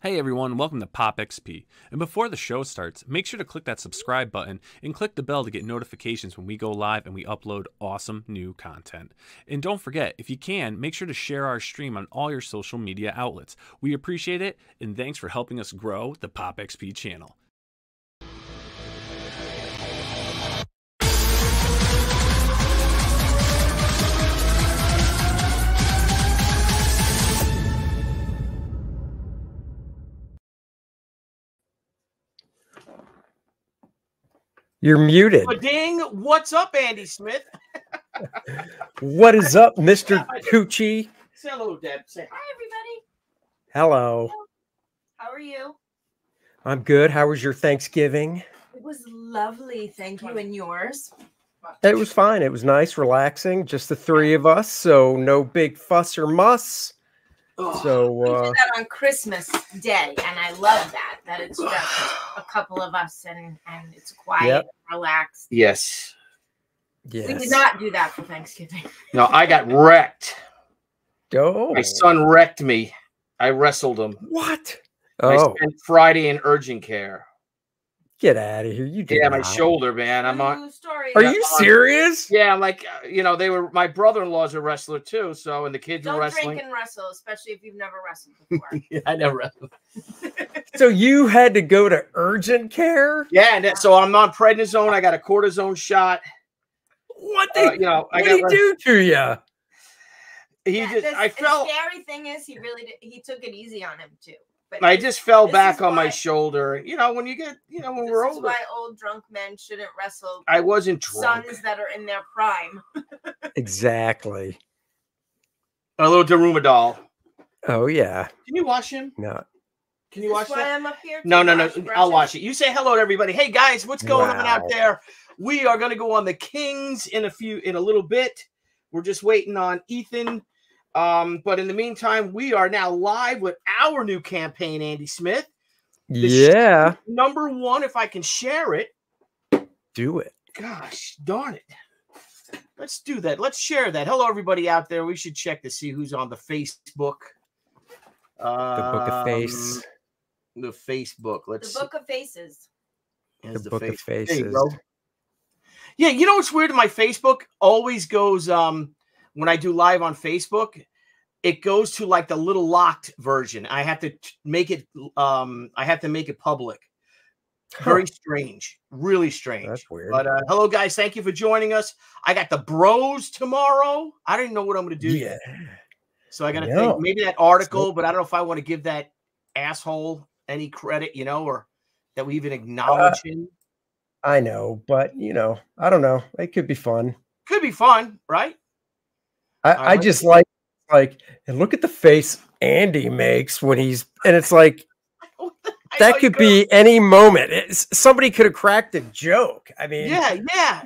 Hey everyone, welcome to Pop XP. And before the show starts, make sure to click that subscribe button and click the bell to get notifications when we go live and we upload awesome new content. And don't forget, if you can, make sure to share our stream on all your social media outlets. We appreciate it, and thanks for helping us grow the Pop XP channel. You're muted. Ding! What's up, Andy Smith? What is up, Mr. Tucci? Say hello, Deb. Say Hi, everybody. Hello. How are you? I'm good. How was your Thanksgiving? It was lovely. Thank you. And yours? It was fine. It was nice, relaxing. Just the three of us, so no big fuss or muss. So We did that on Christmas Day, and I love that. That it's just a couple of us and it's quiet, Yep. and relaxed. yes. yes. We did not do that for Thanksgiving. No, I got wrecked. Oh. My son wrecked me. I wrestled him. What? I Oh, spent Friday in urgent care. get out of here! You did Yeah, my not. shoulder, man. I'm on. True story. Are you serious? Yeah, I'm like, they were. My brother-in-law's a wrestler too, so and the kids Don't were wrestling. drink and wrestle, especially if you've never wrestled before. Yeah, I never wrestled. So you had to go to urgent care? Yeah, and so I'm on prednisone. I got a cortisone shot. What did what he do to you? I felt. The scary thing is, he took it easy on him too. But I just fell this back is on my why- shoulder. When you get, when This we're is older. why old drunk men shouldn't wrestle I wasn't drunk. sons that are in their prime. Exactly. A little Daruma doll. Oh yeah. Can you wash him? No. Can you watch That's why that? I'm up here. No. Wash I'll brushes. watch it. You say hello to everybody. Hey guys, what's going on Wow. out there? We are going to go on the Kings in a little bit. We're just waiting on Ethan. But in the meantime, we are now live with our new campaign, Andy Smith. Yeah. Number one, if I can share it. Do it. Gosh, darn it. Let's do that. Let's share that. Hello, everybody out there. We should check to see who's on the Facebook. The Book of Face. The Facebook. Let's The Book of Faces. There's The Book of There you Faces. go. Yeah, you know what's weird? My Facebook always goes when I do live on Facebook, it goes to like the little locked version. I have to make it public. Very strange. Really strange. That's weird. But hello guys, thank you for joining us. I got the bros tomorrow. I didn't know what I'm going to do Yeah. yet. So I got to No. think maybe that article, but I don't know if I want to give that asshole any credit, or that we even acknowledge him. I know, but I don't know. It could be fun. Could be fun, right? I just like, and look at the face Andy makes when and it's like, that could be any moment. Somebody could have cracked a joke. I mean, yeah.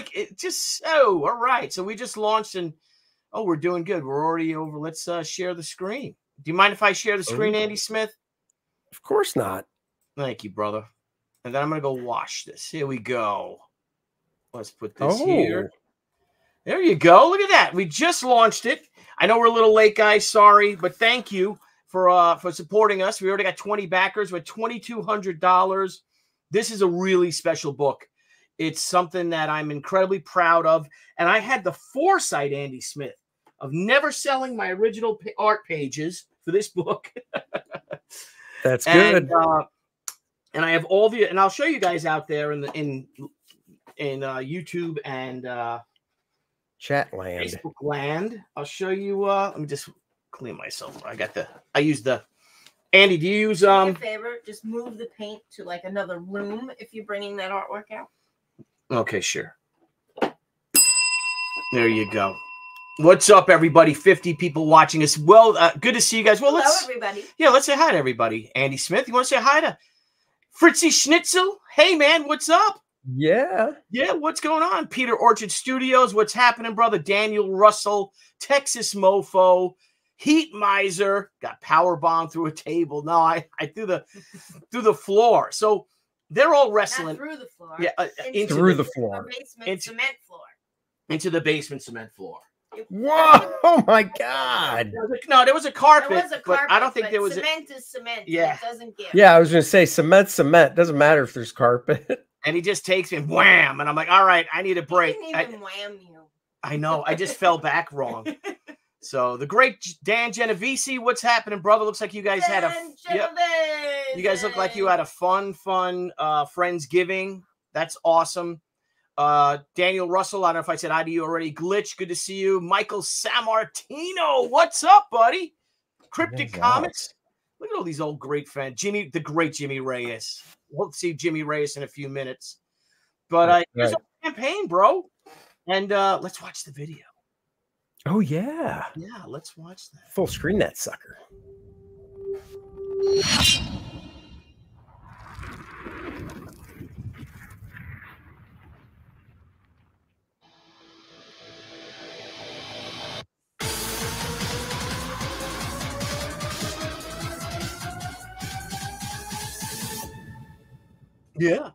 All right. So we just launched and we're doing good. We're already over. Let's share the screen. Do you mind if I share the screen, Andy Smith? of course not. Thank you, brother. And then I'm going to go wash this. Here we go. Let's put this here. There you go. Look at that. We just launched it. I know we're a little late, guys. Sorry, but thank you for supporting us. We already got 20 backers with $2,200. This is a really special book. It's something that I'm incredibly proud of. And I had the foresight, Andy Smith, of never selling my original art pages for this book. That's good. And I have all and I'll show you guys out there in YouTube and Chat land. Facebook land. I'll show you. Let me just clean myself. I use the. Andy, do you use Do me a favor, just move the paint to like another room if you're bringing that artwork out. Okay, sure. There you go. What's up, everybody? 50 people watching us. Well, good to see you guys. Well, Hello, let's everybody. say hi to everybody. Andy Smith, you want to say hi to Fritzy Schnitzel? Hey, man, what's up? Yeah. Yeah, what's going on? Peter Orchard Studios, what's happening, brother? Daniel Russell, Texas Mofo, Heat Miser, got power bombed through a table. No, I threw the floor. So they're all wrestling. Not through the floor. Yeah, Through the floor. Basement cement floor. Into the basement cement floor. Whoa! Oh my God! No, there was a carpet. There was a but carpet, I don't think there was. Cement is cement. Yeah. It doesn't give. Yeah, I was going to say cement. Doesn't matter if there's carpet. And he just takes me, wham, and I'm like, all right, I need a break. He didn't even wham you. I know. I just fell back wrong. So the great Dan Genovese, what's happening, brother? Looks like you guys had a. Yep. You guys look like you had a fun Friendsgiving. That's awesome. Daniel Russell, I don't know if I said hi to you already. Glitch, good to see you. Michael Sammartino, what's up, buddy? Cryptic Comics. Look at all these old great fans. The great Jimmy Reyes. We'll see Jimmy Reyes in a few minutes. But here's a campaign, bro. And let's watch the video. Oh, yeah. Yeah, let's watch that. Full screen that sucker. Yeah.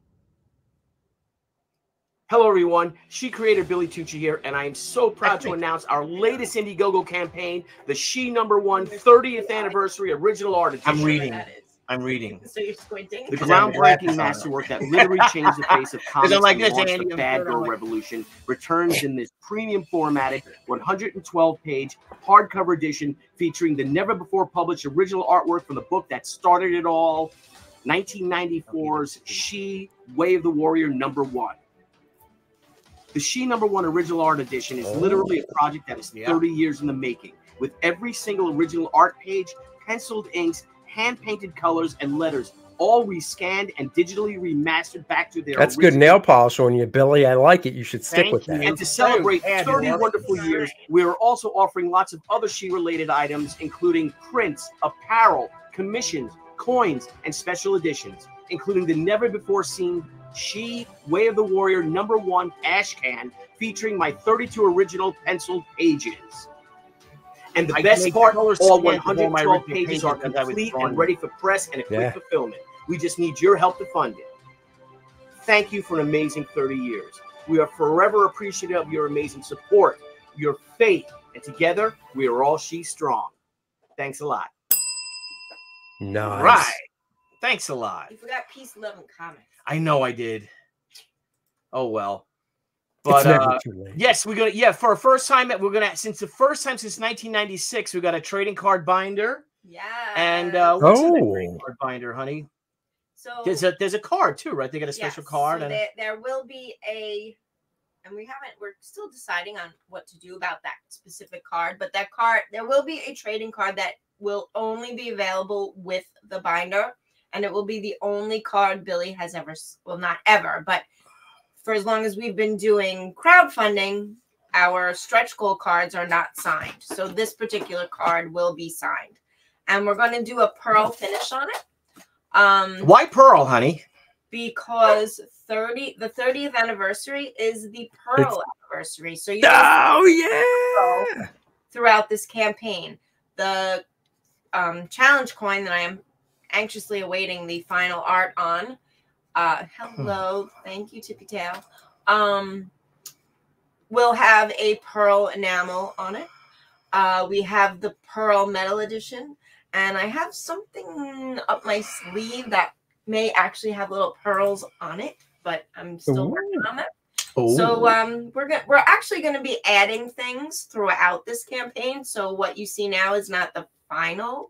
Hello, everyone. She creator Billy Tucci here, and I am so proud to announce our latest Indiegogo campaign, the SHI #1 30th anniversary original art edition. I'm reading. So you're squinting. The groundbreaking masterwork that literally changed the face of comics and launched the Bad Girl Revolution returns in this premium formatted 112-page hardcover edition featuring the never-before-published original artwork from the book that started it all, 1994's SHI Way of the Warrior #1. The SHI #1 original art edition is literally a project that is 30 years in the making, with every single original art page, penciled inks, hand-painted colors, and letters, all rescanned and digitally remastered back to their That's good nail polish on you, Billy. I like it. You should stick with that. And to celebrate 30 wonderful years, we are also offering lots of other SHI-related items, including prints, apparel, commissions, coins, and special editions, including the never-before-seen SHI Way of the Warrior #1 ash can featuring my 32 original penciled pages. And the best part, all 112 pages are complete and ready for press and a quick fulfillment. We just need your help to fund it. Thank you for an amazing 30 years. We are forever appreciative of your amazing support, your faith, and together we are all SHI strong. Thanks a lot. Nice. Right. Thanks a lot. You forgot Peace, Love, and Comics. I know I did. Oh well. But yes, we're gonna for a first time that we're gonna since 1996 we got a trading card binder. Yeah. And what's in the trading card binder, honey? So there's a card too, right? They got a special card. So there will be we're still deciding on what to do about that specific card, but that card, there will be a trading card that will only be available with the binder, and it will be the only card Billy has ever, well, not ever, but for as long as we've been doing crowdfunding, our stretch goal cards are not signed. So this particular card will be signed. And we're going to do a pearl finish on it. Why pearl, honey? Because the 30th anniversary is the pearl anniversary. So you throughout this campaign. The challenge coin that I am anxiously awaiting the final art on. Hello, thank you, Tippy Tail. We'll have a pearl enamel on it. We have the pearl metal edition, and I have something up my sleeve that may actually have little pearls on it, but I'm still working on that. So we're actually going to be adding things throughout this campaign. So what you see now is not the final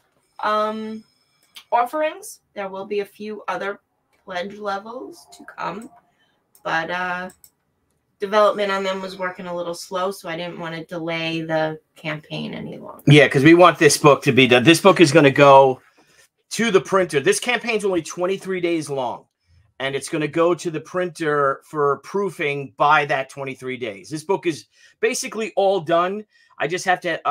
offerings. There will be a few other pledge levels to come, but development on them was working a little slow, so I didn't want to delay the campaign any longer. Yeah, because we want this book to be done. This book is going to go to the printer. This campaign's only 23 days long, and it's going to go to the printer for proofing by that 23 days. This book is basically all done. I just have to,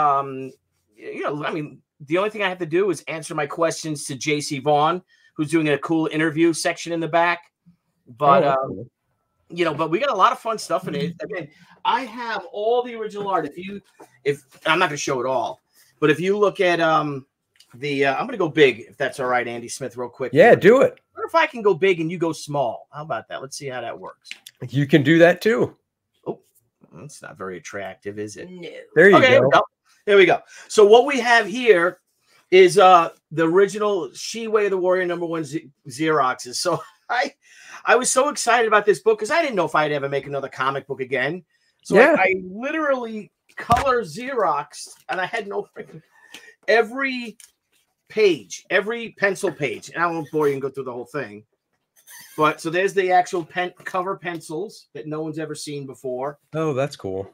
the only thing I have to do is answer my questions to JC Vaughn, who's doing a cool interview section in the back. But, but we got a lot of fun stuff in it. Again, I have all the original art. If I'm not going to show it all, but if you look at I'm going to go big, if that's all right, Andy Smith, real quick. Yeah, do it. Or if I can go big and you go small. How about that? Let's see how that works. You can do that too. Oh, That's not very attractive, is it? No. There you Okay, go. There we go. So what we have here is the original SHI Way of the Warrior #1 Xeroxes. So I was so excited about this book because I didn't know if I'd ever make another comic book again. So Yeah. I literally color Xerox, and I had no freaking every page, every pencil page. And I won't bore you and go through the whole thing. But so there's the actual cover pencils that no one's ever seen before. Oh, that's cool.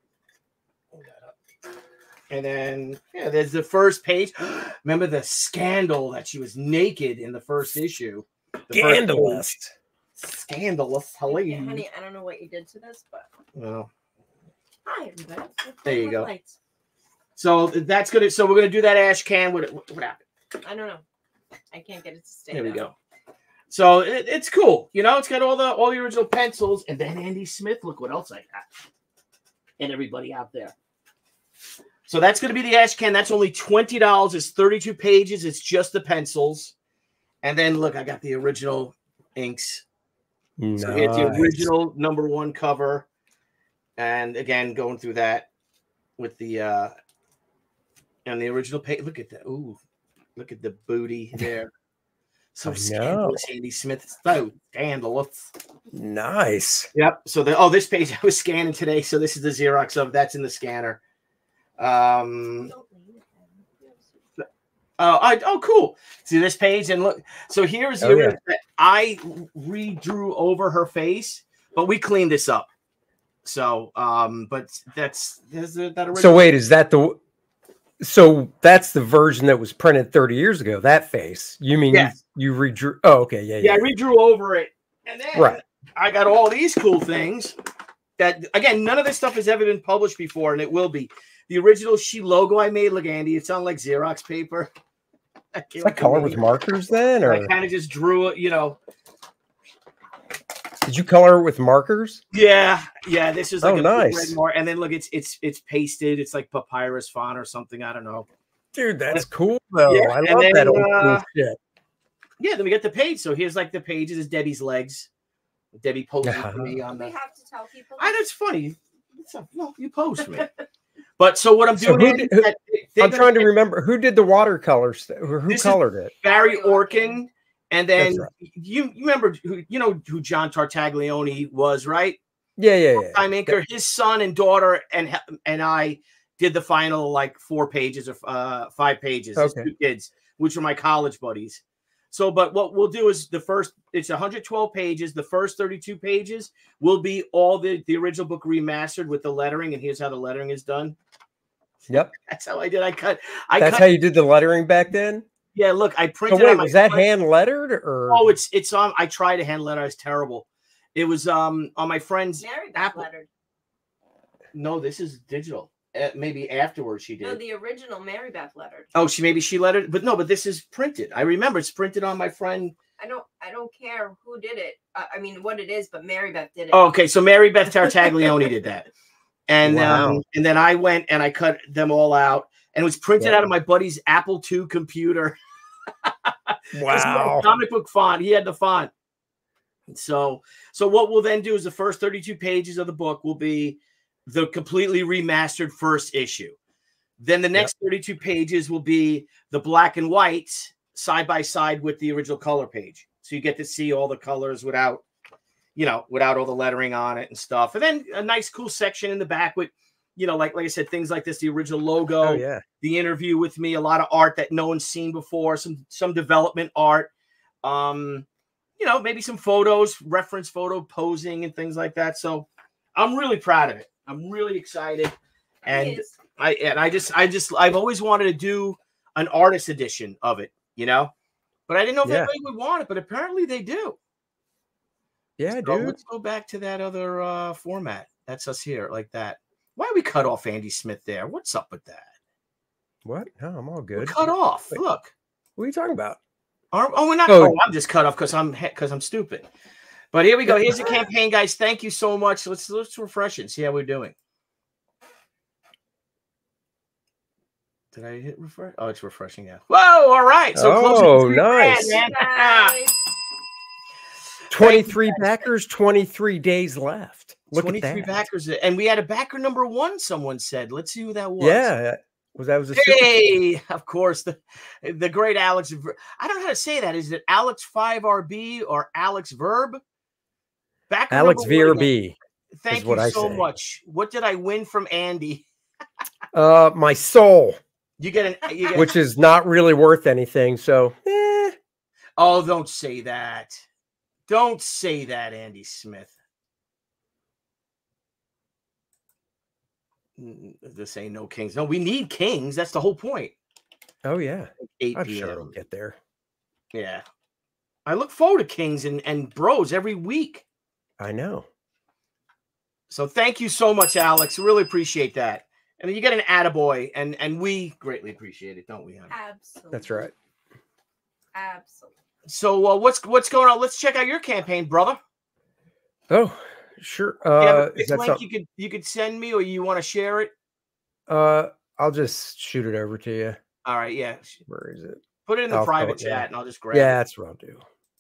And then, yeah, there's the first page. Remember the scandal that she was naked in the first issue? Scandalous. Scandalous. Yeah, honey, I don't know what you did to this, but Well, hi, everybody. There you go. Lights. So that's good. So we're gonna do that ash can. What happened? I don't know. I can't get it to stay. There we down. go. So it's cool. You know, it's got all the original pencils, and then Andy Smith. Look what else I got, and everybody out there. So that's going to be the ash can. That's only $20. It's 32 pages. It's just the pencils. And then look, I got the original inks. Nice. So it's the original #1 cover. And again, going through that with the and the original page. Look at that. Ooh, look at the booty there. So scandalous, Andy Smith. So scandalous. Nice. Yep. So this page I was scanning today. So this is the Xerox of that's in the scanner. Oh, cool. See this page and look. So here's the original. I redrew over her face, but we cleaned this up. So, but there's that original. So wait, is that the? So that's the version that was printed 30 years ago. That face. You mean you redrew? Oh, okay, yeah. I redrew over it, and then I got all these cool things. That again, none of this stuff has ever been published before, and it will be. The original SHI logo I made, look, Andy, it's on like Xerox paper. Is that color with markers then? Or I kind of just drew it, you know. Did you color it with markers? Yeah. This is like nice. Red and then look, it's pasted. It's like papyrus font or something. I don't know. Dude, that's cool though. Yeah, I love that old cool shit. Yeah, then we get the page. So here's like the pages is Debbie's legs. Debbie posted for me on the. We have to tell people. That's funny. Well, you post me. But so what I'm doing I'm trying to remember who did the watercolors or who colored it. Barry Orkin, and then you remember who John Tartaglione was, right? Yeah. Time Inker, his son and daughter and I did the final like 4 pages or 5 pages. His 2 kids, which were my college buddies. So, but what we'll do is it's 112 pages. The first 32 pages will be all the original book remastered with the lettering. And here's how the lettering is done. Yep. That's how I did. That's how you did the lettering back then? Yeah, look, I printed. So wait, was that hand lettered or? Oh, it's on. I tried to hand letter. It's terrible. It was on my friend's Apple. Lettered. No, this is digital. Maybe afterwards she did. No, the original Mary Beth lettered. Oh, she lettered, but no, but this is printed. I remember it's printed on my friend. I don't care who did it. I mean, what it is, but Mary Beth did it. Oh, okay, so Mary Beth Tartaglione did that, and and then I went and I cut them all out, and it was printed out of my buddy's Apple II computer. Wow, comic book font. He had the font. So what we'll then do is the first 32 pages of the book will be the completely remastered first issue. Then the next 32 pages will be the black and white side by side with the original color page. So you get to see all the colors without all the lettering on it and stuff. And then a nice cool section in the back with, like I said, things like this, the original logo, the interview with me, a lot of art that no one's seen before, some development art, maybe some photos, reference photo posing and things like that. So I'm really proud of it. I'm really excited, and I've always wanted to do an artist edition of it, but I didn't know if anybody would want it, but apparently they do. Yeah, so dude. Let's go back to that other format. That's us here, like that. Why we cut off Andy Smith there? What's up with that? What? No, I'm all good. We're cut off. Wait, look. What are you talking about? We're not. Oh, I'm just cut off because I'm stupid. But here we go. Here's the campaign, guys. Thank you so much. Let's refresh it and see how we're doing. Did I hit refresh? Oh, it's refreshing now. Whoa! All right. So close to nice. $3,000, man. 23 backers, 23 days left. Look 23 at that. backers, and we had a backer number 1. Someone said, "Let's see who that was." Yeah, that was a hey, of course, the great Alex. I don't know how to say that. Is it Alex 5RB or Alex Verb? Backer Alex VRB. Thank you so much. What did I win from Andy? My soul. You get which is not really worth anything. So, Oh, don't say that. Don't say that, Andy Smith. This ain't no kings. No, we need kings. That's the whole point. Oh yeah, 8 I'm p.m. sure it'll get there. Yeah, I look forward to kings and bros every week. I know. So thank you so much, Alex. Really appreciate that. And you get an attaboy, and we greatly appreciate it, don't we, honey? Absolutely. That's right. Absolutely. So what's going on? Let's check out your campaign, brother. Oh, sure. Is that link you could send me, or you want to share it? I'll just shoot it over to you. All right, yeah. Where is it? Put it in the private chat, and I'll just grab it. Yeah, that's what I'll do.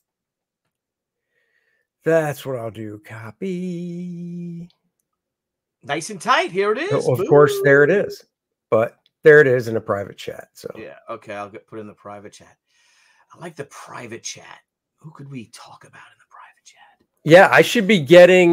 That's what I'll do. Copy. Nice and tight. Here it is. Oh, of course, there it is. But there it is in a private chat. So yeah, okay, I'll put it in the private chat. I like the private chat. Who could we talk about in the private chat? Yeah, I should be getting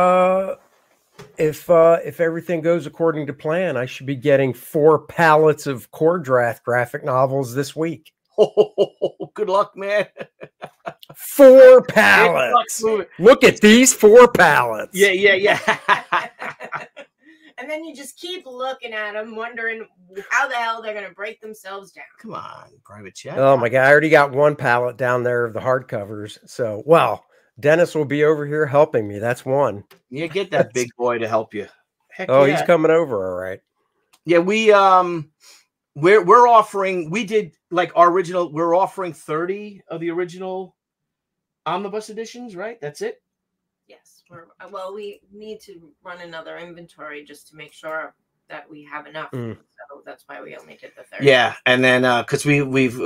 if everything goes according to plan, I should be getting 4 pallets of Core Draft graphic novels this week. Oh, good luck, man. 4 pallets. Look at these 4 pallets. Yeah. And then you just keep looking at them, wondering how the hell they're going to break themselves down. Come on, private chat. Oh, my God. I already got 1 pallet down there of the hardcovers. So, well, Dennis will be over here helping me. That's 1. Yeah, get that big boy to help you. Heck oh, yeah. He's coming over. All right. Yeah, we're offering, we did like our original, we're offering 30 of the original omnibus editions, right? That's it? Yes. Well, we need to run another inventory just to make sure that we have enough. So that's why we only did the 30. Yeah, and then because they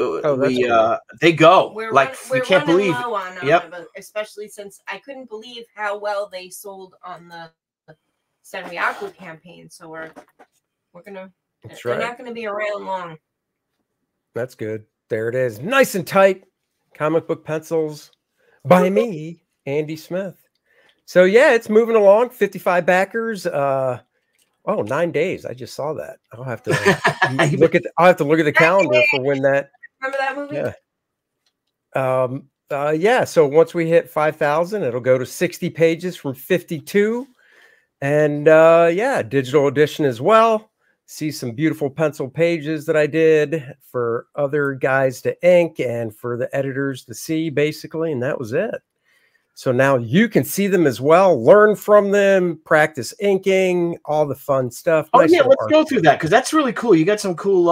go. We can't believe. Low on omnibus, especially since I couldn't believe how well they sold on the Sanriaku campaign. So we're gonna. That's they're right. not gonna be around long. That's good. There it is. Nice and tight. Comic book pencils by me, Andy Smith. So yeah, it's moving along. 55 backers. 9 days. I just saw that. I'll have to look at the calendar for when that. Remember that movie? Yeah. So once we hit 5,000, it'll go to 60 pages from 52, and digital edition as well. See some beautiful pencil pages that I did for other guys to ink and for the editors to see, basically, and that was it. So now you can see them as well, learn from them, practice inking, all the fun stuff. Oh, yeah, let's go through that because that's really cool. You got some cool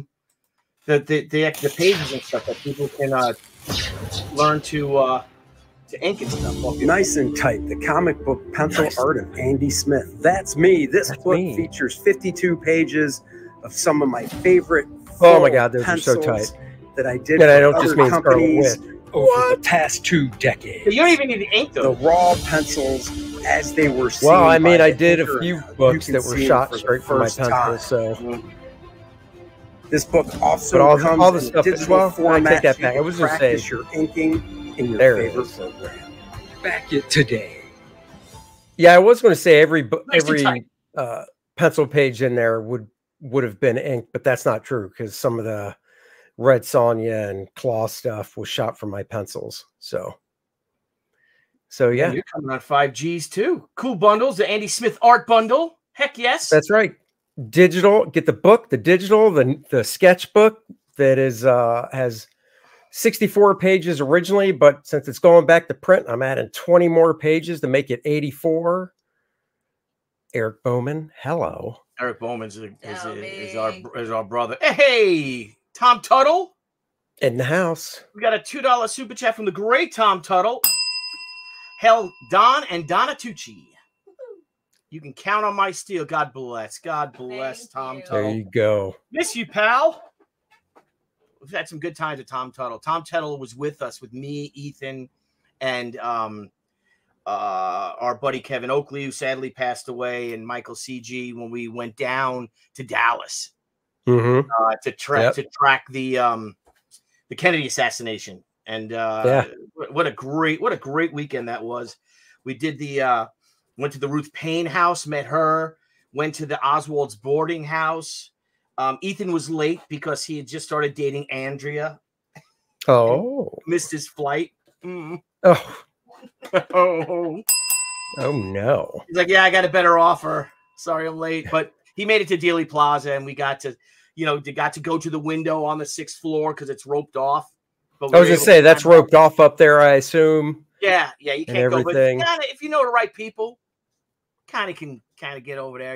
the pages and stuff that people can learn to ink and stuff. Nice and tight. The comic book pencil art of Andy Smith. That's me. This book features 52 pages of some of my favorite. Oh my God, those are so tight. That I did. And I don't just mean companies over the past 2 decades. You don't even need to ink those. The raw pencils as they were seen. Well, I mean, I did a few books that were shot straight from my pencil. So this book also comes all the stuff in digital format. I take that back. I was going to say your inking in your favorite program. Back it today. Yeah, I was going to say every pencil page in there would have been inked, but that's not true because some of the Red Sonja and Claw stuff was shot from my pencils. So yeah. And you're coming on 5Gs too. Cool bundles. The Andy Smith art bundle. Heck yes. That's right. Digital. Get the book, the digital, the sketchbook that is has 64 pages originally, but since it's going back to print, I'm adding 20 more pages to make it 84. Eric Bowman. Hello. Eric Bowman's is our brother. Hey. Tom Tuttle in the house. We got a $2 super chat from the great Tom Tuttle. Hell, Don and Donna Tucci. You can count on my steel. God bless. God bless Tom Tuttle. There you go. Miss you, pal. We've had some good times at Tom Tuttle. Tom Tuttle was with us, with me, Ethan, and our buddy Kevin Oakley, who sadly passed away, and Michael CG when we went down to Dallas to track the Kennedy assassination. And what a great weekend that was. We did went to the Ruth Payne house, met her, went to the Oswald's boarding house. Ethan was late because he had just started dating Andrea. Oh, missed his flight. Oh. Oh no. He's like, yeah, I got a better offer. Sorry, I'm late. But he made it to Dealey Plaza, and we got to, go to the window on the 6th floor because it's roped off. But I was gonna say that's roped off up there, I assume. Yeah, you can't go. But if you know the right people, can get over there,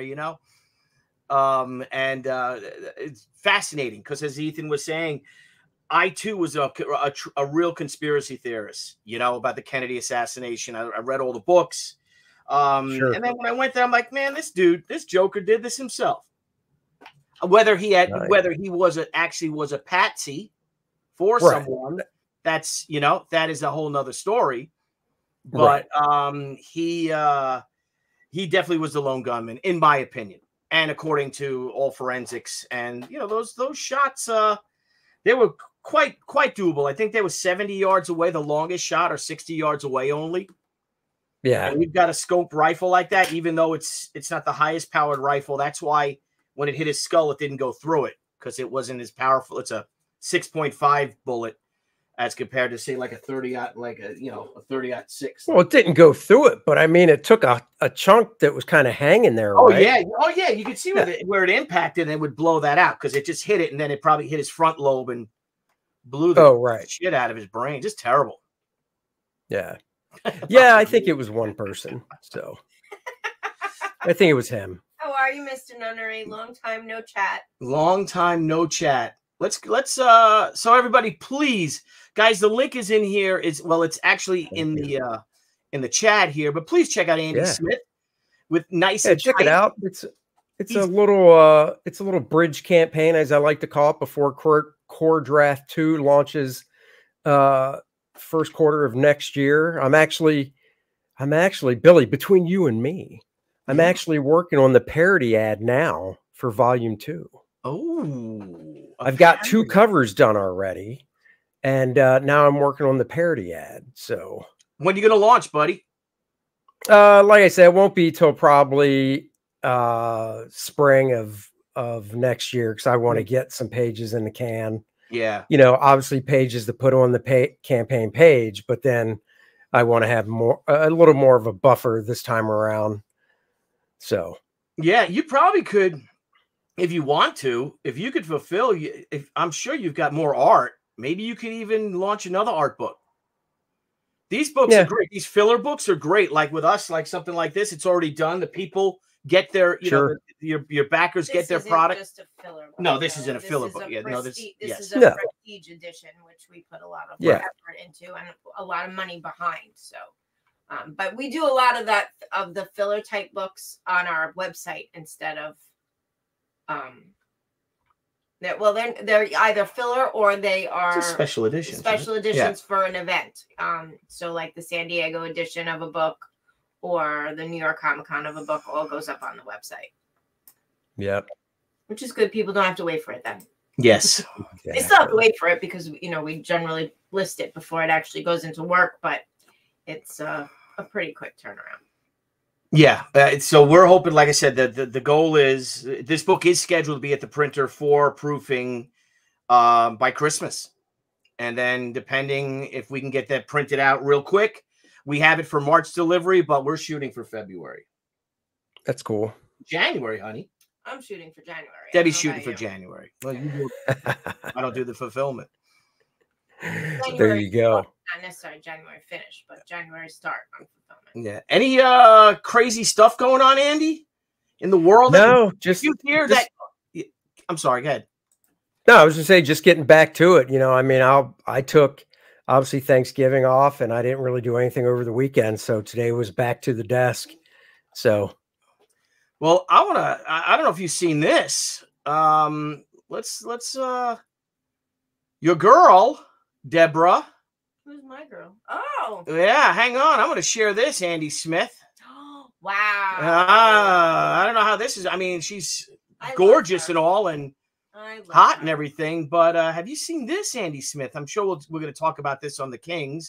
And it's fascinating because, as Ethan was saying, I too was a real conspiracy theorist, about the Kennedy assassination. I read all the books. Sure. And then when I went there, I'm like, man, this Joker did this himself. Whether he actually was a patsy for someone, that's, that is a whole nother story. But he definitely was the lone gunman, in my opinion, and according to all forensics. And those shots, they were quite doable. I think they were 70 yards away, the longest shot, or 60 yards away only. Yeah, and we've got a scope rifle like that, even though it's not the highest powered rifle. That's why when it hit his skull, it didn't go through it, because it wasn't as powerful. It's a 6.5 bullet as compared to, say, like a 30-06. Well, it didn't go through it, but I mean, it took a chunk that was kind of hanging there. Oh, right? yeah. You could see where it impacted, and it would blow that out, because it just hit it, and then it probably hit his front lobe and blew the shit out of his brain. Just terrible. Yeah. Yeah, I think it was one person. So I think it was him. How are you, Mr. Nunnery? Long time no chat. Long time no chat. Let's so everybody, please, guys, the link is in here. It's actually in the chat here, but please check out Andy Smith with nice. Yeah, check it out. It's a little bridge campaign, as I like to call it, before Core Draft 2 launches first quarter of next year. I'm actually Billy, between you and me, I'm actually working on the parody ad now for volume 2. Oh, I've got 2 covers done already, and now I'm working on the parody ad. So when are you going to launch, buddy? Like I said, it won't be till probably spring of next year, because I want to get some pages in the can. Yeah, obviously pages to put on the campaign page, but then I want to have a little more of a buffer this time around. So yeah, you probably could. If you want to, if you could fulfill, I'm sure you've got more art. Maybe you could even launch another art book. These books are great. These filler books are great. Like with us, like something like this, it's already done. The people get their, your backers get their product. Just a filler book. No, this isn't a filler book. This is a prestige edition, which we put a lot of effort into and a lot of money behind. So, but we do a lot of the filler type books on our website instead of. They're either filler or they are special editions. Special editions for an event. So like the San Diego edition of a book or the New York Comic-Con of a book all goes up on the website. Yep. Which is good. People don't have to wait for it then. Yes. They still have to wait for it because we generally list it before it actually goes into work, but it's a pretty quick turnaround. Yeah, so we're hoping, like I said, the goal is this book is scheduled to be at the printer for proofing by Christmas. And then depending if we can get that printed out real quick, we have it for March delivery, but we're shooting for February. That's cool. January, honey. I'm shooting for January. Debbie's shooting for January. Well, you do. I don't do the fulfillment. There you go. Not necessarily January finish, but January start on fulfillment. Yeah. Any crazy stuff going on, Andy, in the world? No, just you hear that. I'm sorry. Go ahead. No, I was just saying, just getting back to it. I mean, I took obviously Thanksgiving off, and I didn't really do anything over the weekend, so today was back to the desk. So, well, I don't know if you've seen this. Let's your girl Deborah Who's my girl? Oh. Yeah, hang on. I'm going to share this, Andy Smith. Wow. I don't know how this is. I mean, she's gorgeous and all and hot and everything. But have you seen this, Andy Smith? I'm sure we're going to talk about this on the Kings.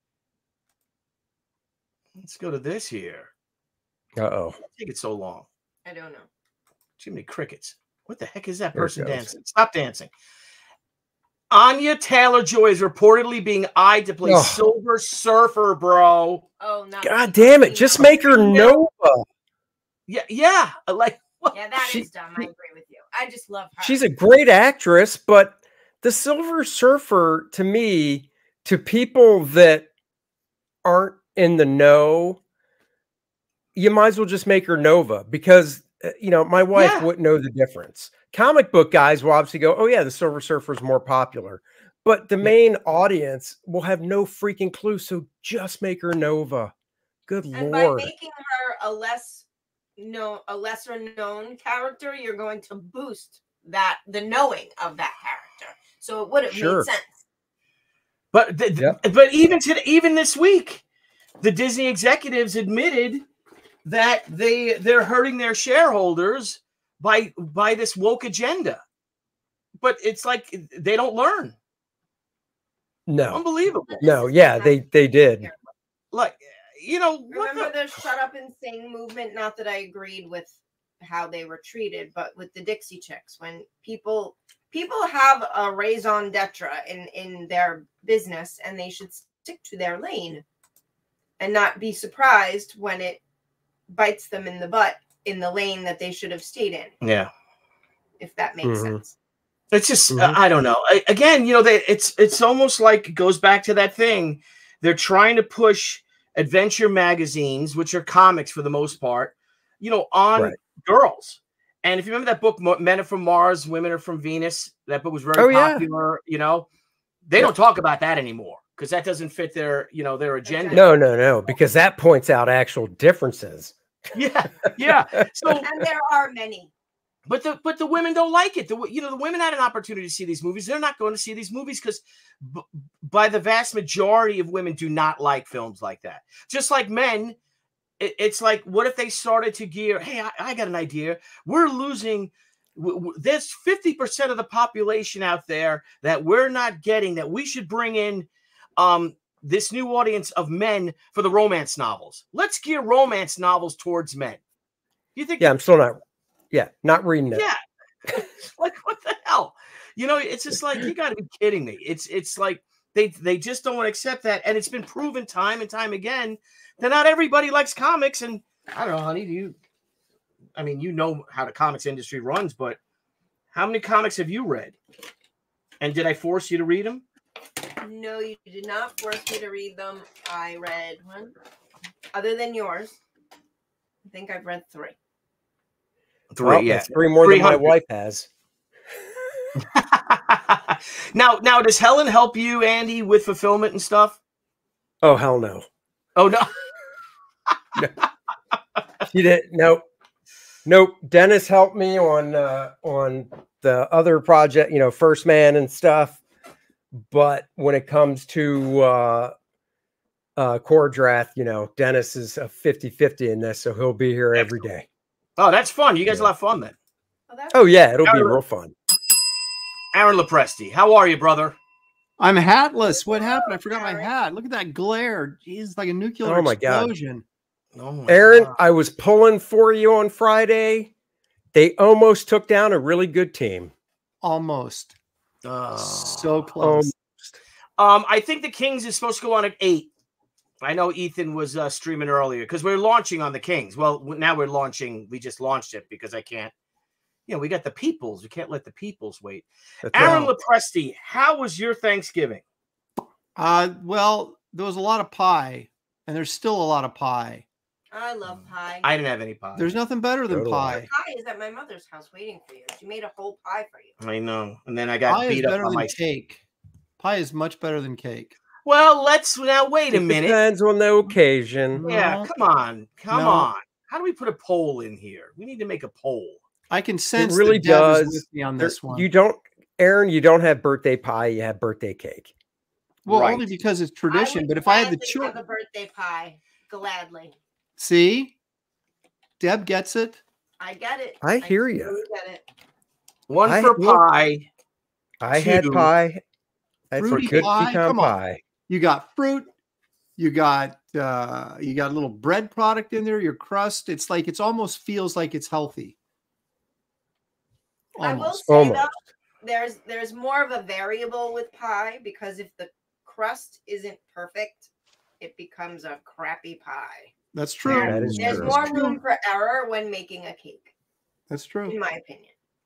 Let's go to this here. Uh-oh. Why take it so long? I don't know. Too many crickets. What the heck is that person dancing? Stop dancing. Anya Taylor-Joy is reportedly being eyed to play Silver Surfer, bro. Oh, no. God damn it. Just make her Nova. Yeah. Like, what? Yeah, that is dumb. I agree with you. I just love her. She's a great actress, but the Silver Surfer, to me, to people that aren't in the know, you might as well just make her Nova because, my wife wouldn't know the difference. Comic book guys will obviously go, oh, yeah, the Silver Surfer is more popular. But the main audience will have no freaking clue, so just make her Nova. Good Lord. By making her a lesser known character, you're going to boost the knowing of that character. So it would have made sense. But even this week, the Disney executives admitted that they're hurting their shareholders by this woke agenda. But it's like they don't learn. No. Unbelievable. No, yeah, they did. Like, remember the Shut Up and Sing movement? Not that I agreed with how they were treated, but with the Dixie Chicks, when people have a raison d'etre in their business, and they should stick to their lane and not be surprised when it bites them in the butt in the lane that they should have stayed in. Yeah. If that makes sense. It's just, I don't know. Again, it's almost like it goes back to that thing. They're trying to push adventure magazines, which are comics for the most part, on girls. And if you remember that book, Men Are From Mars, Women Are From Venus, that book was very popular, They don't talk about that anymore because that doesn't fit their agenda. No, because that points out actual differences. Yeah. So, and there are many. But the women don't like it. The women had an opportunity to see these movies. They're not going to see these movies because by the vast majority of women do not like films like that. Just like men, it's like, what if they started to gear, hey, I got an idea. We're losing, there's 50% of the population out there that we're not getting, that we should bring in this new audience of men for the romance novels. Let's gear romance novels towards men. You think? Yeah, I'm still not. Yeah, not reading it. Yeah, like what the hell? It's just like, you got to be kidding me. It's like they just don't want to accept that, and it's been proven time and time again that not everybody likes comics. And I don't know, honey. You know how the comics industry runs, but how many comics have you read? And did I force you to read them? No, you did not force me to read them. I read one. Other than yours, I think I've read 3. 3, well, yeah. That's 3 more than my wife has. Now, does Helen help you, Andy, with fulfillment and stuff? Oh, hell no. Oh, no. No. She did. Nope. Dennis helped me on the other project, First Man and stuff. But when it comes to Core Draft, Dennis is a 50-50 in this, so he'll be here every day. Oh, that's fun. You guys will have fun then. Oh yeah, it'll be real fun. Aaron Lepresti, how are you, brother? I'm hatless. What happened? I forgot my hat. Look at that glare. Jeez, like a nuclear explosion. Oh Aaron, God. I was pulling for you on Friday. They almost took down a really good team. Almost. So close. I think the Kings is supposed to go on at 8. I know Ethan was streaming earlier because we're launching on the Kings. Well, now we're launching. We just launched it because I can't. We got the peoples. We can't let the peoples wait. That's Aaron Lepresti, how was your Thanksgiving? Well, there was a lot of pie, and there's still a lot of pie. I love pie. I didn't have any pie. There's nothing better than pie. Pie is at my mother's house waiting for you. She made a whole pie for you. I know. And then I got beat up on my cake. Pie is much better than cake. Well, let's now wait a minute. Depends on the occasion. Yeah, come on. How do we put a poll in here? We need to make a poll. I can sense it really does with me on this one. You don't, Aaron. You don't have birthday pie. You have birthday cake. Well, only because it's tradition. But if I had the choice, a birthday pie, gladly. See, Deb gets it. I get it. I hear you. Get it. One for pie. I had pie. That's Fruity good pie. pecan Come on. pie. You got fruit. You got a little bread product in there. Your crust. It's like almost feels like it's healthy. Almost. I will say though, there's more of a variable with pie because if the crust isn't perfect, it becomes a crappy pie. That's true. There's more room for error when making a cake. That's true, in my opinion.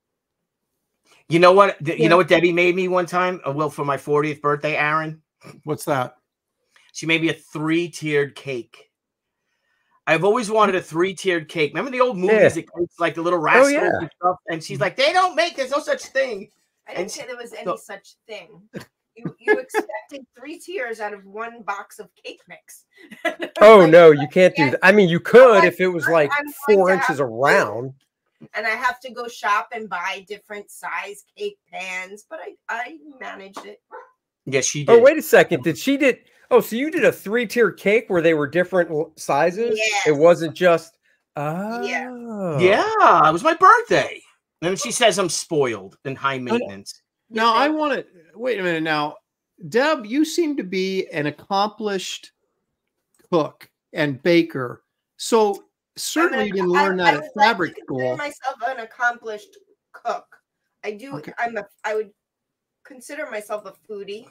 You know what? You know what Debbie made me one time? For my 40th birthday, Aaron. What's that? She made me a 3-tiered cake. I've always wanted a 3-tiered cake. Remember the old movies that like the little rascals and stuff? And she's like, they don't make, there's no such thing. I didn't say there was any such thing. You expected 3 tiers out of one box of cake mix. Oh, no, you can't do that. I mean, you could if it was like 4 inches around. And I have to go shop and buy different size cake pans, but I managed it. Yes, she did. Oh, wait a second. Oh, so you did a 3-tier cake where they were different sizes? Yes. It wasn't just Yeah, it was my birthday. And she says I'm spoiled and high maintenance. Now I want to wait a minute. Now, Deb, you seem to be an accomplished cook and baker. So certainly you didn't learn that at fabric school. I consider myself an accomplished cook. I do. Okay. I would consider myself a foodie.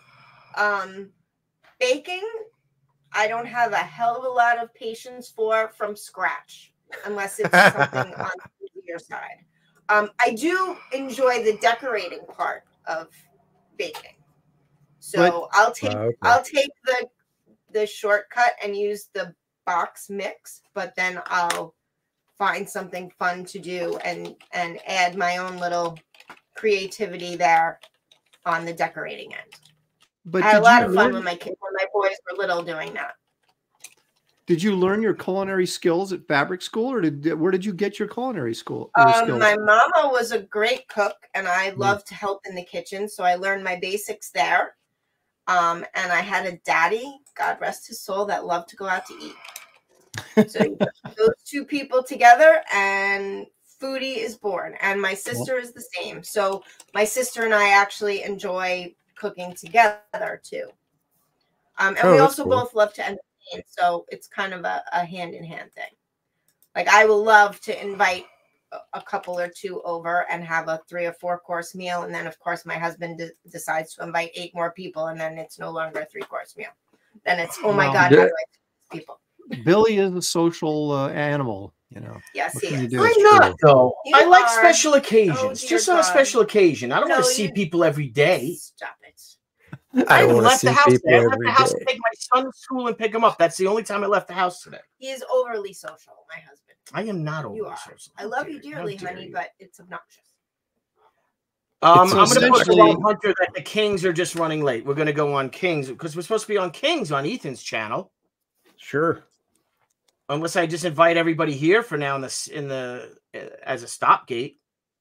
Baking, I don't have a hell of a lot of patience for from scratch, unless it's something on the easier side. I do enjoy the decorating part of baking, so I'll take the shortcut and use the box mix, but then I'll find something fun to do and add my own little creativity there on the decorating end. But I had a lot of fun when my boys were little doing that. Did you learn your culinary skills at fabric school, or where did you get your culinary school? Skills? My mama was a great cook, and I loved to help in the kitchen, so I learned my basics there. And I had a daddy, God rest his soul, that loved to go out to eat. So you put those two people together, and foodie is born. And my sister is the same. So my sister and I actually enjoy cooking together too. And we also both love to entertain, so it's kind of a hand-in-hand thing. Like I will love to invite a couple or two over and have a 3 or 4 course meal, and then of course my husband decides to invite 8 more people, and then it's no longer a 3-course meal. Then it's my God, how do I people? Billy is a social animal, you know. Yes, he is. I'm not though. I like special occasions. Just on a special occasion. I don't want to see people every day. Stop it. I left the house today. I left the house to take my son to school and pick him up. That's the only time I left the house today. He is overly social, my husband. I am not overly social. I love you dearly, honey, but it's obnoxious. I'm going to put on Hunter that the Kings are just running late. We're going to go on Kings because we're supposed to be on Kings on Ethan's channel. Sure. Unless I just invite everybody here for now as a stopgate.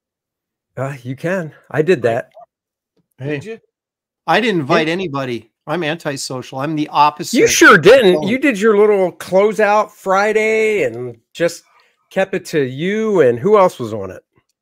You can. I did that. Did you? I didn't invite anybody. I'm antisocial. I'm the opposite. You sure didn't. You did your little closeout Friday and just kept it to you. And who else was on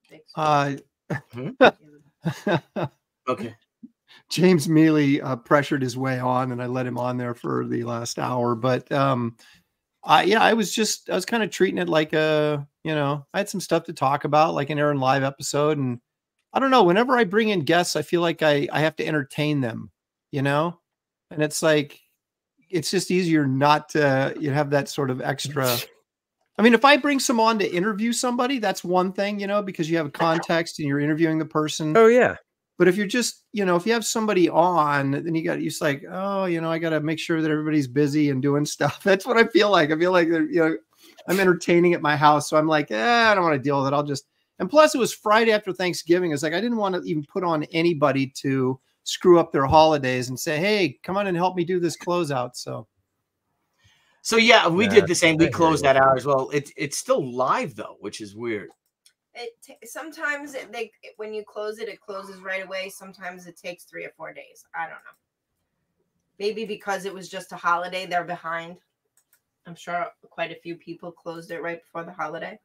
it? Okay. James Mealy pressured his way on, and I let him on there for the last hour. But I was kind of treating it like I had some stuff to talk about, like an Aaron Live episode. And I don't know, whenever I bring in guests, I feel like I have to entertain them, and it's like, it's just easier not to have that sort of extra. I mean, if I bring someone on to interview somebody, that's one thing, because you have a context and you're interviewing the person. Oh yeah. But if you're just, if you have somebody on, then you're just like, oh, I got to make sure that everybody's busy and doing stuff. That's what I feel like. I feel like, I'm entertaining at my house. So I'm like, I don't want to deal with it. And plus it was Friday after Thanksgiving. It's like, I didn't want to even put on anybody to screw up their holidays and say, hey, come on and help me do this closeout. So yeah, we did the same. We closed that out as well. It's still live though, which is weird. Sometimes when you close it, it closes right away. Sometimes it takes 3 or 4 days. I don't know. maybe because it was just a holiday, they're behind. I'm sure quite a few people closed it right before the holiday.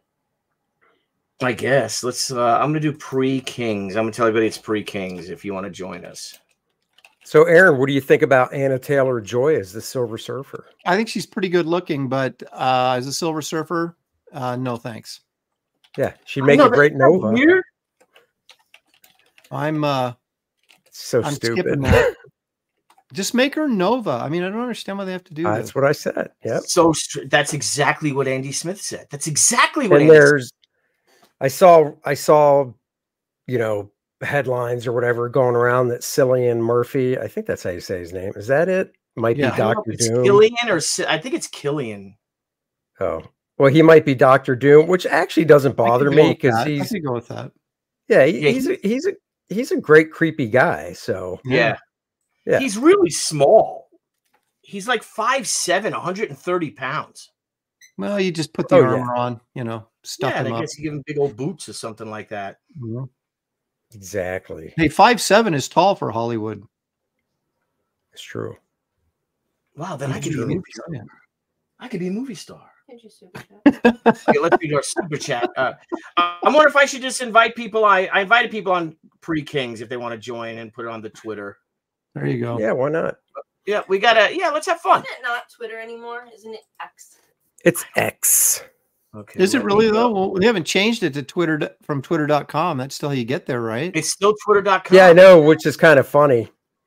I guess. Let's I'm gonna do pre-Kings. I'm gonna tell everybody it's pre-Kings if you want to join us. So, Aaron, what do you think about Anna Taylor-Joy as the Silver Surfer? I think she's pretty good looking, but as a Silver Surfer, no thanks. Yeah, she'd make a great Nova. Weird. I'm stupid. Skipping that. Just make her Nova. I mean, I don't understand why they have to do that. That's what I said. Yep. So that's exactly what Andy Smith said. That's exactly what. And there's, I saw, you know, headlines or whatever going around that Cillian Murphy. I think that's how you say his name. Is that it? Might be Dr. Doom. Killian or I think it's Killian. Oh, well, he might be Dr. Doom, which actually doesn't bother me because he's. I can go with that. Yeah, he's a great creepy guy. So yeah. He's really small. He's like 5'7", 130 pounds. Well, you just put the armor on, you know, stuff him I up. guess you give him big old boots or something like that. Mm-hmm. Exactly. Hey, 5'7" is tall for Hollywood. It's true. Wow, then I could be a movie star. I could be a movie star. Okay, let's read our super chat. I wonder if I should just invite people. I invited people on pre-Kings if they want to join and put it on the Twitter. There you go. Yeah, why not? Yeah, we gotta. Yeah, let's have fun. Isn't it not Twitter anymore? Isn't it X? It's X. Okay. Is it really though? Well, we haven't changed it to Twitter from Twitter.com. That's still how you get there, right? It's still Twitter.com. Yeah, I know, which is kind of funny.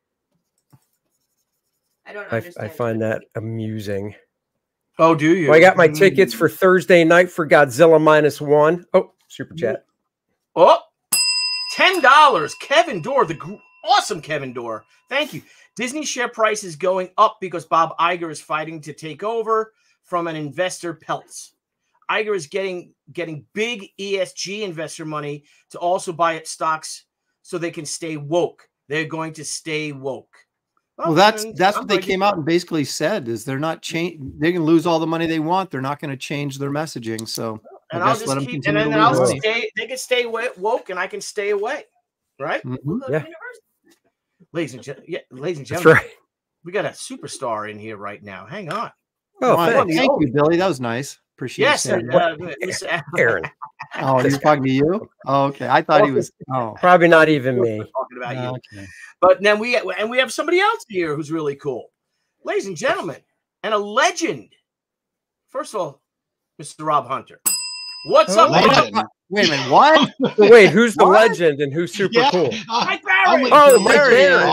I don't understand. I find that amusing. Oh, do you? Well, I got my tickets for Thursday night for Godzilla -1. Oh, super chat. Oh, $10. Kevin Dorr, awesome Kevin Dorr. Thank you. Disney share price is going up because Bob Iger is fighting to take over from an investor, Peltz. Iger is getting big ESG investor money to also buy up stocks so they can stay woke. They're going to stay woke. Well, that's what they came out and basically said is they're not they can lose all the money they want. They're not going to change their messaging. So and I'll just keep, and then I'll stay. They can stay woke, and I can stay away. Right? Mm-hmm. Yeah. Ladies and gentlemen, that's right. We got a superstar in here right now. Hang on. Oh, thank you, Billy. That was nice. Appreciate it. Yes, Aaron. Oh, he's talking to you? Oh, okay. I thought he was. Oh, probably not even me. Talking about you. Okay. But then we have somebody else here who's really cool, ladies and gentlemen, and a legend. First of all, Mr. Rob Hunter. What's up, legend? Wait a minute. What? Wait, who's the legend and who's super cool? Mike Barrett. Oh, Mike Barrett.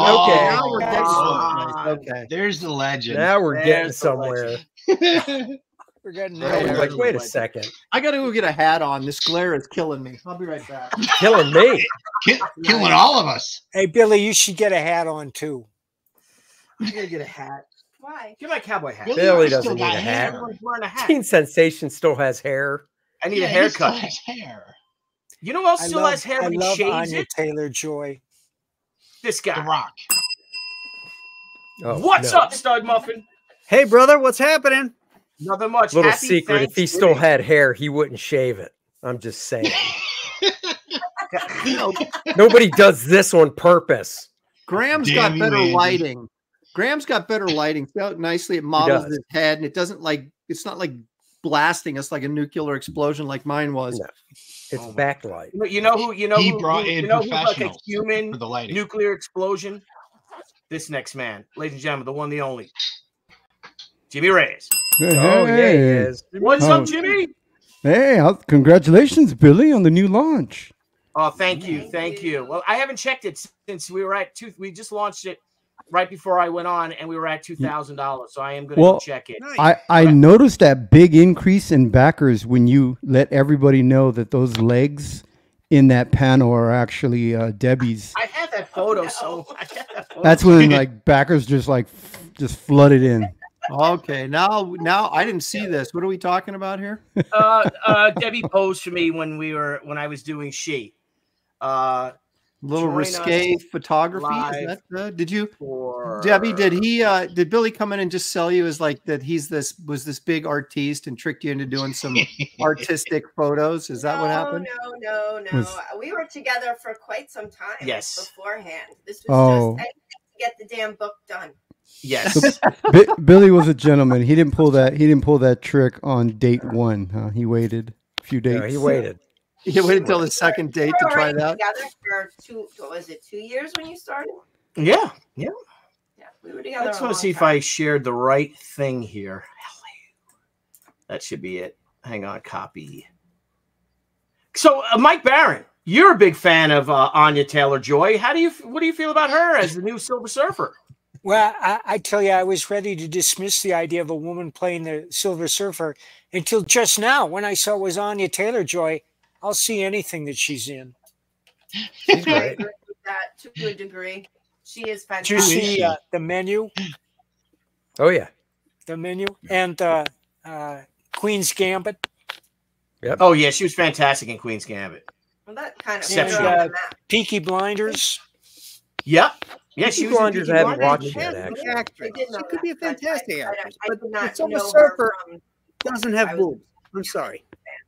Okay. There's the legend. Now we're getting somewhere. We're getting there. Like, wait a second. I got to go get a hat on. This glare is killing me. I'll be right back. Killing me. Killing all of us. Hey, Billy, you should get a hat on too. I'm gonna get a hat. Why? Get my cowboy hat. Billy doesn't need a hat. Everyone's wearing a hat. Teen Sensation still has hair. I need a haircut. He still has hair. You know who else still has hair? I But he love shaves Anya it. Taylor-Joy. This guy. The Rock. Oh, What's up, Stud Muffin? Hey, brother, what's happening? Nothing much. Little Happy secret: if he still had hair, he wouldn't shave it. I'm just saying. Nobody does this on purpose. Graham's got better lighting. Graham's got better lighting. See how nicely it models his head, and it doesn't it's not like blasting us like a nuclear explosion like mine was. No. It's backlight. You know who brought in like a professionals human for the lighting. Nuclear explosion? This next man, ladies and gentlemen, the one, the only, Jimmy Reyes. Oh yeah, he is. What's up, Jimmy? Hey, congratulations, Billy, on the new launch. Oh, thank you. Well, I haven't checked it since we were at we just launched it right before I went on, and we were at $2,000. So I am going to go check it. I noticed that big increase in backers when you let everybody know that those legs in that panel are actually Debbie's. I had that photo, That's when like backers just flooded in. Okay, now I didn't see this. What are we talking about here? Debbie posed for me when I was doing SHI. Little risque photography. Is that did you, Debbie? Did Billy come in and just sell you as like that? Was this big artiste and tricked you into doing some artistic photos? Is that what happened? No. We were together for quite some time. Yes. Beforehand, this was just to get the damn book done. Yes. Billy was a gentleman. He didn't pull that. He didn't pull that trick on date one. Huh? He waited a few dates. No, he waited. You waited until the second date to try it out. Together for 2 years when you started? Yeah. Yeah, we were together. I just want to see if I shared the right thing here. That should be it. Hang on, copy. So, Mike Barron, you're a big fan of Anya Taylor-Joy. What do you feel about her as the new Silver Surfer? Well, I tell you, I was ready to dismiss the idea of a woman playing the Silver Surfer until just now when I saw it was Anya Taylor-Joy. I'll see anything that she's in. She's I great. agree with that to a degree. She is Did you fantastic. see the menu? Oh yeah. The menu and Queen's Gambit. Yep. Oh yeah, she was fantastic in Queen's Gambit. Well, that kind of Except put she- her on the map. Peaky Blinders. Yep. Yeah, she was in Blinders Peaky I haven't Blinders. watched yet, Fantastic actually. actress. I did know She could be a that, but fantastic I actress, did but not the Silver know her Surfer from- doesn't I have was- boobs. I'm sorry.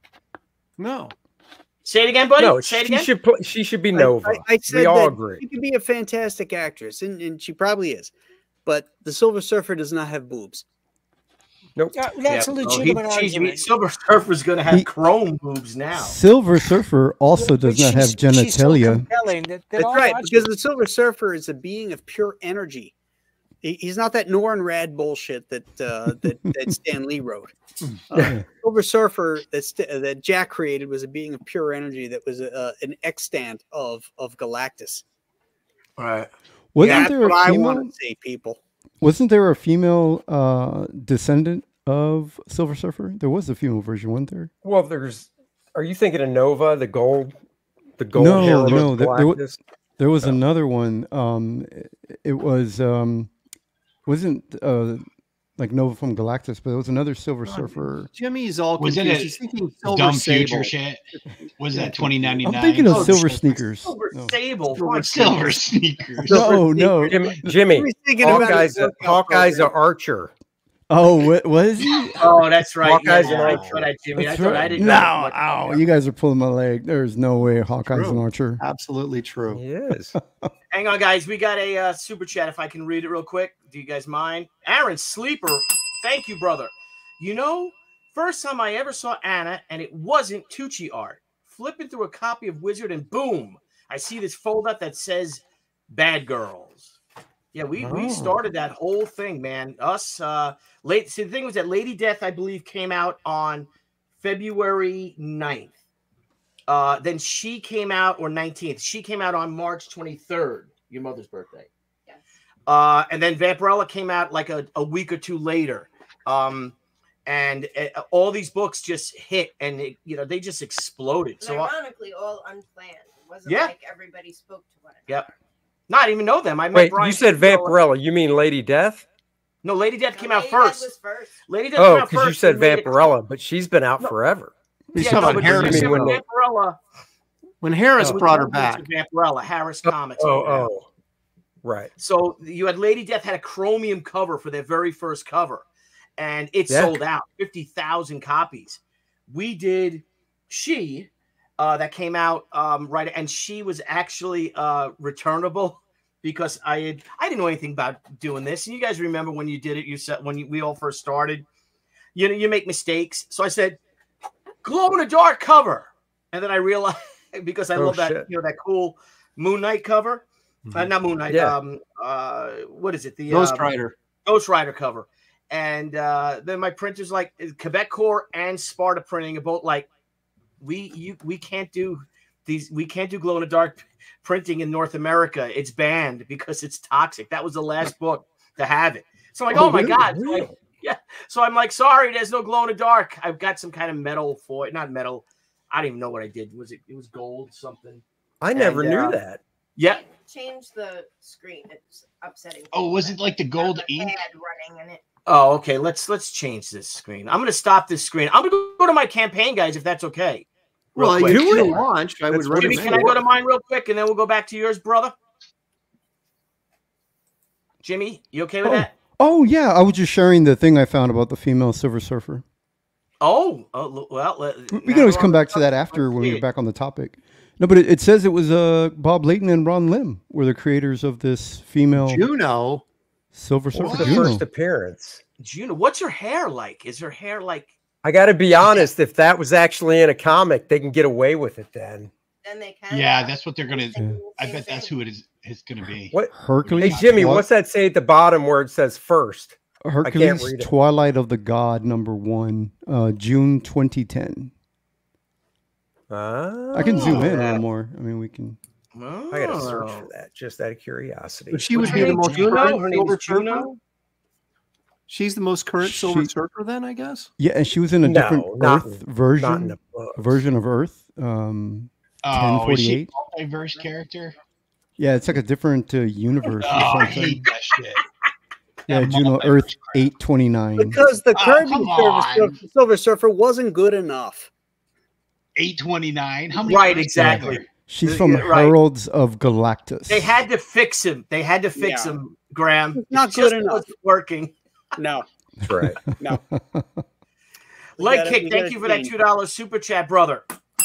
No. Say it again, buddy. No, Say it she again. she should be Nova. I said we all that agree. she could be a fantastic actress, and she probably is. But the Silver Surfer does not have boobs. Nope. That's a legitimate argument. Silver Surfer's going to have He- chrome boobs now. Silver Surfer also does not have She's so genitalia. compelling that That's I'll right, watch because it. the Silver Surfer is a being of pure energy. He's not that Norrin Rad bullshit that that Stan Lee wrote. Silver Surfer that Jack created was a being of pure energy that was an extant of Galactus. All right. Wasn't That's there what a I female? want to say, people. Wasn't there a female descendant of Silver Surfer? There was a female version, wasn't there? Well, are you thinking of Nova, the gold No, hero no, of there Galactus? There was another one. It was wasn't like Nova from Galactus, but it was another Silver Surfer. Jimmy's all Was it confused. a He's thinking Silver Dumb Sable. future shit. Was that 2099? I'm thinking of Oh, Silver Sneakers. Silver No. Sable. Silver sneakers. No. Jimmy, He's thinking about his workout Hawkeye's program. an archer. Oh, what is he? Oh, that's right. Hawkeye's Yeah, an I thought I, Jimmy. I That's thought I right. didn't No, know much ow, about you guys are pulling my leg. There's no way Hawkeye's an True. archer. Absolutely true. He is. Hang on, guys. We got a super chat. If I can read it real quick. Do you guys mind? Aaron Sleeper. Thank you, brother. You know, first time I ever saw Anna, and it wasn't Tucci art. Flipping through a copy of Wizard, and boom, I see this folder that says Bad Girls. Yeah, we started that whole thing, man. Us, See, the thing was that Lady Death, I believe, came out on February 9th. Then she came out, or 19th. She came out on March 23rd, your mother's birthday. Yes. And then Vampirella came out like a week or two later. And all these books just hit, and they just exploded. And So ironically, all unplanned. It wasn't Yeah. like everybody spoke to one another. Yep. Not even know them. I met Wait, Brian you said Vampirella. Vampirella. You mean Lady Death? No, Lady Death came No, out Lady Death first. was first. Lady Death Oh, came out because you first. said We made it- Vampirella, but she's been out No. forever. He's Yeah, talking no, about but Harris. Jimmy, when they- Vampirella. When Harris Oh. brought her back. Vampirella, Harris Comics. came out. Oh, right. So you had Lady Death had a chromium cover for their very first cover, and it Yeah. sold out 50,000 copies. We did She that came out right, and she was actually returnable because I didn't know anything about doing this. And you guys remember when you did it? You said we all first started, you make mistakes. So I said glow in the dark cover, and then I realized because I love that shit. that cool Moon Knight cover. Not Moon Knight. Yeah. What is it? The Ghost Rider. Ghost Rider cover. And then my printer's like Quebec Core and Sparta Printing are both like, we can't do these. We can't do glow in the dark printing in North America. It's banned because it's toxic. That was the last book to have it. So I'm like, oh my God. So so I'm like, sorry, there's no glow in the dark. I've got some kind of metal for it. Not metal. I don't even know what I did. It was gold something. I never And, knew that. Yeah. Change the screen. It's upsetting. Oh, was it like the gold There's a ink? ad running in it. Oh, okay. Let's change this screen. I'm going to stop this screen. I'm going to go to my campaign, guys, if that's okay. Real Well, quick. you can launch. I would That's what Jimmy, recommend. can I go to mine real quick, and then we'll go back to yours, brother? Jimmy, you okay with that? Oh yeah, I was just sharing the thing I found about the female Silver Surfer. Oh, well. We can always come back to that after when we're back on the topic. No, but it says it was Bob Layton and Ron Lim were the creators of this female Juno. Silver Surfer the Juno. first appearance. Juno, what's her hair like? Is her hair like? I got to be honest. If that was actually in a comic, they can get away with it then. Then they can. Yeah, that's what they're gonna. Yeah. I bet that's who it is. It's gonna be. What? Hercules. Hey Jimmy, what's that say at the bottom where it says first? Hercules read it. Twilight of the God #1, June 2010. I can zoom in a little more. I mean, we can. I got to search for that just out of curiosity. But she would be the most Juno? current Her name Silver is Surfer. Juno? She's the most current Silver Surfer, then I guess. Yeah, and she was in a different not Earth in version. the books. Version of Earth. Oh, is she 1048. a multiverse character? Yeah, it's like a different universe. Oh, or I something. hate that shit. Yeah, That Juno multiverse Earth crap. 829. Because the Oh, Kirby come on. Silver Surfer wasn't good enough. 829. How many? Right, Earths are exactly. there? She's from right. Heralds of Galactus. They had to fix him. They had to fix Yeah. him, Graham. It's not It good just enough. wasn't working. No, That's right. no. Leg gotta- kick, we thank gotta you for that change. $2 super chat, brother.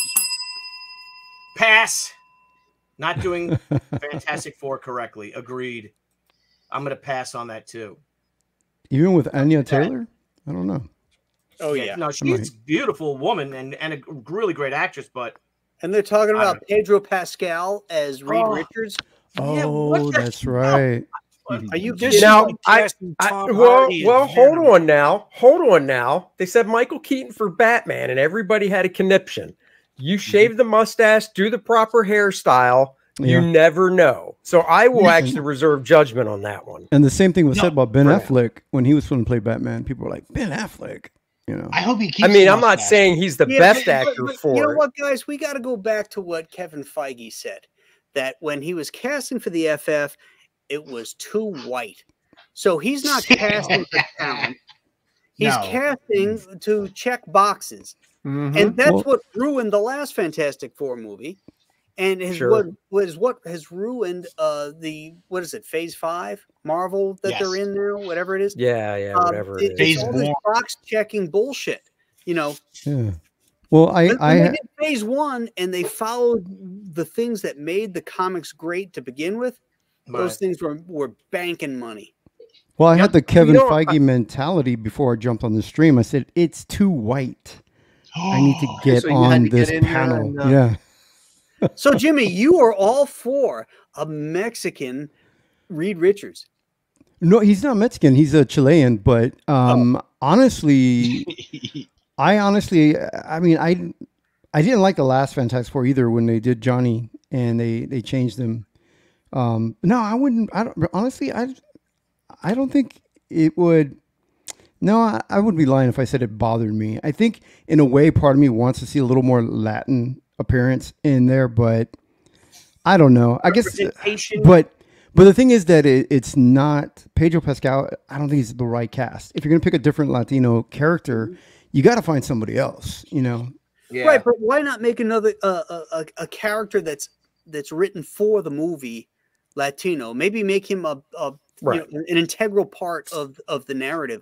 Pass. Not doing Fantastic Four correctly. Agreed. I'm going to pass on that too. Even with Anya Taylor? I don't know. Oh yeah. No, she's a beautiful woman and a really great actress, but And they're talking I about Pedro Pascal as Reed Oh. Richards. Yeah, Oh, what the that's hell? right. Are you This kidding? is Now, like casting Tom well, Hardy as hold Venom. on now. Hold on now. They said Michael Keaton for Batman, and everybody had a conniption. You shave the mustache, do the proper hairstyle. Yeah. You never know. So I will Yeah. actually reserve judgment on that one. And the same thing was No, said about Ben for now. Affleck when he was going to play Batman. People were like, Ben Affleck, you know. I hope he keeps. I mean, the I'm not mustache. saying he's the Yeah, best but- actor but for you know it. what, guys? We got to go back to what Kevin Feige said, that when he was casting for the FF, it was too white. So he's not casting for talent. He's No. casting to check boxes. Mhm. And that's Well- what ruined the last Fantastic Four movie. And is Sure. what has ruined the what is it, Phase 5 Marvel that they're Yes. in now, whatever it is. Yeah, whatever it is. It's Phase all this one. box checking bullshit. You know, Yeah. Well, when I they did Phase 1 and they followed the things that made the comics great to begin with, those things were banking money. well, I had the Kevin know, Feige mentality before I jumped on the stream. I said, it's too white. I need to get So you had on to get this in there panel. and, Yeah. So, Jimmy, you are all for a Mexican Reed Richards. No, he's not Mexican. He's a Chilean. But honestly, I mean, I didn't like the last Fantastic Four either when they did Johnny and they changed them. No, I wouldn't. I don't, honestly, I don't think it would. No, I would be lying if I said it bothered me. I think in a way, part of me wants to see a little more Latin appearance in there, but I don't know. I guess, Representation. but the thing is that it's not Pedro Pascal. I don't think he's the right cast. If you're gonna pick a different Latino character, you got to find somebody else. You know. Yeah. Right, but why not make another a character that's written for the movie Latino? Maybe make him a Right. you know, an integral part of the narrative.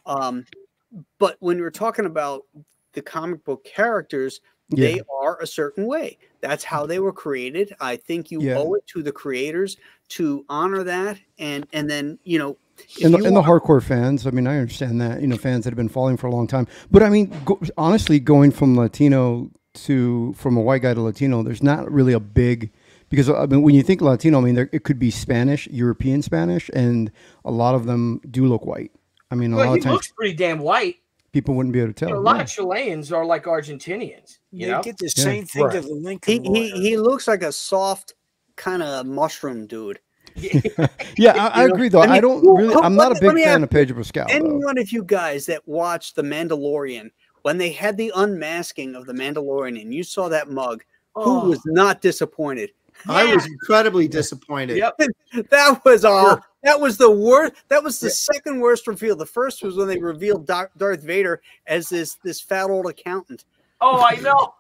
But when we're talking about the comic book characters, they are a certain way. That's how they were created. I think you owe it to the creators to honor that, and then you know. And the hardcore fans, I mean, I understand that, you know, fans that have been following for a long time. But I mean, honestly, going from Latino from a white guy to Latino, there's not really a big, because I mean, when you think Latino, I mean, it could be Spanish, European Spanish, and a lot of them do look white. I mean, a lot Well, of he times looks pretty damn white. people wouldn't be able to tell. You know, a lot of Chileans are like Argentinians. You They know, get the same thing to the Lincoln lawyer. he looks like a soft kind of mushroom dude. Yeah, I agree though. I don't really. I'm not a big fan of Pedro Pascal. Any Though. one of you guys that watched The Mandalorian, when they had the unmasking of the Mandalorian, and you saw that mug, who was not disappointed? I was incredibly disappointed. Yep. That was all. That was the worst. That was the second worst reveal. The first was when they revealed Darth Vader as this fat old accountant. Oh, I know.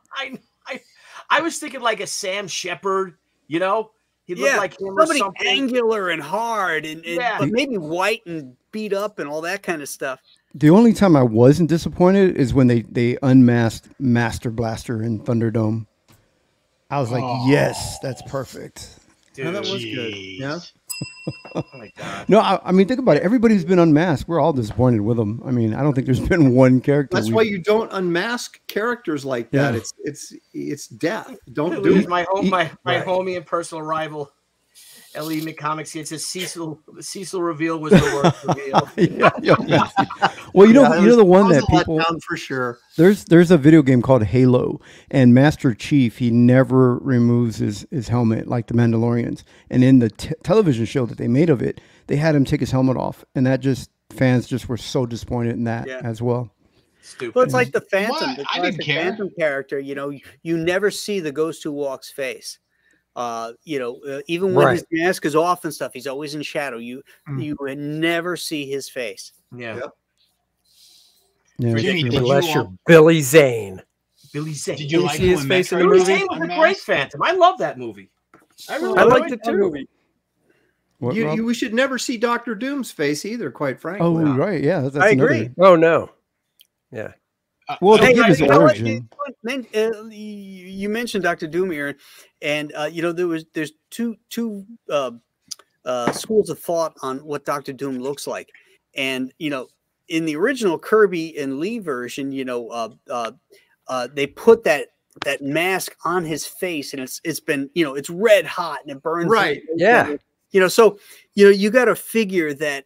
I was thinking like a Sam Shepard. You know, he looked like him or somebody something. angular and hard, and but maybe white and beat up and all that kind of stuff. The only time I wasn't disappointed is when they unmasked Master Blaster in Thunderdome. I was like, yes, that's perfect. Dude, that was good. Yeah. Oh my God. No, I mean, think about it. Everybody's been unmasked. We're all disappointed with them. I mean, I don't think there's been one character. That's why you don't unmask characters like that. Yeah. It's death. Don't do Lose it. my homie and personal rival, L.E. McComics. It says the Cecil reveal was the worst reveal. Well, you know the one that people down for sure. There's a video game called Halo, and Master Chief, he never removes his helmet like the Mandalorians. And in the television show that they made of it, they had him take his helmet off, and that fans just were so disappointed in that as well. Stupid. Well, it's like the Phantom. What? The I didn't classic care. Phantom character. You know, you never see the Ghost Who Walks face. Even when his mask is off and stuff, he's always in shadow. You would never see his face. Yeah. Yep. Yeah, Jimmy, Unless you're Billy Zane. Billy Zane. Did you like see his when face in the Metro Billy movie? Zane was a great Phantom. I love that movie. I really I liked enjoyed it that too. movie. What, Rob? We should never see Dr. Doom's face either, quite frankly. Oh, right. Yeah, that's I agree. another- Oh no. Yeah. Well, to Hey, give his you know what? origin. You mentioned Dr. Doom here, and there's two schools of thought on what Dr. Doom looks like, and in the original Kirby and Lee version, they put that mask on his face, and it's been it's red hot and it burns. Right. Yeah. So you got to figure that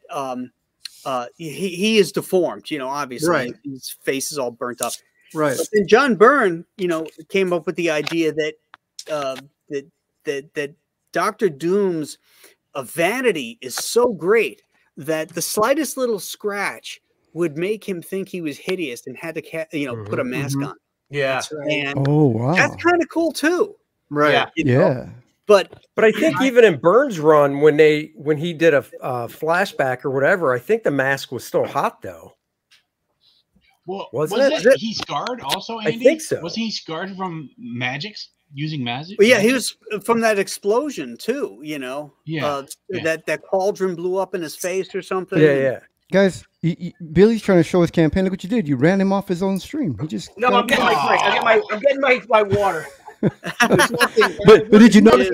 he is deformed. Obviously, Right. his face is all burnt up. Right. But then John Byrne, came up with the idea that that Dr. Doom's vanity is so great that the slightest little scratch would make him think he was hideous and had to put a mask on. Yeah. And Oh, wow. that's kind of cool too. Right. Yeah. But I think even in Burns' run, when he did a flashback or whatever, I think the mask was still hot though. Well, Wasn't was it? he scarred also, I Andy? think so. Was he scarred from using magic? yeah, he was from that explosion too. Yeah. That cauldron blew up in his face or something. Yeah. Guys, Billy's trying to show his campaign. Look what you did. You ran him off his own stream. He just No, I'm getting my drink. I'm getting my water. But did you notice?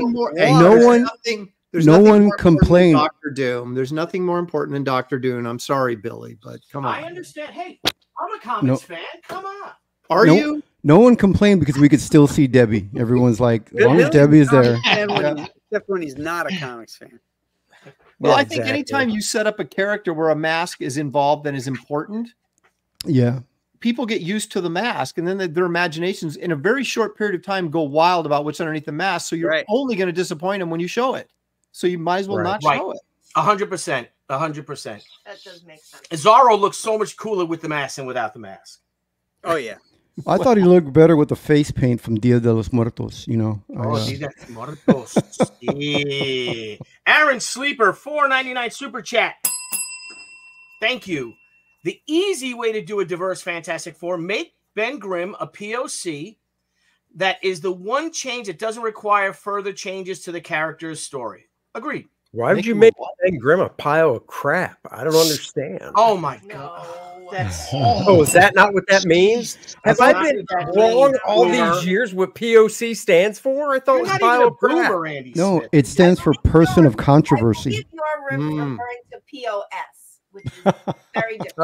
There's No nothing one more important than complained. Dr. Doom. There's nothing more important than Dr. Doom. I'm sorry, Billy, but come on. I understand. Hey, I'm a comics fan. Come on. Are No. you? No one complained because we could still see Debbie. Everyone's like, as long as Debbie is there. Except when he's not a comics fan. Well, Yeah, I think exactly. anytime you set up a character where a mask is involved and is important, Yeah. people get used to the mask, and then their imaginations in a very short period of time go wild about what's underneath the mask. So you're only going to disappoint them when you show it. So you might as well not show it. 100%. 100%. That does make sense. Zorro looks so much cooler with the mask than without the mask. Oh yeah. I thought he looked better with the face paint from Dia de los Muertos, Dia de los Muertos. Yeah. Aaron Sleeper, $4.99 super chat. Thank you. The easy way to do a diverse Fantastic Four, make Ben Grimm a POC. That is the one change that doesn't require further changes to the character's story. Agreed. Why would you make Ben Grimm a pile of crap? I don't understand. Oh my god. Is that not what that means? Have I been wrong all these years what POC stands for? I thought it was pile of crap. No, it stands for person of controversy. You're referring to POS, which is very different.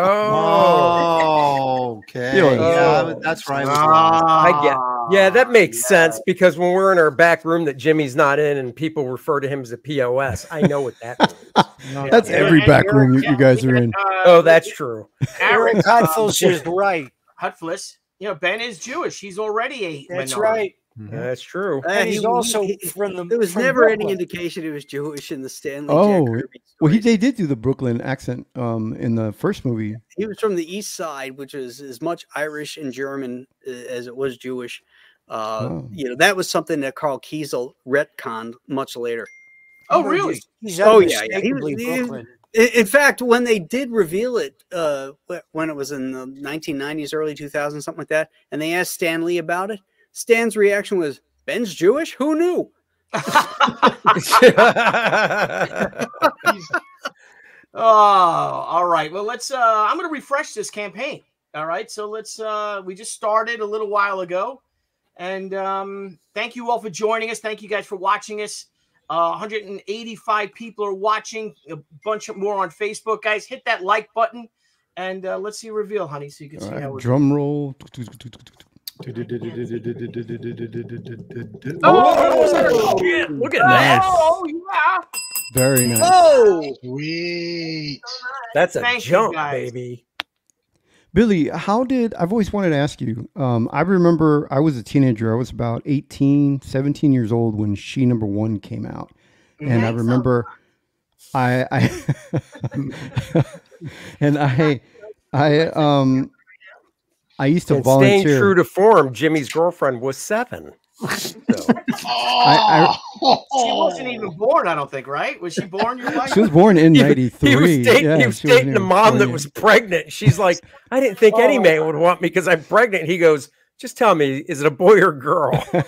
Oh, okay. Yeah, that's right. I get. Yeah, that makes sense because when we're in our back room that Jimmy's not in and people refer to him as a POS, I know what that means. That's every back room you guys are in. Oh, that's true. Aaron Hutfels is right. Hutfels. Ben is Jewish. He's already a That's minority. right. That's true. And he's also from the. There was from never any Brooklyn. indication he was Jewish in the Stanley Jack Oh, Kirby well, stories. they did do the Brooklyn accent in the first movie. He was from the East Side, which is as much Irish and German as it was Jewish. That was something that Carl Kiesel retconned much later. Oh, really? He's Oh, yeah. unmistakably Brooklyn. In fact, when they did reveal it, when it was in the 1990s, early 2000s, something like that, and they asked Stan Lee about it, Stan's reaction was, "Ben's Jewish? Who knew?" Oh, all right. Well, let's I'm going to refresh this campaign. All right. So let's we just started a little while ago. And thank you all for joining us. Thank you guys for watching us. 185 people are watching. A bunch more on Facebook, guys. Hit that like button, and let's see a reveal, honey, so you can see how we're drum roll. Oh, shit. Look at that. Oh, yeah. Very nice. Oh, Sweet. That's a Thank you, jump, guys. baby. Billy, I've always wanted to ask you. I remember I was a teenager. I was about 18, 17 years old when SHI #1 came out. And I remember I used to And volunteer. staying true to form, Jimmy's girlfriend was 7. So. She wasn't even born, I don't think, right? Was she born? Your wife? She was born in '93. He was dating she wasn't a even mom born that yet. was pregnant. She's like, I didn't think any man would want me because I'm pregnant. He goes, just tell me, is it a boy or girl? Do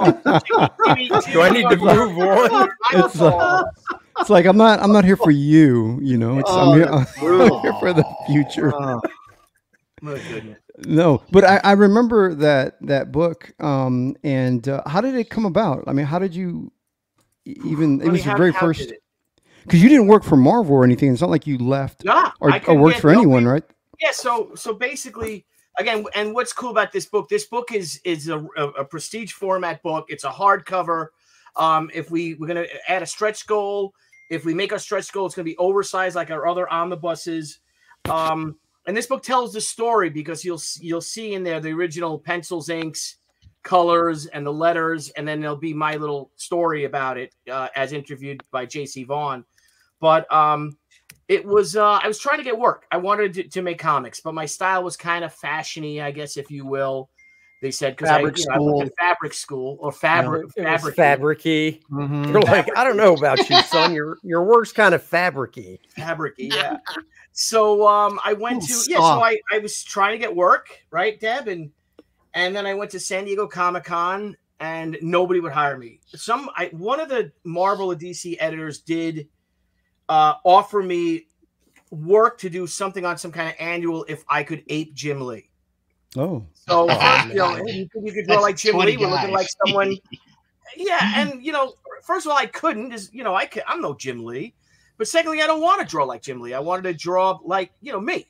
I need to move on? It's like I'm not here for you. You know, I'm here for the future. My goodness. No, but I remember that book. And how did it come about? I mean, how did you even? It was the very first. Because you didn't work for Marvel or anything. It's not like you left or worked for anyone, right? Yeah. So basically, again, and what's cool about this book? This book is a prestige format book. It's a hardcover. If we're gonna add a stretch goal, if we make our stretch goal, it's gonna be oversized like our other omnibuses. And this book tells the story because you'll see in there the original pencils, inks, colors, and the letters, and then there'll be my little story about it as interviewed by J.C. Vaughn. But it was I was trying to get work. I wanted to make comics, but my style was kind of fashiony, I guess, if you will. They said because I went to fabric school or fabric. Fabric-y. You're like, I don't know about you, son. Your work's kind of fabric-y. Fabric-y, yeah. So I went to So I was trying to get work, right, Deb, and then I went to San Diego Comic-Con, and nobody would hire me. One of the Marvel or DC editors did offer me work to do something on some kind of annual if I could ape Jim Lee. Oh, so you could draw like Jim Lee. We're looking like someone. Yeah, and first of all, I couldn't. I'm no Jim Lee. But secondly, I don't want to draw like Jim Lee. I wanted to draw like, me.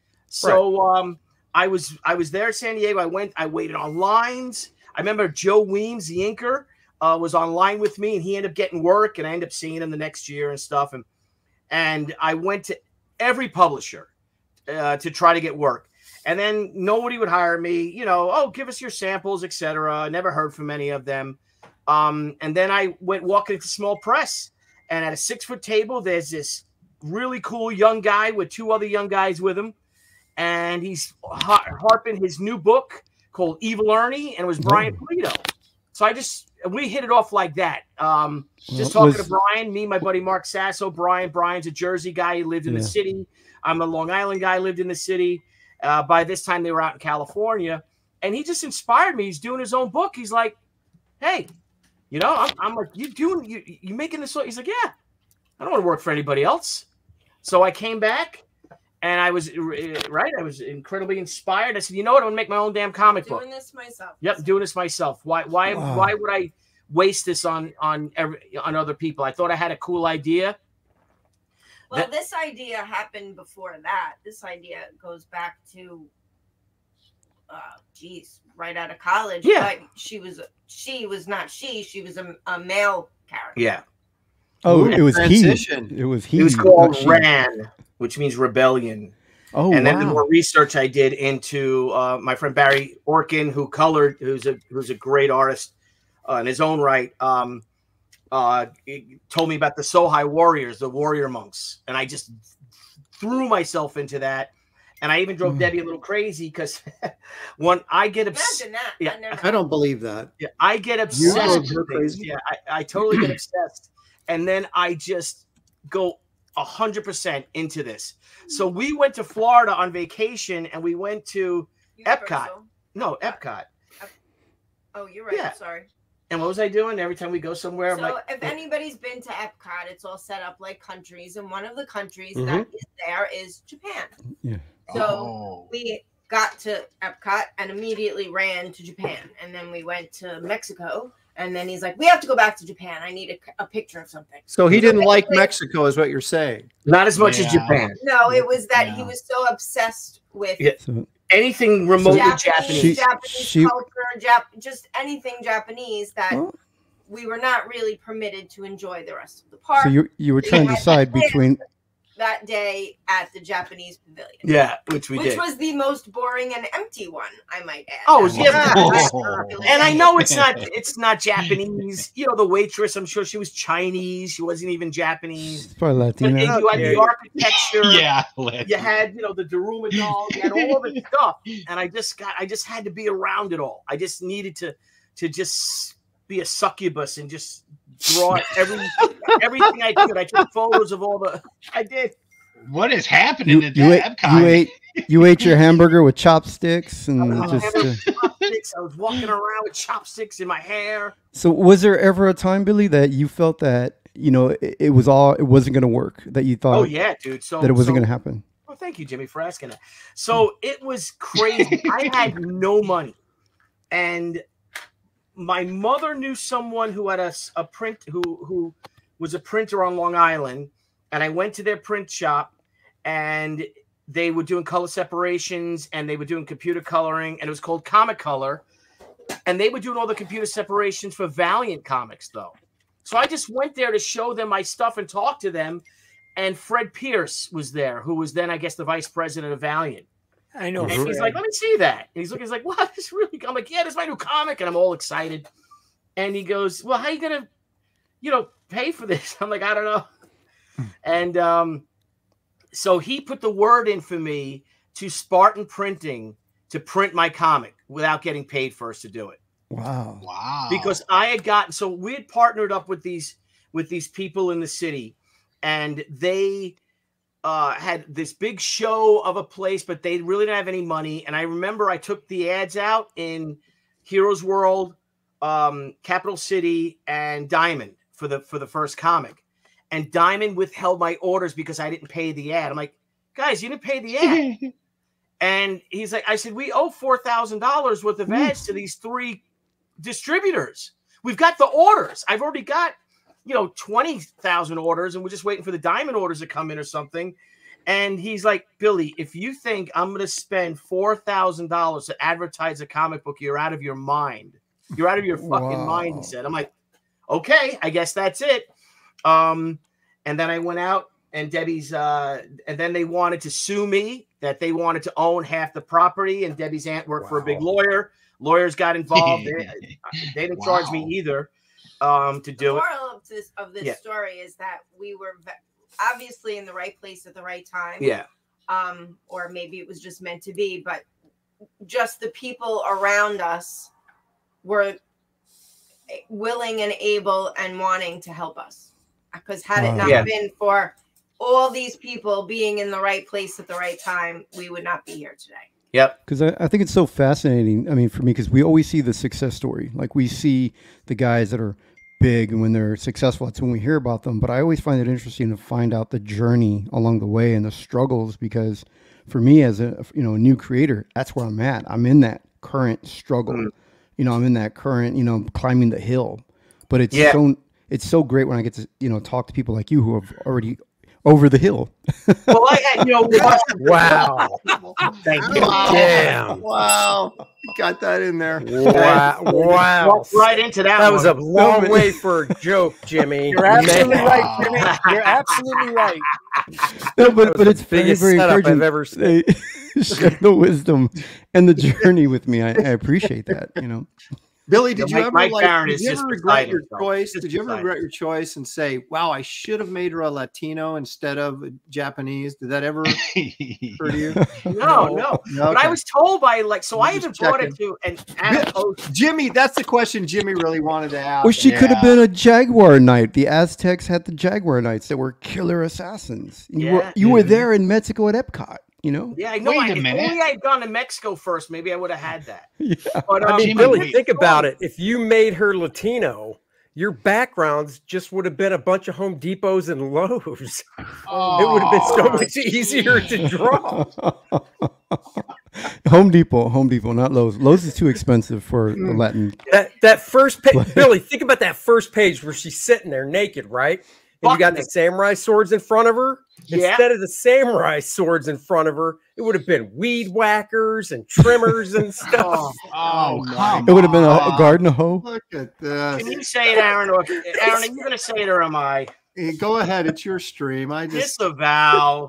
So I was there in San Diego. I waited on lines. I remember Joe Weems, the inker, was online with me, and he ended up getting work, and I ended up seeing him the next year and stuff. And I went to every publisher to try to get work. And then nobody would hire me, give us your samples, etc. Never heard from any of them. And then I went walking into small press. And at a 6-foot table, there's this really cool young guy with 2 other young guys with him. And he's harping his new book called Evil Ernie, and it was Brian Polito. So we hit it off like that. Just talking to Brian, me, my buddy Mark Sasso. Brian's a Jersey guy. He lived in the city. I'm a Long Island guy, lived in the city. By this time, they were out in California. And he just inspired me. He's doing his own book. He's like, hey, I'm like, you making this? He's like, yeah, I don't want to work for anybody else. So I came back, and I was I was incredibly inspired. I said, you know what? I'm gonna make my own damn comic book. Doing this myself. Yep, doing this myself. Why would I waste this on other people? I thought I had a cool idea. Well, this idea happened before that. This idea goes back to, right out of college. Yeah. But she was a male character. Yeah. Oh, it was Transition. he. It was he. It was called she. Ran, which means rebellion. Oh, and then the more research I did into my friend Barry Orkin, who's a great artist in his own right, he told me about the Sohai warriors, the warrior monks, and I just threw myself into that. And I even drove Debbie a little crazy because when I get obsessed, I don't believe that. Yeah, I get obsessed with things. Yeah, I totally get obsessed, and then I just go 100% into this. So we went to Florida on vacation, and we went to Epcot. No, Epcot. Oh, you're right. Yeah. Sorry. And what was I doing? Every time we go somewhere, I'm like, if anybody's been to Epcot, it's all set up like countries, and one of the countries that is there is Japan. Yeah. So we got to Epcot and immediately ran to Japan, and then we went to Mexico, And then he's like, we have to go back to Japan. I need a picture of something. So he didn't like Mexico, is what you're saying? Not as much as Japan. No, it was that he was so obsessed with anything remotely Japanese culture, just anything Japanese that we were not really permitted to enjoy the rest of the park. So you were trying to decide between that day at the Japanese pavilion. Yeah, which did. Which was the most boring and empty one, I might add. Oh, yeah. And I know it's not Japanese. You know, the waitress, I'm sure she was Chinese. She wasn't even Japanese. Probably Latina. But you had the architecture. Yeah. You had, you know, the Daruma dolls. You had all the stuff. And I just had to be around it all. I just needed to just be a succubus and just draw everything I could. I took photos of all the. I did. What is happening at Epcot? You ate your hamburger with chopsticks and chopsticks. I was walking around with chopsticks in my hair. So, was there ever a time, Billy, that you felt that it wasn't going to work? That you thought, oh yeah, dude, that it wasn't going to happen? Well, thank you, Jimmy, for asking that. So it was crazy. I had no money, and my mother knew someone who had a print who was a printer on Long Island, and I went to their print shop, and they were doing color separations and they were doing computer coloring, and it was called Comic Color, and they were doing all the computer separations for Valiant comics though. So I just went there to show them my stuff and talk to them, and Fred Pierce was there, who was then I guess the vice president of Valiant. I know. And he's like, let me see that. And he's looking, he's like, what? This really? I'm like, yeah, this is my new comic. And I'm all excited. And he goes, well, how are you going to, pay for this? I'm like, I don't know. And so he put the word in for me to Spartan Printing to print my comic without getting paid first to do it. Wow. Because I had gotten, so we had partnered up with these people in the city, and they had this big show of a place, but they really didn't have any money. And I remember I took the ads out in Heroes World, Capital City, and Diamond for the first comic. And Diamond withheld my orders because I didn't pay the ad. I'm like, guys, you didn't pay the ad. And he's like, I said, we owe $4,000 worth of ads to these 3 distributors. We've got the orders. I've already got 20,000 orders, and we're just waiting for the Diamond orders to come in or something. And he's like, Billy, if you think I'm going to spend $4,000 to advertise a comic book, you're out of your mind. You're out of your fucking mind, he said. I'm like, okay, I guess that's it. And then I went out, and Debbie's, and then they wanted to sue me, that they wanted to own half the property, and Debbie's aunt worked for a big lawyer. Lawyers got involved. They didn't charge me either. To do the moral of this story is that we were obviously in the right place at the right time. Yeah. Or maybe it was just meant to be, but just the people around us were willing and able and wanting to help us. Because had it not been for all these people being in the right place at the right time, we would not be here today. Yep. Because I think it's so fascinating. I mean, for me, because we always see the success story. Like we see the guys that are big, and when they're successful, that's when we hear about them. But I always find it interesting to find out the journey along the way and the struggles. Because for me, as a new creator, that's where I'm at. I'm in that current struggle. I'm in that current, climbing the hill. But it's so great when I get to talk to people like you who have already over the hill. Well, I had, wow. Thank you. Damn. Wow. You got that in there. Wow. Walked right into that. That was a long way for a joke, Jimmy. You're absolutely right, Jimmy. You're absolutely right. No, but it's very, very encouraging. I've ever seen. Share the wisdom and the journey with me. I appreciate that. Billy, did you ever regret your choice? Did you ever regret your choice and say, "Wow, I should have made her a Latino instead of a Japanese"? Did that ever occur to you? No. Okay. But I was told by I even brought it to Jimmy. That's the question Jimmy really wanted to ask. Well, she could have been a Jaguar Knight. The Aztecs had the Jaguar Knights that were killer assansins. You were there in Mexico at Epcot. Yeah, I know. If only I had gone to Mexico first, maybe I would have had that. Yeah. But I mean, Billy, think about it. If you made her Latino, your backgrounds just would have been a bunch of Home Depots and Lowe's. It would have been so much easier to draw. Home Depot, not Lowe's. Lowe's is too expensive for the Latin. That first page, Billy, think about that first page where she's sitting there naked, right? And you got the samurai swords in front of her. Yeah. Instead of the samurai swords in front of her, it would have been weed whackers and trimmers and stuff. It would have been a garden hoe. Look at this. Can you say it, Aaron? Or Aaron, are you going to say it, or am I? Hey, go ahead. It's your stream. I just disavow.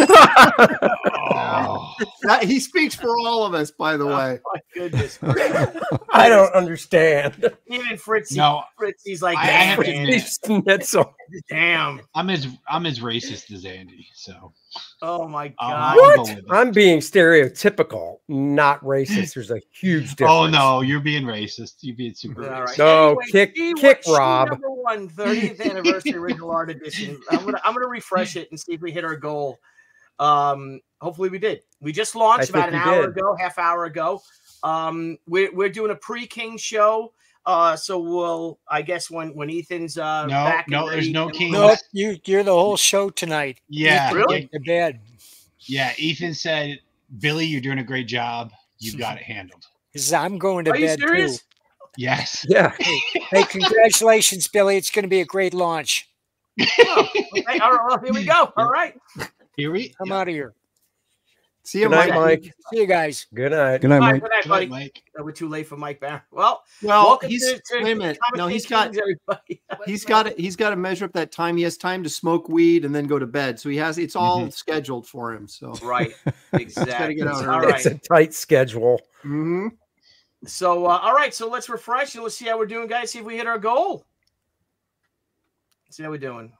He speaks for all of us, by the way. My goodness. I don't understand. Even Fritzy. No, Fritzy's like, I have to admit, that's so damn. I'm as racist as Andy. So. Oh my God. What? I'm being stereotypical, not racist. There's a huge difference. Oh no, you're being racist. You're being super racist. Right. No, anyway, kick Rob. Number 1, 30th anniversary original art edition. I'm gonna refresh it and see if we hit our goal. Hopefully we did. We just launched about an half hour ago. We're doing a pre-King show. So we'll, I guess when Ethan's back. No, there's no King. Nope, you're the whole show tonight. Yeah, really? To bed. Yeah, Ethan said, Billy, you're doing a great job. You've got it handled. I'm going to bed too. Yes. Yeah. Hey, congratulations, Billy. It's going to be a great launch. Oh, okay. All right, well, here we go. All right. I'm out of here. See you, Good night, Mike. Mike. See you guys. Good night. Good night, Mike. Good night, buddy. Mike. We're too late for Mike Barron. Well, he's wait a minute. No, he's got to measure up that time. He has time to smoke weed and then go to bed. So it's all scheduled for him. So right, exactly. Get out all It's a tight schedule. Mm-hmm. So all right, so let's refresh and let's see how we're doing, guys. See if we hit our goal. See how we're doing.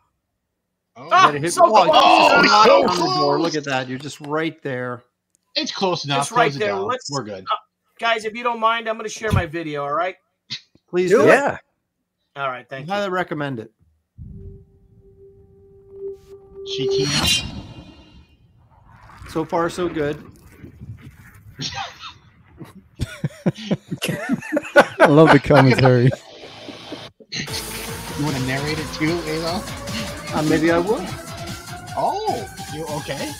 Look at that. You're just right there. It's close enough. Just right there. We're good. Guys, if you don't mind, I'm going to share my video, all right? Please do. Yeah. All right, thank you. Highly recommend it. So far, so good. I love the commentary. You want to narrate it too, Alo? Maybe I will. Oh, you okay?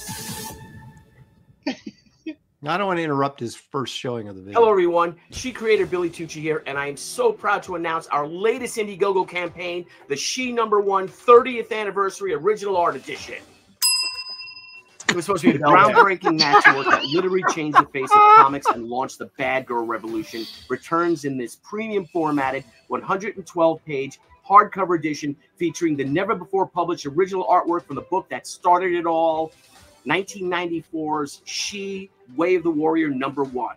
I don't want to interrupt his first showing of the video. Hello, everyone. SHI creator Billy Tucci here, and I am so proud to announce our latest Indiegogo campaign, the SHI #1 30th Anniversary Original Art Edition. It was supposed to be a groundbreaking matchwork that literally changed the face of comics and launched the Bad Girl Revolution. Returns in this premium formatted 112-page hardcover edition featuring the never-before-published original artwork from the book that started it all, 1994's SHI Way of the Warrior #1.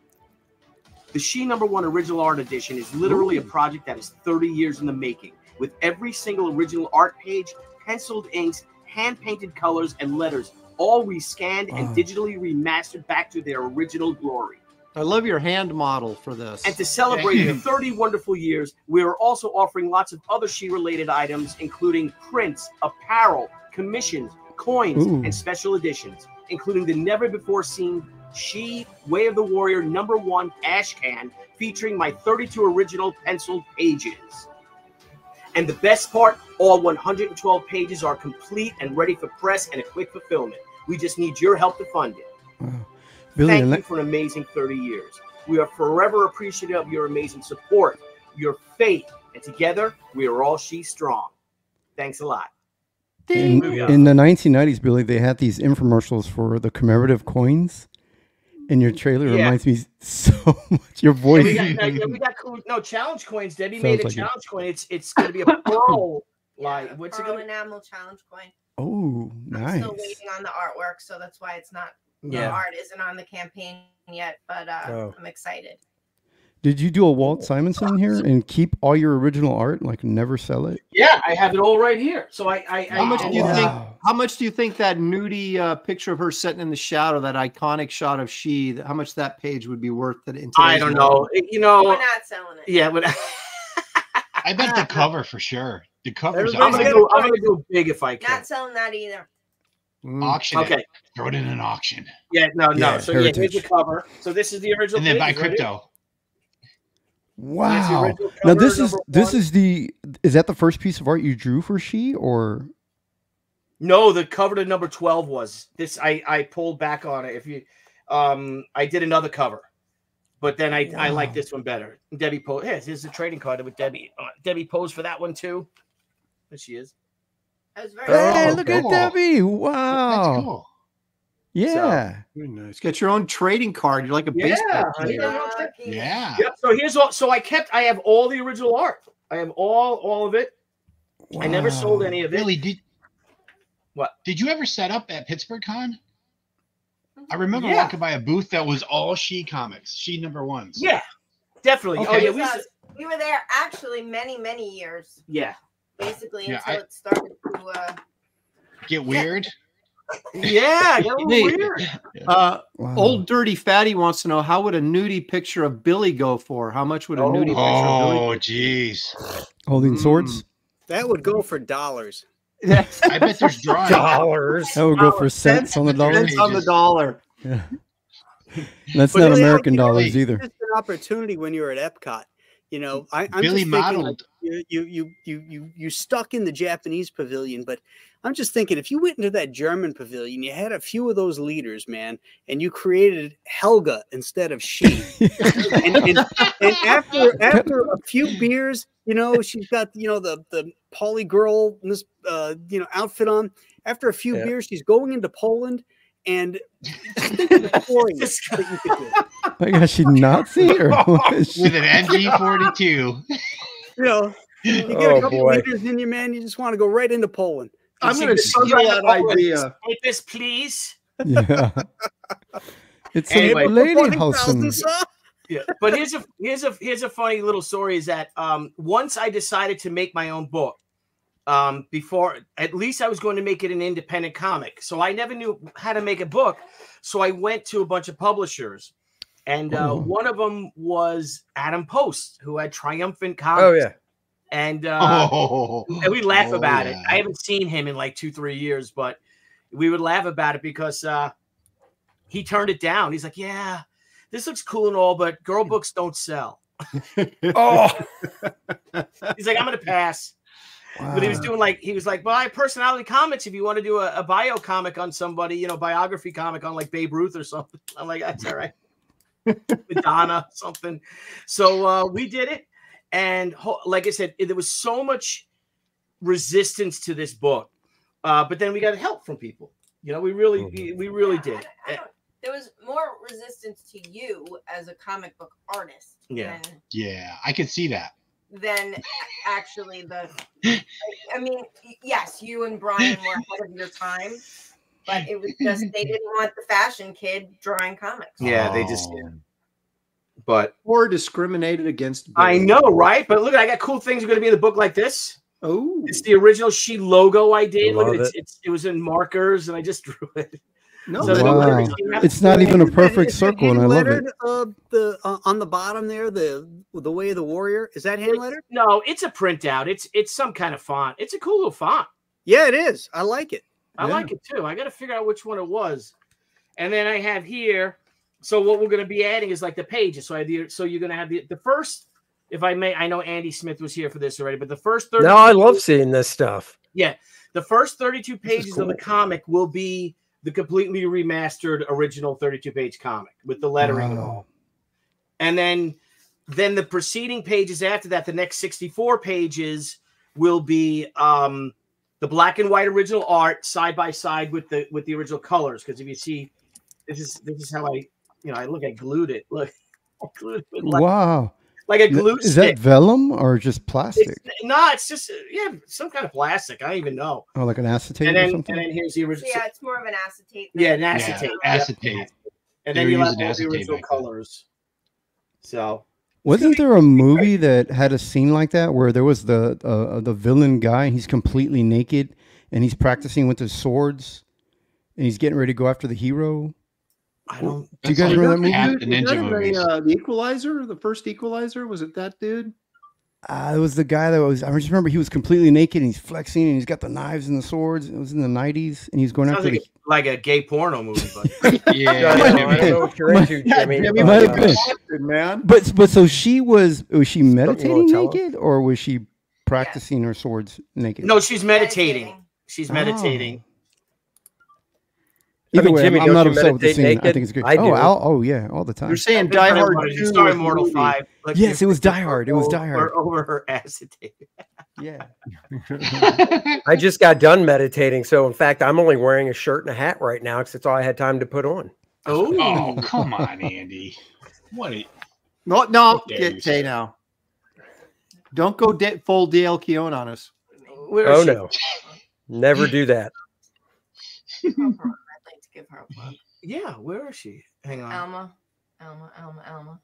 The SHI #1 original art edition is literally a project that is 30 years in the making, with every single original art page, penciled inks, hand-painted colors, and letters, all rescanned and digitally remastered back to their original glory. I love your hand model for this. And to celebrate the 30 wonderful years, we are also offering lots of other SHI-related items, including prints, apparel, commissions, coins, and special editions, including the never-before-seen SHI Way of the Warrior #1 ash can featuring my 32 original penciled pages. And the best part, all 112 pages are complete and ready for press and a quick fulfillment. We just need your help to fund it. Billy, Thank you for an amazing 30 years. We are forever appreciative of your amazing support, your faith, and together we are all SHI strong. Thanks a lot. In the 1990s, Billy, they had these infomercials for the commemorative coins. And your trailer reminds me so much. Your voice. We got cool, challenge coins. Debbie made a challenge coin. It's going to be a pearl. What's it pearl going to enamel challenge coin. Oh, nice. I'm still waiting on the artwork, so that's why it's not. The art isn't on the campaign yet, but I'm excited. Did you do a Walt Simonson here and keep all your original art, like never sell it? Yeah, I have it all right here. So how much do you think? How much do you think that nudie picture of her sitting in the shadow, that iconic shot of SHI, how much that page would be worth? I don't know. We're not selling it. Yeah, but I bet the cover for sure. The cover. I'm gonna go big if I can. Not selling that either. Auction. Okay. It. Throw it in an auction. Yeah, no. Yeah, so heritage. here's the cover. So this is the original. And then buy page, right? crypto. Wow. Now this is that the first piece of art you drew for SHI, or? No, the cover to #12 was this. I pulled back on it. If you, I did another cover, but then I like this one better. Debbie posed. Here's the trading card with Debbie. Debbie posed for that one too. There she is. That was very Hey, cool. look at Debbie! Wow. That's cool. Yeah. So, very nice. Get your own trading card. You're like a baseball player. Yeah. Yep. So here's all. So I have all the original art. I have all of it. Wow. I never sold any of it. Really? What? Did you ever set up at Pittsburgh Con? I remember walking by a booth that was all SHI comics, SHI #1s. Yeah, definitely. Okay. Oh yeah, We were there actually many years. Yeah. Basically Yeah, until it started to get weird. Yeah, get a little Hey, weird. Old Dirty Fatty wants to know, how would a nudie picture of Billy go for? How much would a nudie picture of Billy? Oh, jeez. Holding swords? That would go for dollars. I bet there's drawings. Dollars. That would go for cents on the dollar. Cents on the dollar. Yeah. That's But not really, American you know, dollars it's either. just an opportunity when you were at Epcot. You know, I'm Billy just thinking, like, modeled. you stuck in the Japanese pavilion, but I'm just thinking, if you went into that German pavilion, you had a few of those leaders, man, and you created Helga instead of she. and after a few beers, you know, she's got, you know, the poly girl outfit on. After a few beers, she's going into Poland. And think of the stories that you could do. My gosh, she Nazi or what is she? With an MG42. You know, you get a couple liters in you, man. You just want to go right into Poland. I'm going to steal that idea. Take this, please. Yeah. It's Anyway, a lady house. Yeah, but here's a funny little story. Is that once I decided to make my own book, before at least I was going to make it an independent comic. So I never knew how to make a book. So I went to a bunch of publishers, and one of them was Adam Post, who had Triumphant Comics. Oh yeah. And we laugh about it. I haven't seen him in like 2-3 years, but we would laugh about it because he turned it down. He's like, yeah, this looks cool and all, but girl books don't sell. Oh. He's like, I'm going to pass. Wow. But he was like, well, I have Personality Comics. If you want to do a bio comic on somebody, you know, biography comic on like Babe Ruth or something. I'm like, that's all right. Madonna, something. So we did it. And like I said, there was so much resistance to this book. But then we got help from people. You know, we really did. There was more resistance to you as a comic book artist. Yeah. Yeah, I could see that. Than actually I mean, yes, you and Brian were ahead of your time, but it was just they didn't want the fashion kid drawing comics. Yeah, they just but or discriminated against Billy. I know, right? But look, I got cool things are going to be in the book like this. Oh, it's the original SHI logo I did. Love look, it was in markers, and I just drew it. No, so wow. It's not even a perfect circle, and I love it. On the bottom there, the way of the warrior, is that hand lettered? No, it's a printout. It's some kind of font. It's a cool little font. Yeah, it is. I like it. I like it too. I got to figure out which one it was. And then I have here. So what we're going to be adding is like the pages. So you're going to have the first. If I may, I know Andy Smith was here for this already, but the first 30. No, I love seeing this stuff. Yeah, the first 32 pages of the comic will be the completely remastered original 32-page comic with the lettering and all. And then the preceding pages after that, the next 64 pages will be the black and white original art side by side with the original colors. Because if you see, this is how I glued it. Look, I glued it wow. Like a glue Is stick. that vellum or just plastic? It's just some kind of plastic. I don't even know. Oh, like an acetate or something? And then here's the original. Yeah, it's more of an acetate. Yeah, an acetate. Yeah, acetate. And then you have all the original colors. So wasn't there a movie that had a scene like that where there was the villain guy and he's completely naked and he's practicing with his swords and he's getting ready to go after the hero? I don't. Do you guys remember that movie? The Equalizer, the first Equalizer, was it that dude? It was the guy that was. I just remember he was completely naked and he's flexing and he's got the knives and the swords. It was in the 90s and he's going after like a gay porno movie. But yeah, I know what you're into, Jimmy. Man. But so was she meditating naked or was she practicing her swords naked? No, she's meditating. She's meditating. Either way, Jimmy, I'm not don't you upset with the meditate scene. I naked? think it's great. I do. Oh yeah, all the time. You're saying Die Hard What is it? 2 Star was Immortal movie. 5. Like, Yes, it was Die Hard. It was Die Hard. Over her acetate. Yeah. I just got done meditating, so in fact, I'm only wearing a shirt and a hat right now because it's all I had time to put on. Oh, come on, Andy. What? No, dare you get say? Tay now. Don't go full Dale Keown on us. Where Oh is she? no, never do that. I'd like to give her a plug. Yeah, where is she? Hang on. Alma.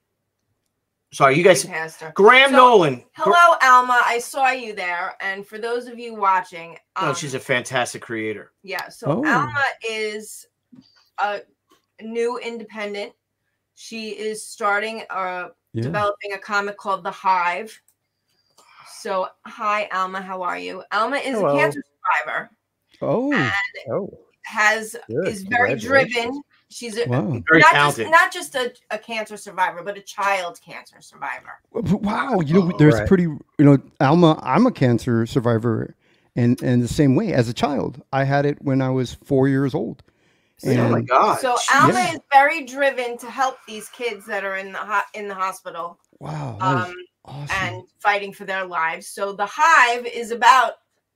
Sorry, you guys. Pastor. Graham So, Nolan. Hello, Alma. I saw you there. And for those of you watching, No, she's a fantastic creator. yeah. So Oh. Alma is a new independent. She is starting developing a comic called The Hive. So, hi, Alma. How are you? Alma is Hello. a cancer survivor. Oh. And Oh, is very driven. Congratulations. She's Wow. Very not talented. not just a cancer survivor, but a child cancer survivor. Wow. You know, there's Right. pretty. You know, Alma. I'm a cancer survivor, and the same way as a child. I had it when I was 4 years old. Oh my God. So Alma Yeah. is very driven to help these kids that are in the hospital. Wow. That is awesome. And fighting for their lives. So the Hive is about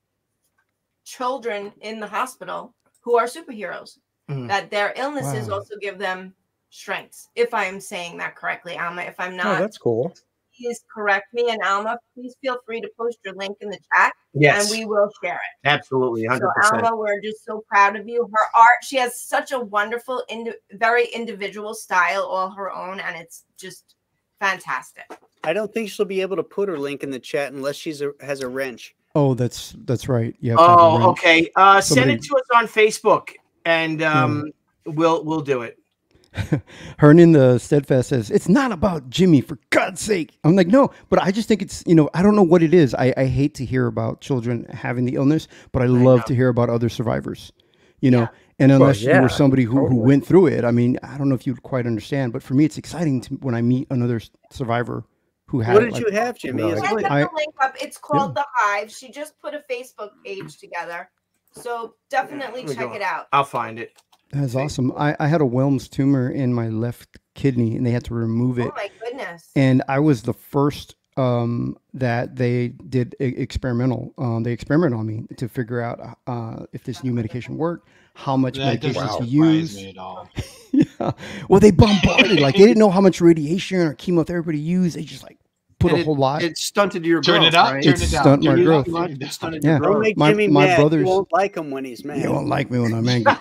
children in the hospital who are superheroes. Mhm. That their illnesses Wow. also give them strengths. If I am saying that correctly, Alma. If I'm Oh, not, that's cool. please correct me. And Alma, please feel free to post your link in the chat, Yes, and we will share it. absolutely, So 100%. Alma, we're just so proud of you. Her art, she has such a wonderful, very individual style, all her own, and it's just fantastic. I don't think she'll be able to put her link in the chat unless has a wrench. Oh, that's right. Yeah. have to have a Oh, wrench. okay. Send Somebody- it to us on Facebook, and we'll do it. Hearn in the Steadfast says, it's not about Jimmy, for God's sake. I'm like, no, but I just think it's, you know, I don't know what it is. I hate to hear about children having the illness, but I love to hear about other survivors, you know, and unless you were somebody who went through it, I mean, I don't know if you'd quite understand, but for me, it's exciting when I meet another survivor who had What it. did you have, Jimmy? No, Is I it- put the link up. It's called The Hive. She just put a Facebook page together. So definitely check it out. I'll find it. That's awesome. I had a Wilms tumor in my left kidney and they had to remove it. Oh my goodness. And I was the first that they did experimental. They experimented on me to figure out if this new medication worked, how much medication to use. Me at all. Yeah. Well, they bombarded. Like they didn't know how much radiation or chemotherapy to use. They just like put a whole lot. It stunted your Turn growth, it up. right? Turn It's it down. stunt my Turn it growth. up, turn it down. Stunted Yeah. your Don't growth. make My- Jimmy my mad. brothers- You won't like him when he's mad. You won't like me when I'm angry.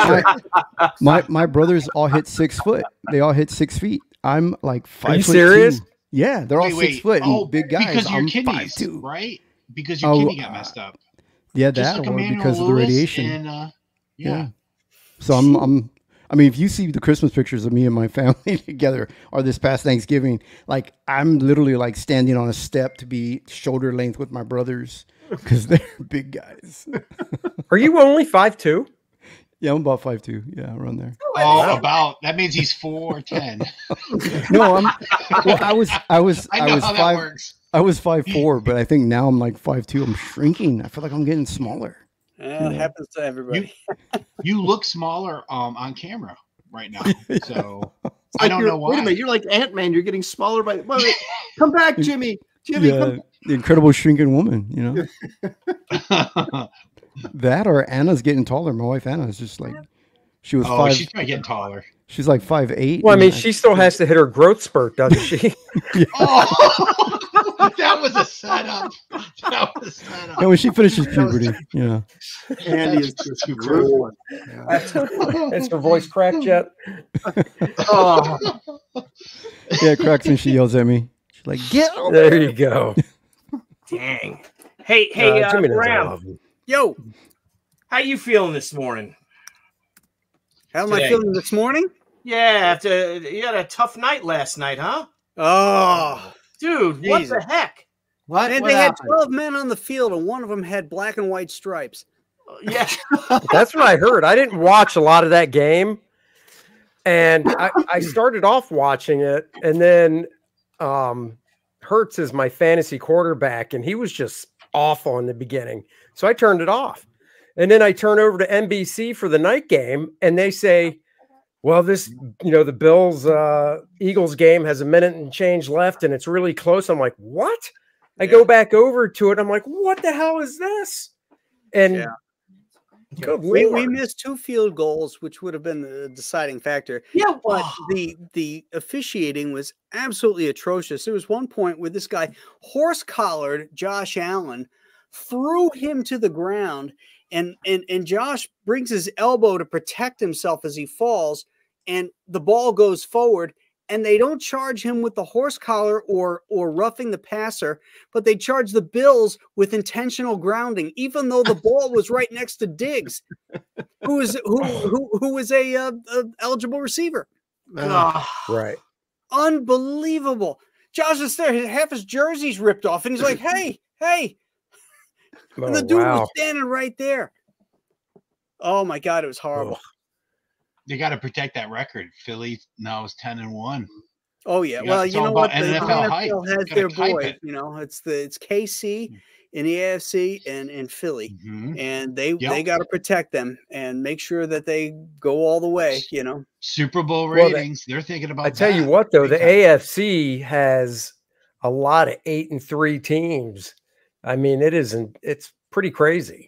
my brothers all hit 6 foot. They all hit 6 feet. I'm like 5 Are you foot serious? 2. Yeah, they're all 6 foot and big guys. Because your I'm kidneys, 5'2". right? Because your kidney got messed up. Yeah, Just that like or Emmanuel because of the Lewis radiation. And, Yeah. So I'm I mean, if you see the Christmas pictures of me and my family together or this past Thanksgiving, like I'm literally like standing on a step to be shoulder length with my brothers because they're big guys. Are you only 5'2"? Yeah, I'm about 5'2". Yeah, around there. Oh, about that means he's 4'10". No, I was I know how that 5. works. I was 5'4", but I think now I'm like 5'2". I'm shrinking. I feel like I'm getting smaller. It happens to everybody. You look smaller on camera right now. So I don't You're- know why. Wait a minute, you're like Ant-Man. You're getting smaller by. Wait, come back, Jimmy. Jimmy, Yeah, come. the incredible shrinking woman. You know that or Anna's getting taller. My wife Anna is just like she was 5. She's probably getting taller. She's like 5'8". Well, I mean, and she still has to hit her growth spurt, doesn't she? Oh, that was a setup. That was a setup. And when she finishes puberty, you know. Andy is just too brutal. Has her voice cracked yet? Oh, Yeah, it cracks when she yells at me. She's like, "Get over There you go. dang. Hey, Jimmy knows I Graham, love you. Yo, how you feeling this morning? how am I Today. feeling this morning? Yeah, after you had a tough night last night, huh? Oh, Dude, what Jesus. the heck? What? and What they had happened? 12 men on the field, and one of them had black and white stripes. Yeah. That's what I heard. I didn't watch a lot of that game. And I started off watching it, and then Hertz is my fantasy quarterback, and he was just awful in the beginning. So I turned it off. And then I turn over to NBC for the night game, and they say, well, this, the Bills Eagles game has a minute and change left, and it's really close. I'm like, what? I go back over to it. I'm like, what the hell is this? And we missed 2 field goals, which would have been the deciding factor. Yeah, but the officiating was absolutely atrocious. There was one point where this guy horse-collared Josh Allen, threw him to the ground, and Josh brings his elbow to protect himself as he falls, and the ball goes forward, and they don't charge him with the horse collar or roughing the passer, but they charge the Bills with intentional grounding, even though the ball was right next to Diggs, who was a eligible receiver. Right. Unbelievable. Josh is there. Half his jersey's ripped off, and he's like, hey. And the dude was standing right there. Oh, my God. It was horrible. They got to protect that record. Philly now is 10-1. Oh yeah, well, you know what? The NFL has their boy. It's KC in the AFC and in Philly, and they got to protect them and make sure that they go all the way. Super Bowl ratings. They're thinking about. I tell you what, though, the AFC has a lot of 8-3 teams. I mean, it's pretty crazy.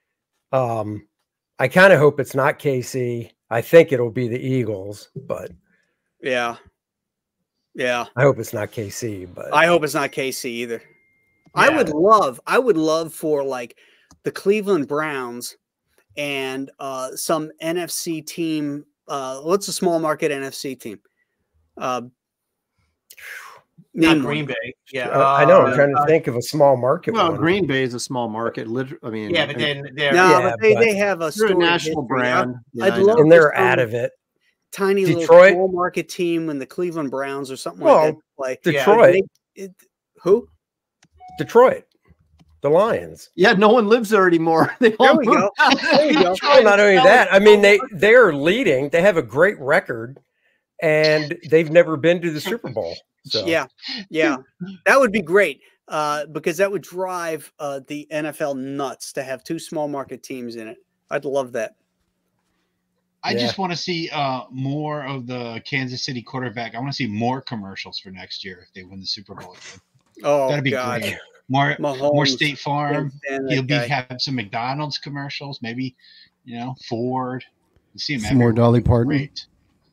I kind of hope it's not KC. I think it'll be the Eagles, but yeah. I hope it's not KC, but I hope it's not KC either. Yeah. I would love for like the Cleveland Browns and some NFC team. What's a small market NFC team? Not Green Bay. Yeah, I know. I'm trying to think of a small market. Well, Green Bay is a small market. I mean, yeah, but then but they have a national brand. I'd love, and they're out of it. Tiny Detroit, little small market team in the Cleveland Browns or something like that. Play. Detroit. Who? Detroit. The Lions. Yeah, no one lives there anymore. There we go. Well, not only that, I mean, they're leading. They have a great record, and they've never been to the Super Bowl. So. Yeah, that would be great because that would drive the NFL nuts to have 2 small market teams in it. I'd love that. I just want to see more of the Kansas City quarterback. I want to see more commercials for next year if they win the Super Bowl again. Oh, that'd be God. great. More State Farm. He'll have some McDonald's commercials, maybe Ford. See him some more Dolly Parton. Great.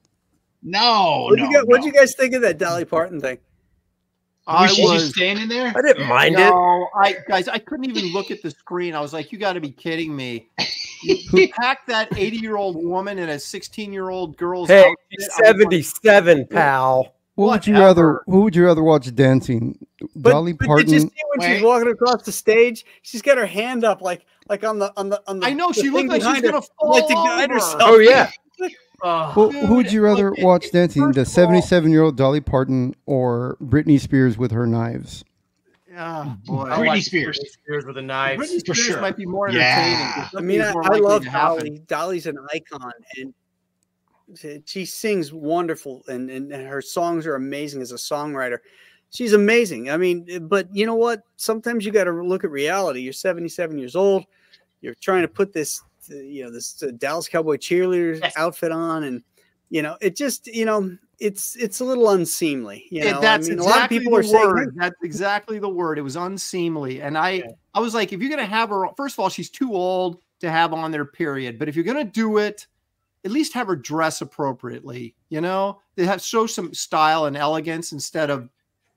No, What'd you guys think of that Dolly Parton thing? Was she just standing there? I didn't mind it. I couldn't even look at the screen. I was like, you got to be kidding me. You packed that 80-year-old woman in a 16-year-old girl's outfit. She's 77, pal. Who would you rather watch dancing? Dolly Parton. Did you see when she's walking across the stage? She's got her hand up like on the I know she looked like she's gonna fall like to guide herself. Oh yeah. Who would you rather watch dancing? The 77-year-old Dolly Parton or Britney Spears with her knives? Oh boy, Britney Spears. Britney Spears with the knives. Britney Spears sure. might be more entertaining. I mean, I love Dolly. Dolly's an icon, and she sings wonderful, and her songs are amazing as a songwriter. She's amazing. I mean, but you know what? Sometimes you got to look at reality. You're 77 years old. You're trying to put this, this Dallas Cowboy cheerleader outfit on, and it just, it's a little unseemly. That's a exactly lot of people the are saying word. That's exactly the word. It was unseemly, and I was like, if you're gonna have her, first of all, she's too old to have on there. Period. But if you're gonna do it, at least have her dress appropriately. They show some style and elegance instead of.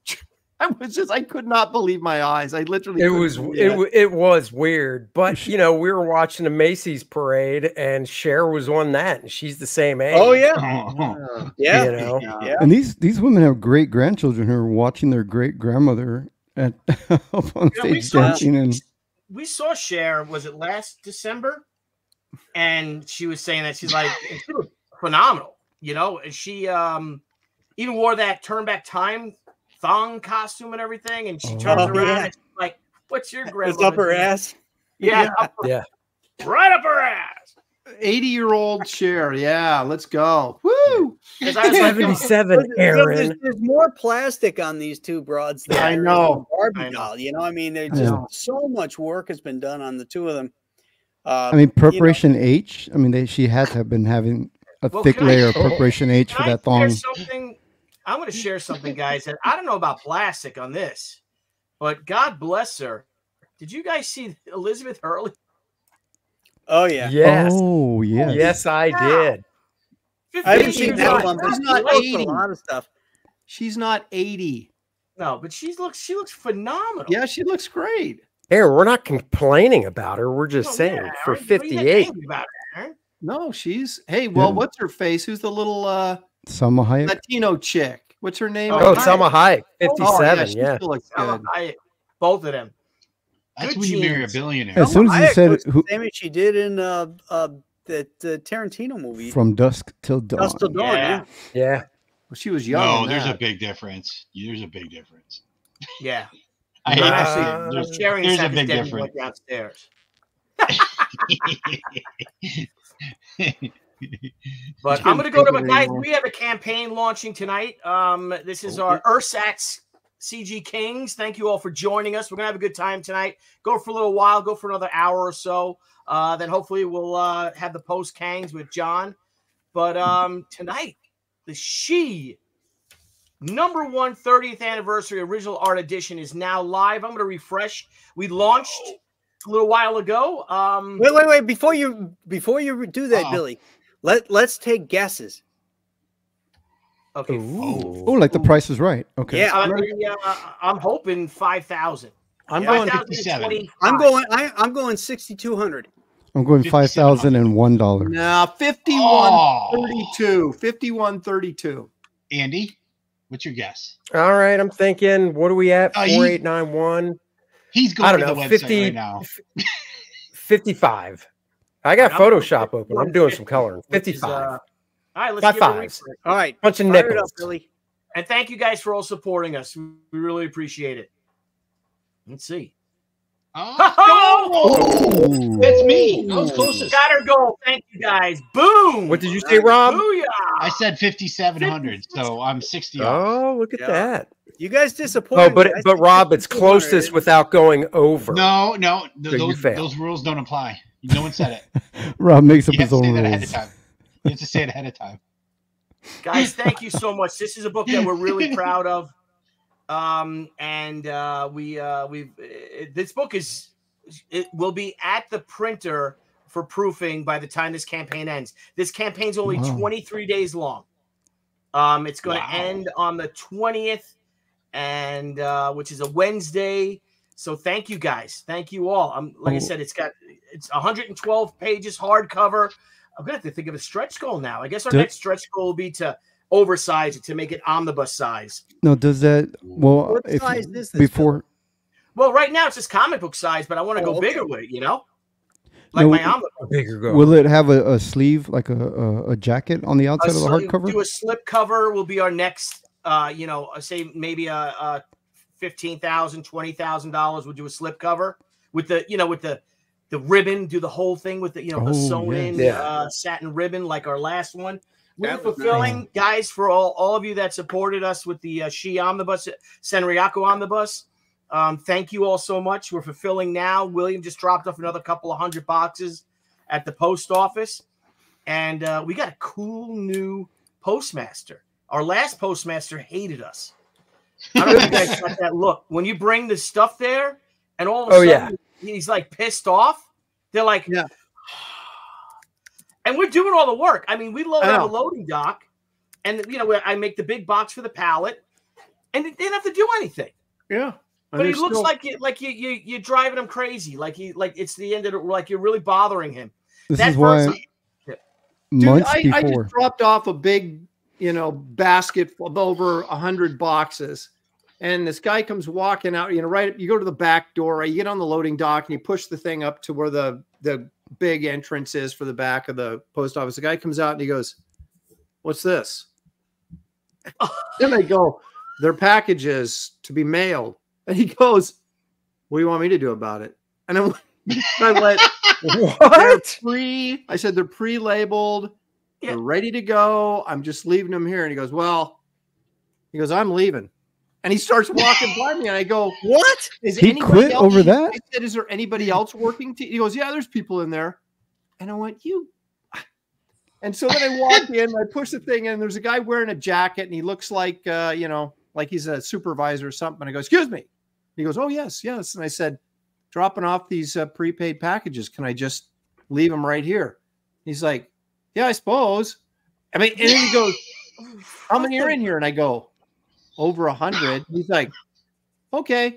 I could not believe my eyes. I literally. It was weird, but we were watching the Macy's parade, and Cher was on that, and she's the same age. Oh yeah, yeah. And these women have great grandchildren who are watching their great grandmother up on stage dancing. And we saw Cher. Was it last December? And she was saying that she's like she was phenomenal. She even wore that turn back time thong costume and everything, and she turns around and she's like, "What's your grandma?" It's up her ass. Yeah, right up her ass. 80-year-old Cher. Yeah, let's go. Woo! 77, Aaron. There's more plastic on these two broads than I know. Barbie doll. I mean, there's just so much work has been done on the two of them. I mean, preparation H. I mean, she had to have been having a thick layer of preparation H for that thong. I'm going to share something, guys. And I don't know about plastic on this, but God bless her. Did you guys see Elizabeth Hurley? Oh yeah. Yes. Oh yes. Yes, I did. I haven't seen that one, but She's not 80. a lot of stuff. She's not 80. No, but she looks phenomenal. Yeah, she looks great. Here, we're not complaining about her. We're just saying for 58. No, she's what's her face? Who's the little Salma Hayek? Latino chick? What's her name? Oh, Salma Hayek, 57. She yeah. still looks good. Both of them. That's Good when you marry a genes. billionaire. As soon as you said the same as she did in that Tarantino movie, From Dusk Till Dawn. Dusk Till Dawn. Yeah. Yeah. Well, she was young. No, in there's a that. big difference. There's a big difference. Yeah. I hate to Actually, say it. sharing There's a seconds big Debbie difference. went downstairs. But I'm going to go to my guys. We have a campaign launching tonight. This is our Ursats CG Kings. Thank you all for joining us. We're going to have a good time tonight. Go for a little while. Go for another hour or so. Then hopefully we'll have the post Kangs with John. But tonight, the SHI #1 30th anniversary original art edition is now live. I'm going to refresh. We launched a little while ago. Wait! Before you do that, Billy, let's take guesses. Okay. Oh, like the Price is Right. Okay. Yeah, I'm hoping 5,000. I'm going 57. I'm going 6,200. I'm going $5,001. No, 51.32. 51.32. Andy, what's your guess? All right. I'm thinking, what are we at? 4891. He's going to the website right now. 55. I got Photoshop open. I'm doing some coloring. 55. All right, let's Got give it a fives. refresh. All right, Bunch of fire it nickels. up, Billy. And thank you guys for all supporting us. We really appreciate it. Let's see. Oh, that's me. I was closest. Got her goal. Thank you guys. Boom. What did you say, Rob? Booyah. I said 5,700, so I'm 60 off. Oh, look at that. You guys disappointed. Oh, but Rob, it's closest without going over. No, you failed. those rules don't apply. No one said it. Rob makes up You have his to say own that ahead of rules. time. You have to say it ahead of time. Guys, thank you so much. This is a book that we're really proud of. This book will be at the printer for proofing by the time this campaign ends. This campaign's only 23 days long. It's going to end on the 20th, and which is a Wednesday. So thank you guys. Thank you all. Like I said, it's 112 pages hardcover. I'm gonna have to think of a stretch goal now. I guess our next stretch goal will be to oversize it to make it omnibus size. No, does that What size is this? before? Well, right now it's just comic book size, but I want to go bigger with it, like my omnibus. Bigger goal. Will it have a sleeve, like a jacket on the outside of the hardcover? Do a slip cover will be our next. Say maybe a $15,000, $20,000. We'll do a slip cover with the ribbon. Do the whole thing with the the sewn in satin ribbon like our last one. We're fulfilling, guys, for all of you that supported us with the SHI Omnibus, Senryaku Omnibus. Thank you all so much. We're fulfilling now. William just dropped off another couple of 100 boxes at the post office. And we got a cool new postmaster. Our last postmaster hated us. I don't know if you guys got that look. When you bring the stuff there and all of a sudden he's like pissed off, they're like, and we're doing all the work. I mean, we load out a loading dock and, I make the big box for the pallet and they didn't have to do anything. Yeah. But he looks like you're driving him crazy. Like it's the end of it. Like you're really bothering him. This is why months I before. just dropped off a big, basket of over 100 boxes. And this guy comes walking out, right. You go to the back door, you get on the loading dock and you push the thing up to where the big entrance is for the back of the post office. The guy comes out and he goes, "What's this?" Then I go, "They're packages to be mailed." And he goes, "What do you want me to do about it?" And I went, "What? I said, "They're pre-labeled. They're ready to go. I'm just leaving them here." And he goes, "I'm leaving." And he starts walking by me, and I go, "What? Is he anybody quit else? over that?" I said, "Is there anybody else working?" He goes, "Yeah, there's people in there." And I went, "You." And so then I walk in, I push the thing in, and there's a guy wearing a jacket, and he looks like, like he's a supervisor or something. And I go, "Excuse me." He goes, "Oh, yes, yes." And I said, "Dropping off these prepaid packages. Can I just leave them right here?" He's like, "Yeah, I suppose." I mean, and then he goes, "How many are in here?" And I go, "Over 100. He's like, "Okay."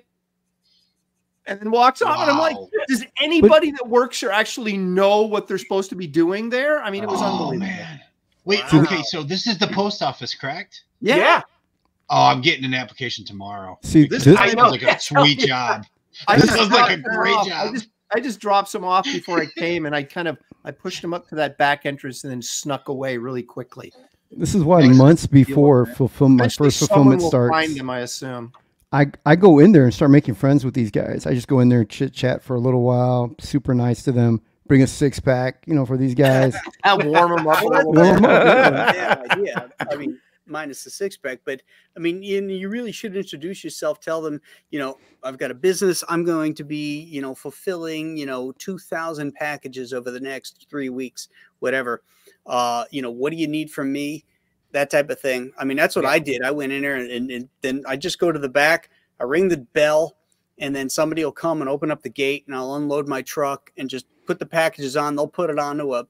And then walks off. And I'm like, does anybody that works here actually know what they're supposed to be doing there? I mean, it was unbelievable. Man. Wait, okay, so this is the post office, correct? Yeah. Oh, I'm getting an application tomorrow. See, This this, Sounds like a sweet job. This sounds like a great job. I just dropped some off before I came, and I pushed them up to that back entrance and then snuck away really quickly. this is why months before my Eventually first fulfillment someone will starts, find them, I assume. I go in there and start making friends with these guys. I just go in there and chit chat for a little while, super nice to them, bring a 6-pack, for these guys. I'll warm them up a little Warm 'em bit. up, Yeah, idea. I mean, minus the 6-pack, but I mean, you really should introduce yourself. Tell them, I've got a business. I'm going to be, fulfilling, 2,000 packages over the next 3 weeks, whatever. What do you need from me? That type of thing. I mean, that's what I did. I went in there and then I just go to the back, I ring the bell, and then somebody will come and open up the gate, and I'll unload my truck and just put the packages on. They'll put it onto a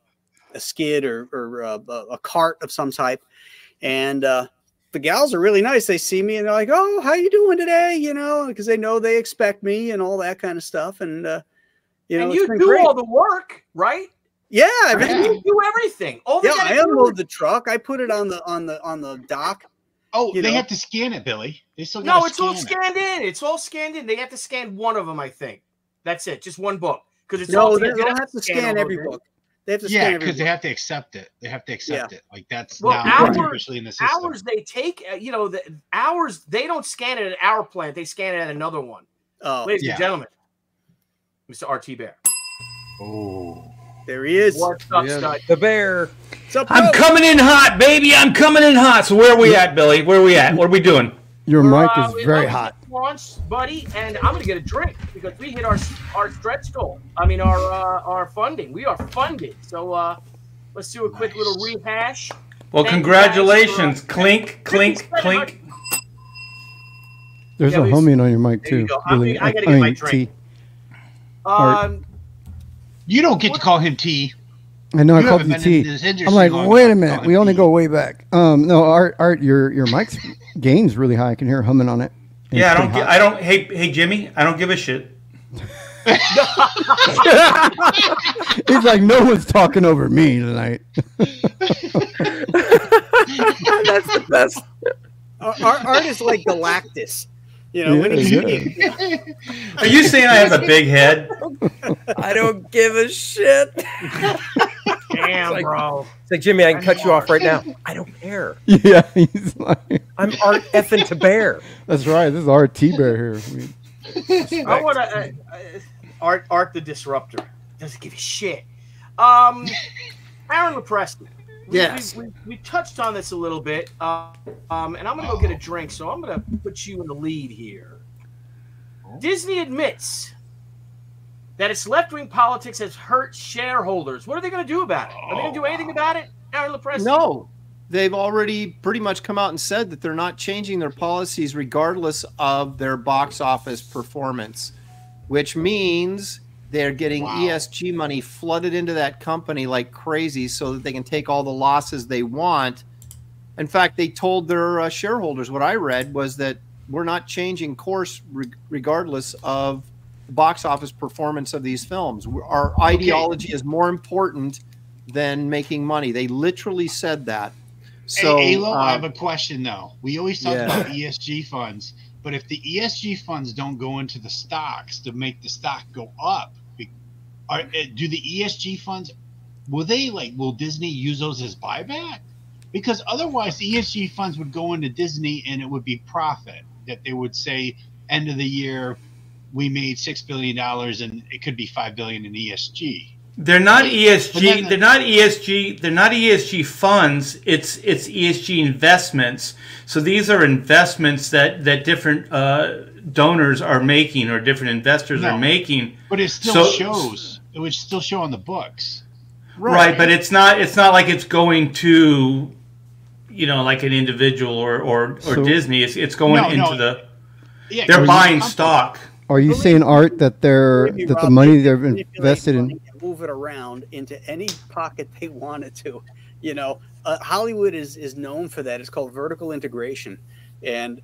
skid or a cart of some type. And the gals are really nice. They see me and they're like, "Oh, how you doing today?" Because they know they expect me and all that kind of stuff. And and you do all the work, right? Yeah, You do everything. I unload the truck. I put it on the dock. Oh, they have to scan it, Billy. They still no, it's all scanned in. It's all scanned in. They have to scan one of them, I think. That's it, just one book. Because they don't have to scan every book. They have to scan every because book. they have to accept it. They have to accept it. Like that's officially in the system. Hours they take, the hours they don't scan it at our plant. They scan it at another one. Ladies and gentlemen, Mr. RT Bear. Oh. There he is. What's up, stud? The bear. I'm coming in hot, baby. I'm coming in hot. So where are we at, Billy? Where are we at? What are we doing? Your mic is very hot. Launched, buddy, and I'm gonna get a drink because we hit our stretch goal. I mean our funding. We are funded. So let's do a quick little rehash. Well, congratulations. Clink, clink, clink. There's a humming on your mic too. Billy. I gotta get my drink. You don't get to call him T. I know I called him T. I'm like, wait a minute. We only go way back. No, Art, your mic's gain's really high. I can hear humming on it. Yeah, I don't. Hey, Jimmy, I don't give a shit. He's like, no one's talking over me tonight. That's the best. Art is like Galactus. When Are you saying I have a big head? I don't give a shit. Damn, bro. It's like, Jimmy, I can cut you off right now. I don't care. Yeah, he's like, I'm Art effing to Bear. That's right. This is Art T Bear here. I want to Art the Disruptor. Doesn't give a shit. Aaron LaPresti. Yes. We touched on this a little bit, and I'm going to go get a drink, so I'm going to put you in the lead here. Disney admits that its left-wing politics has hurt shareholders. What are they going to do about it? Are they going to do anything about it, Aaron LaPresti? No. They've already pretty much come out and said that they're not changing their policies regardless of their box office performance, which means they're getting ESG money flooded into that company like crazy so that they can take all the losses they want. In fact, they told their shareholders, what I read was that we're not changing course regardless of the box office performance of these films. Our ideology is more important than making money. They literally said that. So, hey, Alo, I have a question, though. We always talk about ESG funds, but if the ESG funds don't go into the stocks to make the stock go up, do the ESG funds, will Disney use those as buyback? Because otherwise the ESG funds would go into Disney and it would be profit, that they would say end of the year we made $6 billion and it could be $5 billion in ESG. They're not ESG. They're not ESG. They're not ESG funds. It's ESG investments. So these are investments that different donors are making, or different investors are making. But it still shows. It would still show on the books. Right, but it's not like it's going to, like an individual or Disney. It's going into the. Yeah, they're buying stock. Are you saying, Art, that the money they've invested in? Move it around into any pocket they wanted to. Hollywood is known for that. It's called vertical integration, and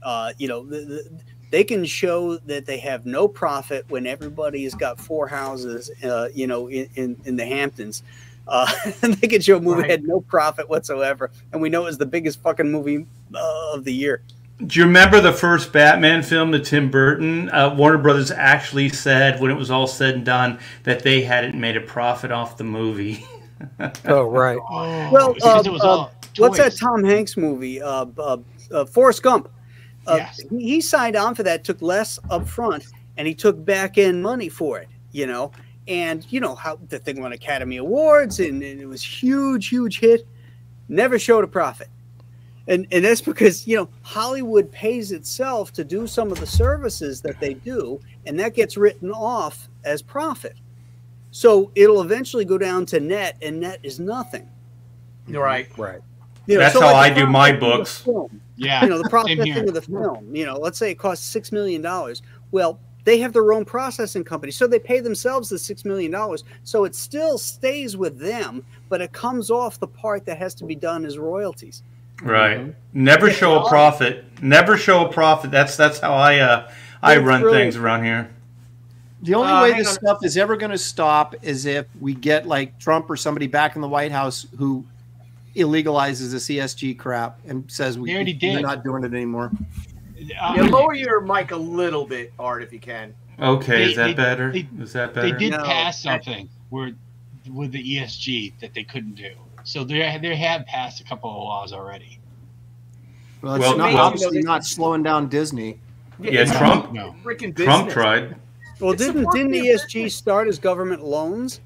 they can show that they have no profit when everybody has got 4 houses, in the Hamptons. And they can show a movie had no profit whatsoever, and we know it was the biggest fucking movie of the year. Do you remember the first Batman film, the Tim Burton? Warner Brothers actually said, when it was all said and done, that they hadn't made a profit off the movie. Oh, right. Well, what's that Tom Hanks movie? Forrest Gump. Yes. He signed on for that, took less up front, and he took back-end money for it, And how the thing won Academy Awards, and it was huge hit. Never showed a profit. And that's because, Hollywood pays itself to do some of the services that they do, and that gets written off as profit. So it'll eventually go down to net, and net is nothing. Right. That's how I do my books. Yeah. The processing of the film, let's say it costs $6 million. Well, they have their own processing company, so they pay themselves the $6 million. So it still stays with them, but it comes off the part that has to be done as royalties. Right. Never show a profit. Never show a profit. That's how I run things around here. The only way this stuff is ever going to stop is if we get like Trump or somebody back in the White House who illegalizes this ESG crap and says we're not doing it anymore. Lower your mic a little bit, Art, if you can. Okay, is that better? Is that better? They did pass something with the ESG that they couldn't do. So they have passed a couple of laws already. Well, it's obviously not slowing down Disney. Yeah, Trump. No. Trump tried. Well, didn't ESG start as government loans?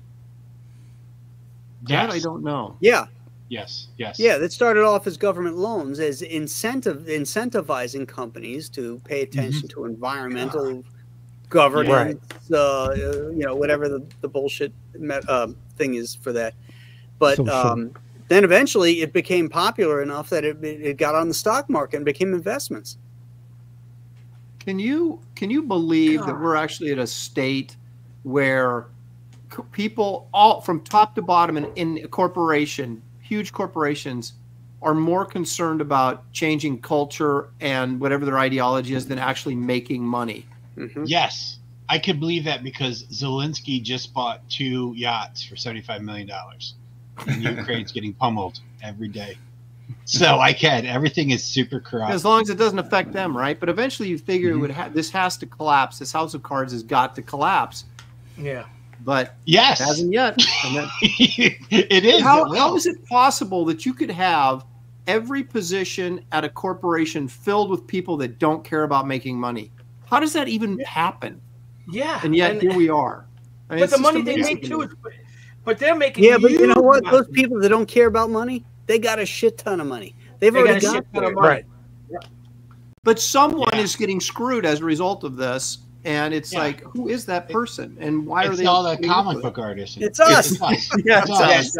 That I don't know. Yeah. Yes. Yeah, that started off as government loans, as incentivizing companies to pay attention to environmental governance, whatever the bullshit thing is for that. But then eventually it became popular enough that it got on the stock market and became investments. Can you believe that we're actually at a state where people all from top to bottom in a corporation, huge corporations, are more concerned about changing culture and whatever their ideology is than actually making money? Mm-hmm. Yes, I could believe that because Zelensky just bought 2 yachts for $75 million. And Ukraine's getting pummeled every day. So everything is super corrupt. As long as it doesn't affect them, right? But eventually you figure this has to collapse. This house of cards has got to collapse. Yeah. But yes, it hasn't yet. It is. How is it possible that you could have every position at a corporation filled with people that don't care about making money? How does that even happen? Yeah. And yet here we are. I mean, but the money they make too is, but they're making. Yeah, but you know what? Those people that don't care about money, they got a shit ton of money. They've already got a shit ton of money. Right. Yeah. But someone is getting screwed as a result of this. And it's like, who is that person? And why are they all the comic book artists? It's us. It's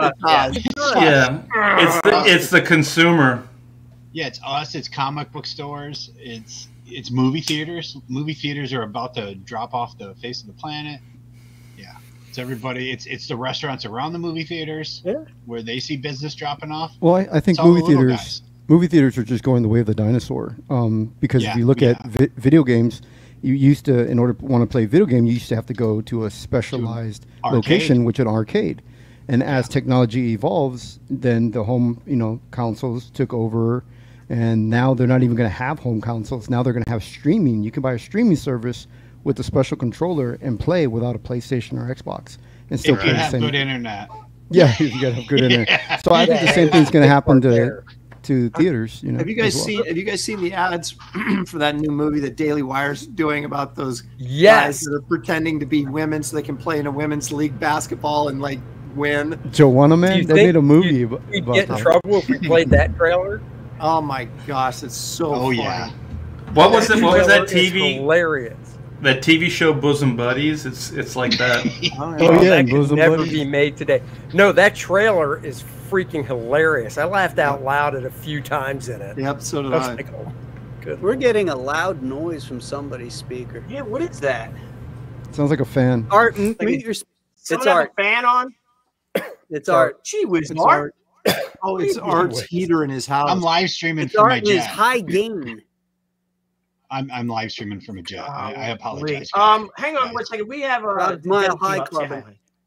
the consumer. Yeah, it's us. It's comic book stores. It's movie theaters. Movie theaters are about to drop off the face of the planet. Yeah, it's everybody. It's the restaurants around the movie theaters where they see business dropping off. Well, I think movie theaters are just going the way of the dinosaur. Because if you look at video games. You used to, in order to want to play a video game, you used to have to go to a specialized location, which is an arcade. And as technology evolves, then the home, consoles took over, and now they're not even going to have home consoles. Now they're going to have streaming. You can buy a streaming service with a special controller and play without a PlayStation or Xbox, and still play the same. Good internet. Yeah, you got to have good internet. So I think the same thing's going to happen to to theaters. You know, have you guys seen the ads for that new movie that Daily Wire's doing about those guys that are pretending to be women so they can play in a women's league basketball and like win? Joanna Man, they made a movie about we'd get in trouble if we played that trailer. Oh my gosh, it's so funny. Yeah. What was it? What was that TV? Hilarious. That TV show Bosom Buddies. It's like that. That could never be made today. No, that trailer is freaking hilarious. I laughed out loud at a few times in it. Yep, so did I. Like, oh, good. We're getting a loud noise from somebody's speaker. Yeah, what is that? Sounds like a fan. Art, mute your. It's Art. A fan on. It's Art. Gee whiz, It's Art. Oh, it's Art's heater in his house. I'm live streaming It's from my Art is jet. high gain. I'm live streaming from a jet. I apologize. Hang on 1 second. We have a Mile High Club.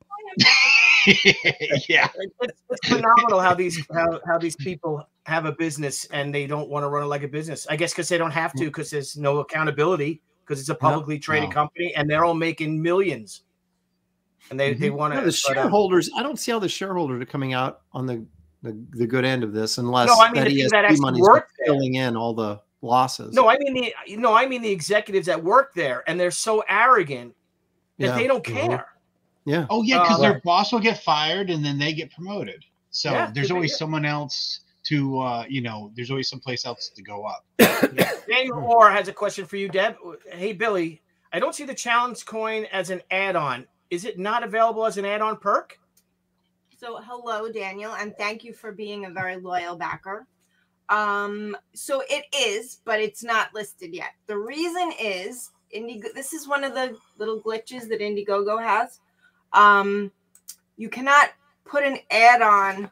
Yeah, it's phenomenal how these people have a business and they don't want to run it like a business. I guess because they don't have to, because there's no accountability, because it's a publicly traded company and they're all making millions. And they want to. The shareholders. I don't see how the shareholders are coming out on the good end of this, unless that actually money's work filling in all the losses. No, I mean the executives that work there, and they're so arrogant that they don't care. Yeah. Oh yeah, because their boss will get fired and then they get promoted. So there's always someone else to there's always someplace else to go up. Daniel Orr has a question for you, Deb. Hey Billy, I don't see the challenge coin as an add-on. Is it not available as an add-on perk? So hello, Daniel, and thank you for being a very loyal backer. So it is, but it's not listed yet. The reason is this is one of the little glitches that Indiegogo has. You cannot put an add-on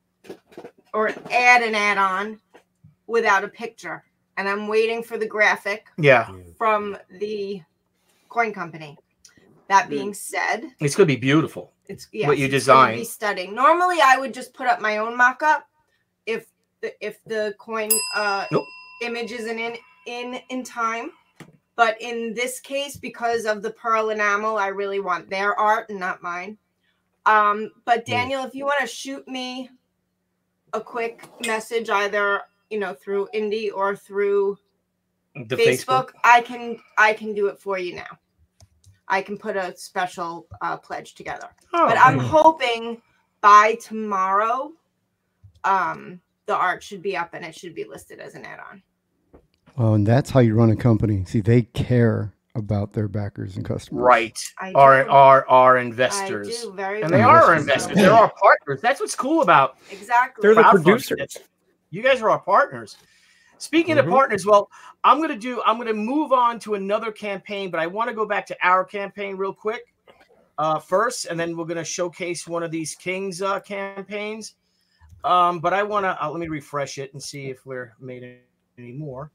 or add an add-on without a picture. And I'm waiting for the graphic from the coin company. That being said, it's going to be beautiful. It's what you designed. Be stunning. Normally, I would just put up my own mock-up if the coin image isn't in time. But in this case, because of the pearl enamel, I really want their art and not mine. But Daniel, if you want to shoot me a quick message, either through Indie or through the Facebook, I can do it for you now. I can put a special pledge together. But I'm hoping by tomorrow, the art should be up and it should be listed as an add-on. Well, and that's how you run a company. See, they care about their backers and customers. Right. Our investors. I do, very and they are our investors. They're our partners. That's what's cool about. Exactly. They're the producers. You guys are our partners. Speaking of partners, well, I'm going to move on to another campaign, but I want to go back to our campaign real quick first, and then we're going to showcase one of these Kings campaigns. But I want to, let me refresh it and see if we're made any more.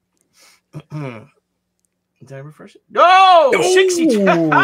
Did I refresh it? No! 62!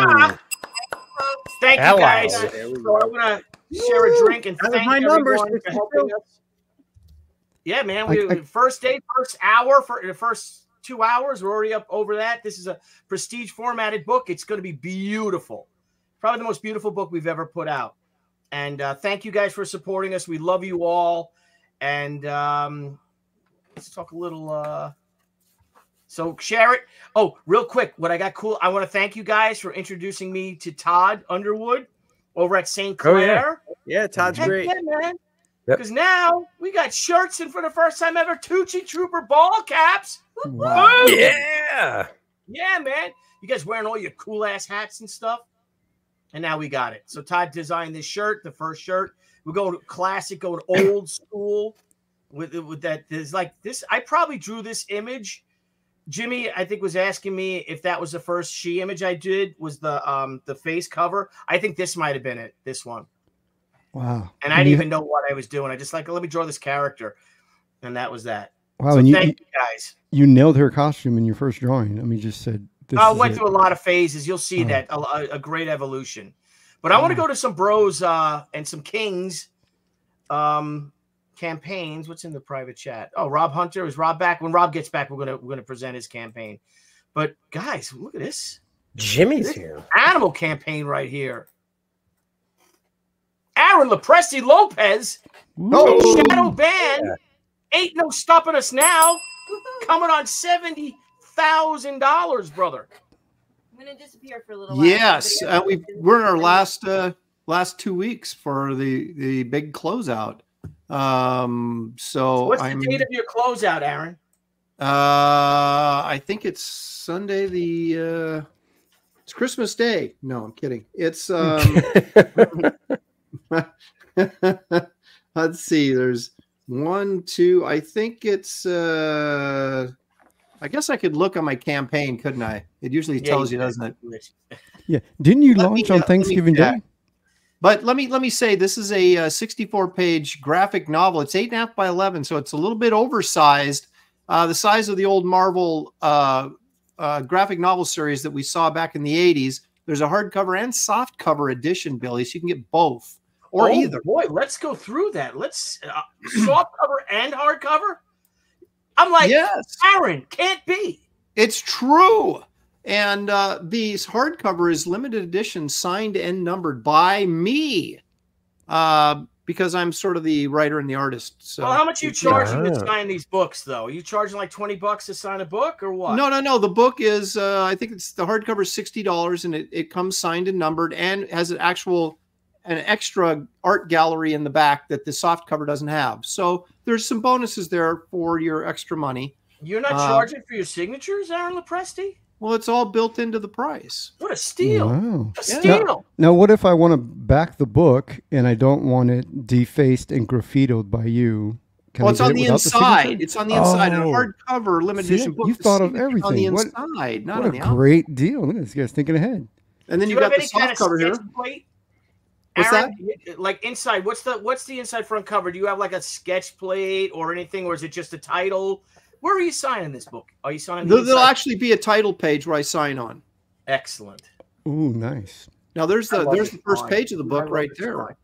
Thank you, guys. So I want to share a drink and thank everyone for helping us. Yeah, man. First day, first hour, for the first 2 hours, we're already up over that. This is a prestige formatted book. It's going to be beautiful. Probably the most beautiful book we've ever put out. And thank you guys for supporting us. We love you all. And let's talk a little. So share it. Oh, real quick, what I got cool. I want to thank you guys for introducing me to Todd Underwood over at St. Clair. Yeah, Todd's great. Yeah, man. Because now we got shirts and for the first time ever, Tucci Trooper ball caps. Wow. Yeah. Yeah, man. You guys wearing all your cool ass hats and stuff. And now we got it. So Todd designed this shirt, the first shirt. We're going classic, going old school with that. There's like this. I probably drew this image. Jimmy, I think, was asking me if that was the first SHI image I did, was the face cover. I think this might have been it, this one. Wow. And I didn't even know what I was doing. I just let me draw this character. And that was that. Wow. So And thank you guys. You nailed her costume in your first drawing. I mean, you just said this. I went through a lot of phases. You'll see that a great evolution. But I want to go to some bros and some Kings campaigns. What's in the private chat? Oh, Rob Hunter. Is Rob back? When Rob gets back, we're gonna present his campaign. But guys, look at this. Jimmy's here. Animal campaign right here. Aaron Lepresti Lopez, Shadow Band, Ain't no stopping us now. Coming on $70,000, brother. I'm gonna disappear for a little while. Yes, we're in our last 2 weeks for the big closeout. So what's the date of your closeout, Aaron? I think it's Sunday. It's Christmas Day. No, I'm kidding. It's let's see. There's 1, 2. I think it's. I guess I could look on my campaign, couldn't I? It usually tells you, doesn't it? Yeah. Didn't you launch on Thanksgiving Day? But let me say, this is a 64-page graphic novel. It's 8.5 by 11, so it's a little bit oversized. The size of the old Marvel graphic novel series that we saw back in the 80s. There's a hardcover and softcover edition, Billy, so you can get both or either. Boy, let's go through that. Let's softcover and hardcover. I'm like, yes, Aaron, can't be. It's true. And these hardcover is limited edition, signed and numbered by me, because I'm sort of the writer and the artist. So, well, how much are you charging to sign these books, though? Are you charging like $20 to sign a book, or what? No. The book is, I think it's the hardcover is $60, and it comes signed and numbered, and has an extra art gallery in the back that the soft cover doesn't have. So there's some bonuses there for your extra money. You're not charging for your signatures, Aaron Lopresti? Well, it's all built into the price. What a steal! Wow. A steal. Now, what if I want to back the book and I don't want it defaced and graffitoed by you? Well, it's on the inside. It's on the inside. A hardcover limited edition book. You thought of everything. On the inside, not on the outside. What a great deal. Look at this guy's thinking ahead. And then you got the soft cover here. What's Aaron, that? Like inside, what's the inside front cover? Do you have like a sketch plate or anything, or is it just a title? Where are you signing this book? Are you signing? There'll actually be a title page where I sign on. Excellent. Ooh, nice. Now there's the first page of the book right there.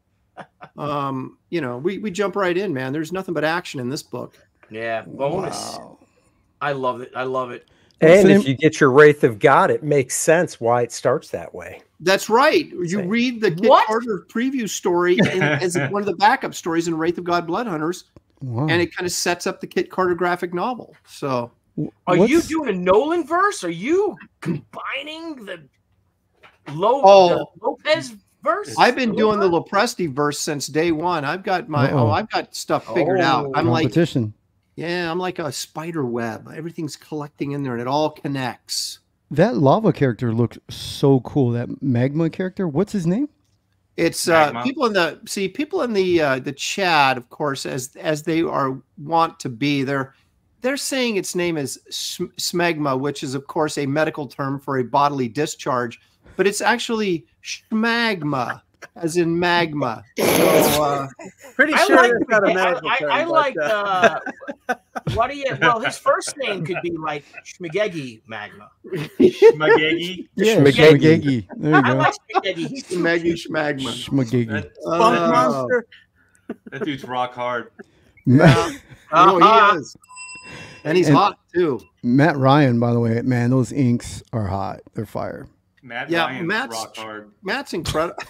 We jump right in, man. There's nothing but action in this book. Yeah, bonus. Wow. I love it. And if you get your Wraith of God, it makes sense why it starts that way. That's right. You read the Kit Carter preview story as one of the backup stories in Wraith of God Blood Hunters. Wow. And it kind of sets up the Kit Carter graphic novel. So, are you doing a Nolan verse? Are you combining the Lopez verse? I've been doing the Lopresti verse since day one. I've got I've got stuff figured out. I'm competition. I'm like a spider web. Everything's collecting in there, and it all connects. That lava character looked so cool. That magma character. What's his name? It's people in the chat, of course, as they want to be. They're saying its name is smegma, which is of course a medical term for a bodily discharge, but it's actually schmagma, as in magma. So, pretty sure it's got a medical term. I like. What do you? Well, his first name could be like Schmagegi Magma. Schmagegi. Yeah, Schmagegi. There you go. I like Schmagegi. Schmagma. Schmagegi. Monster. That dude's rock hard. Yeah. He is. And he's hot too. Matt Ryan, by the way, man, those inks are hot. They're fire. Matt's rock hard. Matt's incredible.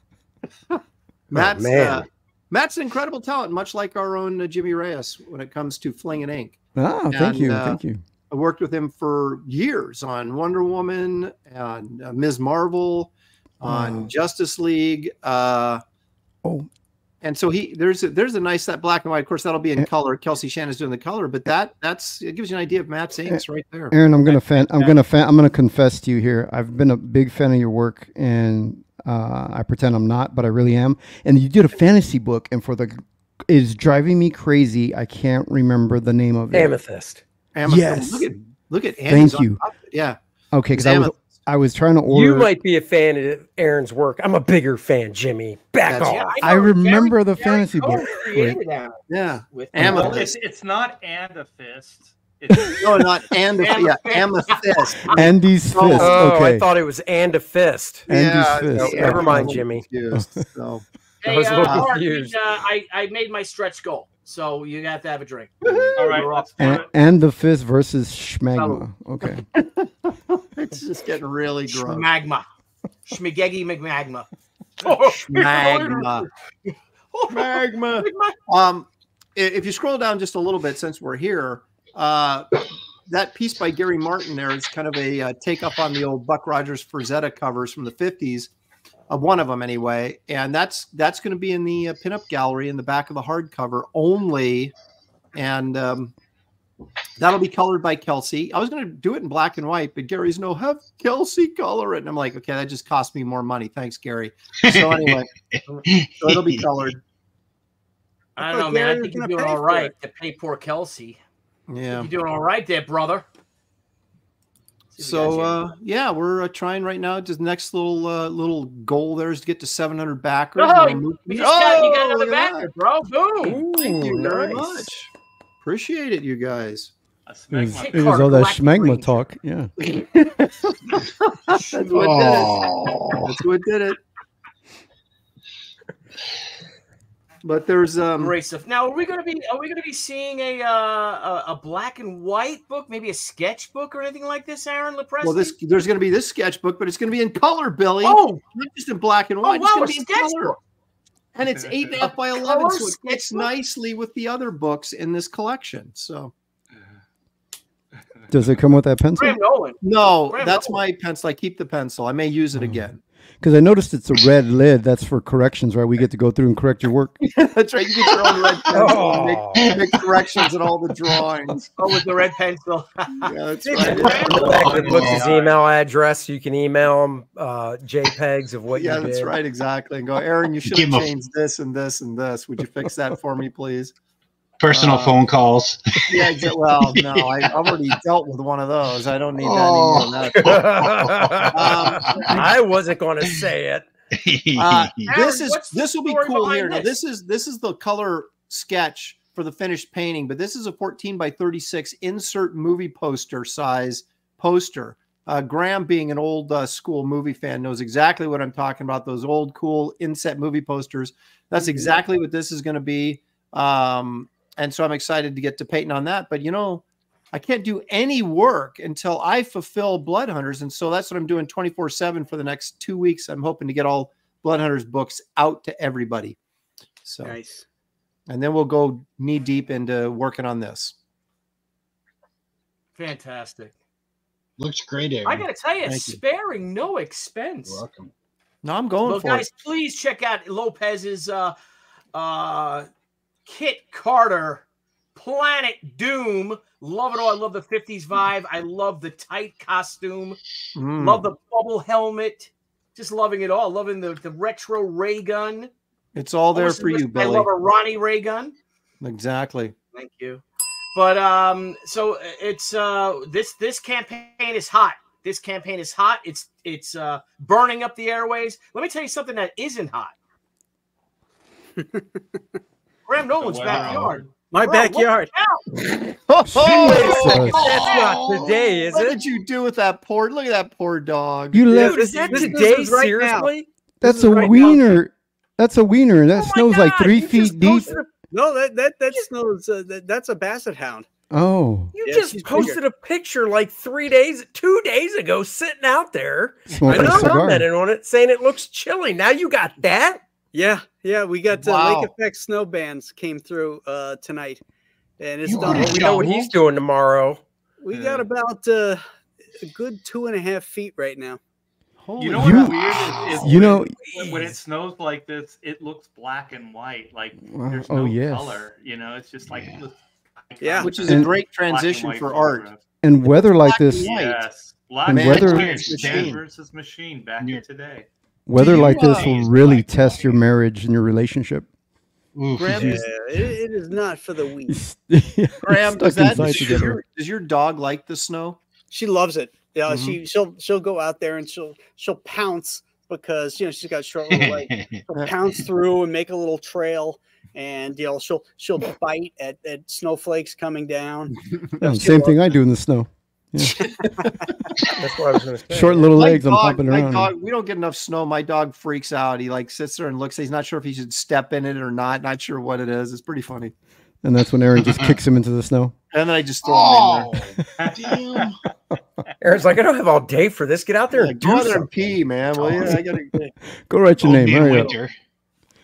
Matt's an incredible talent, much like our own Jimmy Reyes when it comes to flinging ink. Thank you. I worked with him for years on Wonder Woman, on Ms. Marvel, on Justice League. And so there's a nice that black and white. Of course, that'll be in color. Kelsey Shannon's doing the color, but it gives you an idea of Matt's inks right there. Aaron, I'm gonna confess to you here. I've been a big fan of your work, and I pretend I'm not, but I really am. And you did a fantasy book, and it's driving me crazy. I can't remember the name of it. Amethyst. Yes. Look at Thank you. Yeah. Okay, because I was trying to order. You might be a fan of Aaron's work. I'm a bigger fan, Jimmy. Back off. Yeah, I remember the fantasy book. Yeah. Amethyst. It's not and a fist. No, not and amethyst. Andy's fist. Okay. I thought it was and a fist. Andy's fist. No, never mind, Jimmy. So. Hey, I made my stretch goal, so you got to have a drink. All right. And the fist versus Schmagma. Okay. It's just getting really gross. Schmagma. Schmagegi McMagma. Schmagma. Magma. if you scroll down just a little bit, since we're here, that piece by Gary Martin there is kind of a take up on the old Buck Rogers Frazetta covers from the 50s, one of them anyway. And that's going to be in the pinup gallery in the back of the hardcover only. And that'll be colored by Kelsey. I was going to do it in black and white, but Gary's no, have Kelsey color it. And I'm like, okay, that just cost me more money. Thanks, Gary. So anyway, so it'll be colored. I don't know, man. I think you're doing all right to pay poor Kelsey. Yeah. You're doing all right there, brother. So yeah, we're trying right now. Just next little goal there is to get to 700 backers. Oh, you got another backer, bro. Boom. Ooh, thank you very much. Appreciate it, you guys. It was all that schmegma talk. Yeah. That's what did it. That's what did it. But there's great stuff. Now, are we gonna be seeing a black and white book, maybe a sketchbook or anything like this, Aaron Lepresti? Well, there's gonna be this sketchbook, but it's gonna be in color, Billy. Oh, not just in black and white. Oh, wow, it's gonna be in color. And it's 8.5 by 11, so it fits nicely with the other books in this collection. So, does it come with that pencil? Graham Nolan. No, Graham that's Nolan. my pencil. I keep the pencil. I may use it again. Because I noticed it's a red lid. That's for corrections, right? We get to go through and correct your work. That's right. You get your own red pencil and make corrections in all the drawings. Oh, with the red pencil. Yeah, that's right. The back of the book is email address. You can email them JPEGs of what you did. Yeah, that's right. Exactly. And go, Aaron, you should have changed this and this and this. Would you fix that for me, please? Personal phone calls. Yeah, well, no, I've already dealt with one of those. I don't need that anymore. I wasn't going to say it. This will be cool here. Now, this is the color sketch for the finished painting, but this is a 14 by 36 insert movie poster size poster. Graham, being an old school movie fan, knows exactly what I'm talking about. Those old cool inset movie posters. That's exactly what this is going to be. And so I'm excited to get to painting on that. But, you know, I can't do any work until I fulfill Blood Hunters. And so that's what I'm doing 24/7 for the next 2 weeks. I'm hoping to get all Blood Hunters books out to everybody. So nice. And then we'll go knee deep into working on this. Fantastic. Looks great, Aaron. I got to tell you, sparing no expense. You're welcome. No, I'm going for guys, it. Please check out Lopez's Kit Carter, Planet Doom. Love it all. I love the 50s vibe. I love the tight costume. Love the bubble helmet. Just loving it all. Loving the retro ray gun. It's all there for you, Billy. I love a Ronnie ray gun. Exactly. Thank you. But so it's this campaign is hot. This campaign is hot. It's burning up the airways. Let me tell you something that isn't hot. Graham Nolan's backyard. My backyard. That's not today, is What it? did you do with that poor? Look at that poor dog. You left. Is that This today? is right Seriously? That's a wiener. That's a wiener. That snow's like 3 feet deep. No, that snows. That's a basset hound. Oh. You Yeah, just she's posted bigger. a picture like 2 days ago, sitting out there. Smoking I a cigar. commented on it, saying it looks chilly. Now you got that. Yeah. We got Wow. Lake Effect snow bands came through tonight, and it's You done. are We know what he's doing tomorrow. We got about a good 2.5 feet right now. Holy You know You- what's weird is you know- when it snows like this, it looks black and white. Like Wow. there's Oh, no yes. color. You know, it's just like it looks Yeah. which is a And- great black and transition white for art. photographs. And weather like this, White. Yes, black And and weather- white. Machine. Man versus machine back in today. weather you, like this will use really black test your white? marriage and your relationship. Oof. Graham, Yeah, it is not for the weak. Graham, Stuck inside does together. your dog like the snow? She loves it. Yeah, Mhm. she'll go out there and she'll pounce because she's got short little legs. She'll pounce through and make a little trail, and she'll bite at snowflakes coming down. Yeah, same thing I do in the snow. Yeah. That's what I was going to say. Short little My legs, I'm dog- pumping my around. dog- we don't get enough snow. My dog freaks out. He like sits there and looks. He's not sure if he should step in it or not. Not sure what it is. It's pretty funny. And that's when Aaron just kicks him into the snow. And then I just throw him in there. Damn. Aaron's like, I don't have all day for this. Get out there Like, and go do out there and something. pee, man. Well, yeah, I gotta. Go write your name. Only in Hurry up. winter.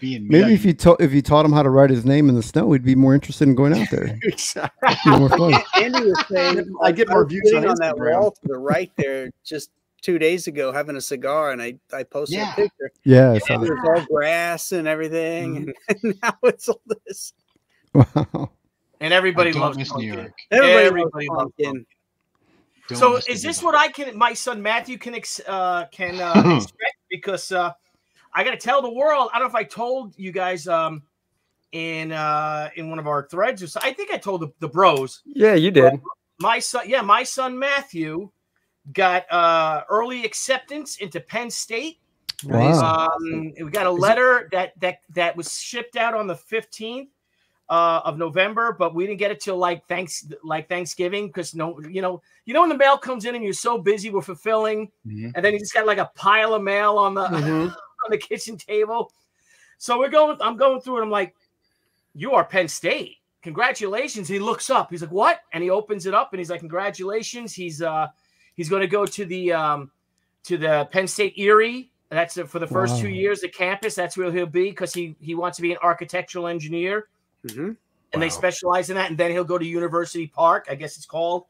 being Maybe if you taught him how to write his name in the snow, he'd be more interested in going out there. Exactly. More fun. Andy was saying, I get more views on on that Instagram. wall to the right there just 2 days ago having a cigar, and I posted a picture. Yeah, I saw It was that. all grass and everything, and now it's all this. Wow. And everybody Don't loves miss New pumpkin. York. Everybody loves pumpkin. pumpkin. Don't So miss is the this New what York. I can, my son Matthew can expect? Because I got to tell the world. I don't know if I told you guys in one of our threads or so. I think I told the bros. Yeah, you did. My son Matthew got early acceptance into Penn State. Wow. We got a letter that was shipped out on the 15th of November, but we didn't get it till like Thanksgiving, because you know when the mail comes in and you're so busy with fulfilling, and then you just got like a pile of mail on the on the kitchen table. So I'm going through it. I'm like, you are Penn State. Congratulations. He looks up. He's like, what? And he opens it up and he's like, congratulations. He's going to go to the Penn State Erie. That's for the first 2 years, the campus. That's where he'll be, because he wants to be an architectural engineer. And they specialize in that. And then he'll go to University Park, I guess it's called,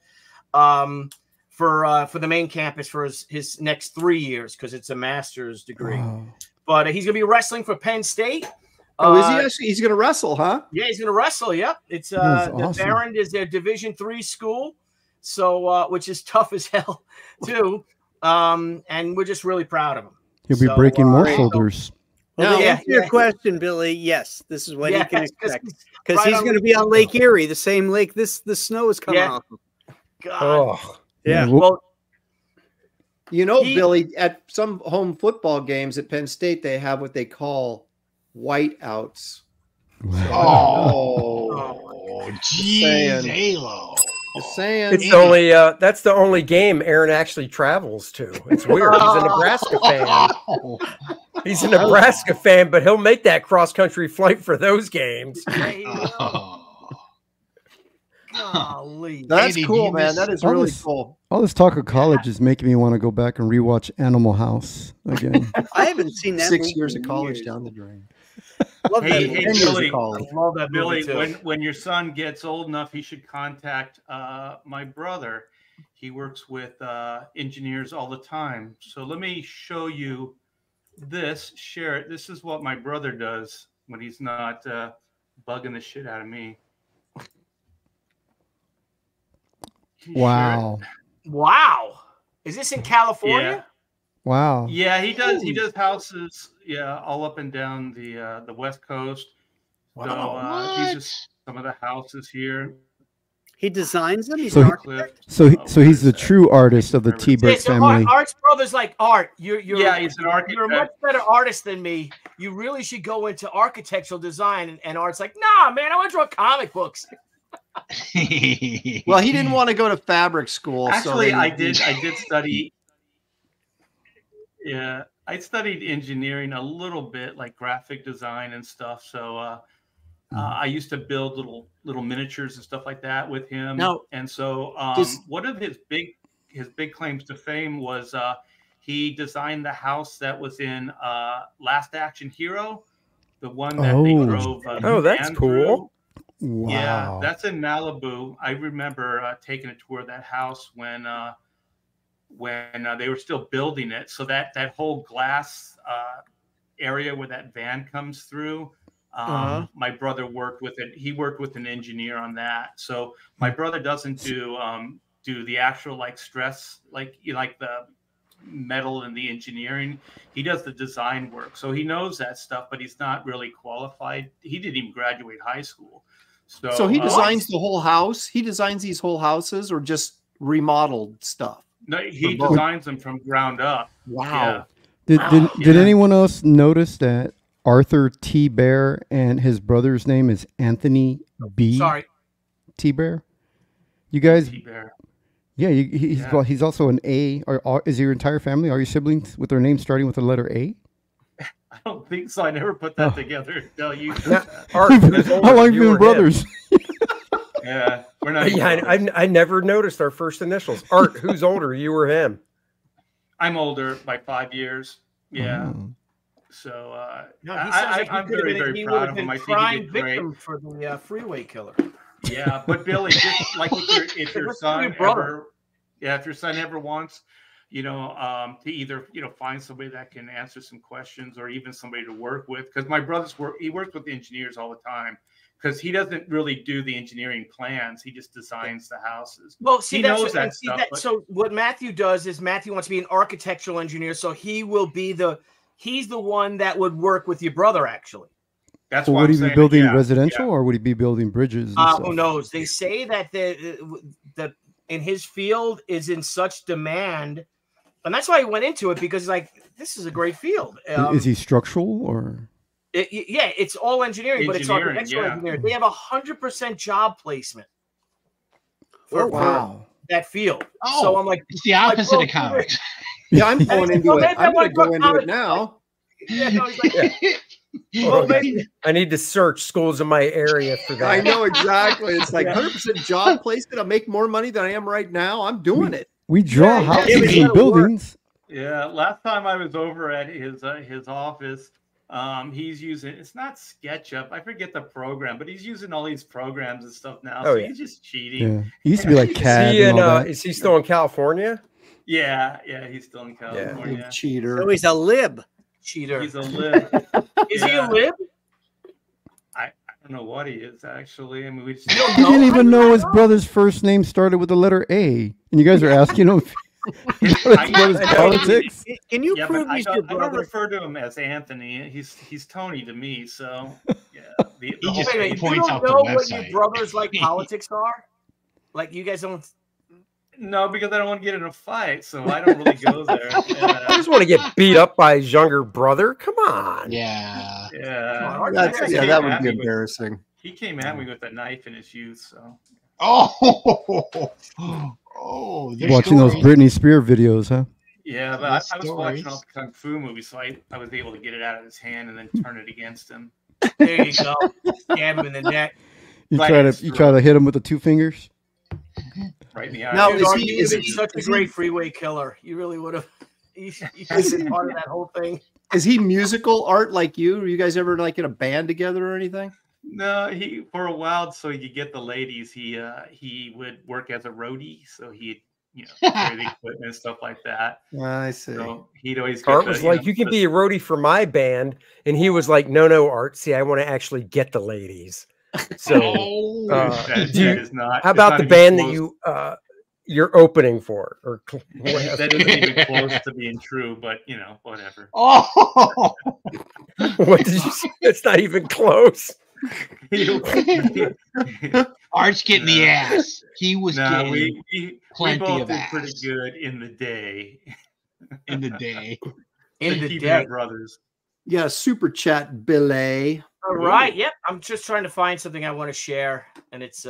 for the main campus for his next 3 years, because it's a master's degree. Wow. But he's going to be wrestling for Penn State. Oh, is he actually? He's going to wrestle, huh? Yeah, he's going to wrestle. Yep. It's That's the awesome. Barron is their Division III school, so which is tough as hell too. And we're just really proud of him. He'll be breaking more so- shoulders. Well, to Yeah, answer your yeah. question, Billy, yes, this is what Yeah, he can 'cause expect, he's because right he's on going to the- be on Lake Erie, the same lake the snow is coming Yeah. off of. God. Oh, Yeah. Well, You know, He- Billy, at some home football games at Penn State, they have what they call whiteouts. Oh, geez, saying. Halo. Just saying. it's only that's the only game Aaron actually travels to. It's weird. He's a Nebraska fan. He's a Nebraska fan, but he'll make that cross country flight for those games. hey, Oh. golly. That's Andy, do cool, you man. miss- That is All really this- cool. All this talk of college is making me want to go back and rewatch Animal House again. I haven't seen that 6 movie years in of college years. down the drain. Love that Hey, movie. hey, 10 years of Billy, college. I love that movie Billy, too. when your son gets old enough, he should contact my brother. He works with engineers all the time. So let me show you this. Share it. This is what my brother does when he's not bugging the shit out of me. Can you share it? Wow. Wow. Is this in California? Wow. Yeah, he does. He does houses. Yeah, all up and down the West Coast. So these are some of the houses here. He designs them. He's So an he- architect. So he's the true artist of the T-Bird So family. Art's brother's like, Art, you're Yeah, he's an You're a architect. much better artist than me. You really should go into architectural design. And Art's like, nah, man, I want to draw comic books. Well, he didn't want to go to fabric school. Actually, so I did study. Yeah, I studied engineering a little bit, like graphic design and stuff. So I used to build little miniatures and stuff like that with him. Now, and so one of his big claims to fame was he designed the house that was in Last Action Hero, the one that they Oh. drove. Oh, that's van cool. through. Wow. Yeah, that's in Malibu. I remember taking a tour of that house when they were still building it. So that whole glass area where that van comes through, my brother worked with it. He worked with an engineer on that. So my brother doesn't do the actual like stress, like the metal and the engineering. He does the design work. So he knows that stuff, but he's not really qualified. He didn't even graduate high school. So he designs the whole house. He designs these whole houses, or just remodeled stuff. No, he both. designs them from ground up. Wow. Did anyone else notice that Arthur T. Bear and his brother's name is Anthony B. Sorry. T. Bear? You guys, T-Bear. yeah, Yeah. he's also an A. Or is your entire family? Are you siblings with their names starting with the letter A? I don't think so. I never put that together. No, you. Art, who's older, How long have you you or been him? brothers? Yeah, we're not. Yeah, even I never noticed our first initials. Art, who's older, you or him? I'm older by 5 years. Yeah. Oh. So no, he sounds like I'm very, very proud of him. I think he did great. Victim for the freeway killer. Yeah, but Billy, just like if your son ever, if your son ever wants, to either find somebody that can answer some questions or even somebody to work with, because my brother's he works with engineers all the time. Because he doesn't really do the engineering plans, he just designs the houses. Well, see, he knows that stuff. So what Matthew does is Matthew wants to be an architectural engineer, so he will be he's the one that would work with your brother, actually. That's well, what would I'm he be saying, building residential or would he be building bridges? Who knows? They say that the in his field is in such demand, and that's why he went into it, because this is a great field. Is he structural or? It's all engineering, but it's architectural engineering. They have 100% job placement for that field. Oh, so I'm like, it's the opposite of comics. Yeah, I'm going into it. I'm going to go into it now. Yeah, no, he's like, I need to search schools in my area for that. I know exactly. It's like 100% job placement. I'll make more money than I am right now. I'm doing it. We draw houses and buildings. Yeah, last time I was over at his office. He's using, it's not SketchUp, I forget the program, but he's using all these programs and stuff now. So he's just cheating. Yeah. He used to be like CAD. Is he still in California? Yeah, he's still in California. Yeah. Cheater. So he's a lib. Cheater. He's a lib. Is he a lib? I don't know what he is actually. I mean, we just he didn't even know his brother's first name started with the letter A, and you guys are asking him. Politics. Can you prove he's your brother? I don't refer to him as Anthony. He's Tony to me. So yeah. He just points out the website. What your brothers like politics are? Like you guys don't. No, because I don't want to get in a fight, so I don't really go there. I just want to get beat up by his younger brother. Come on. Yeah. Yeah. That would be embarrassing. He came at me with a knife in his youth, so. Oh, watching those Britney Spears videos, huh? Yeah, but I was watching all the Kung Fu movies, so I was able to get it out of his hand and then turn it against him. There you go. Stab him in the neck. You try to hit him with the two fingers? Right in the eye. No, is he such a great freeway killer? You really would have. He's been part of that whole thing. Is he musical art like you? Are you guys ever like in a band together or anything? No, he for a while, so you get the ladies. He would work as a roadie, so he'd carry the equipment and stuff like that. I see. So he'd always. Art was like, you can be a roadie for my band, and he was like, no, Art. See, I want to actually get the ladies. So, how about the band that you're opening for? Or that isn't even close to being true, but whatever. Oh, what did you say? It's not even close. Art's getting the ass. He was getting we plenty of ass. Pretty good in the day. In the day. In the day, brothers. Yeah, super chat, Billy. All right. Yep. I'm just trying to find something I want to share, and it's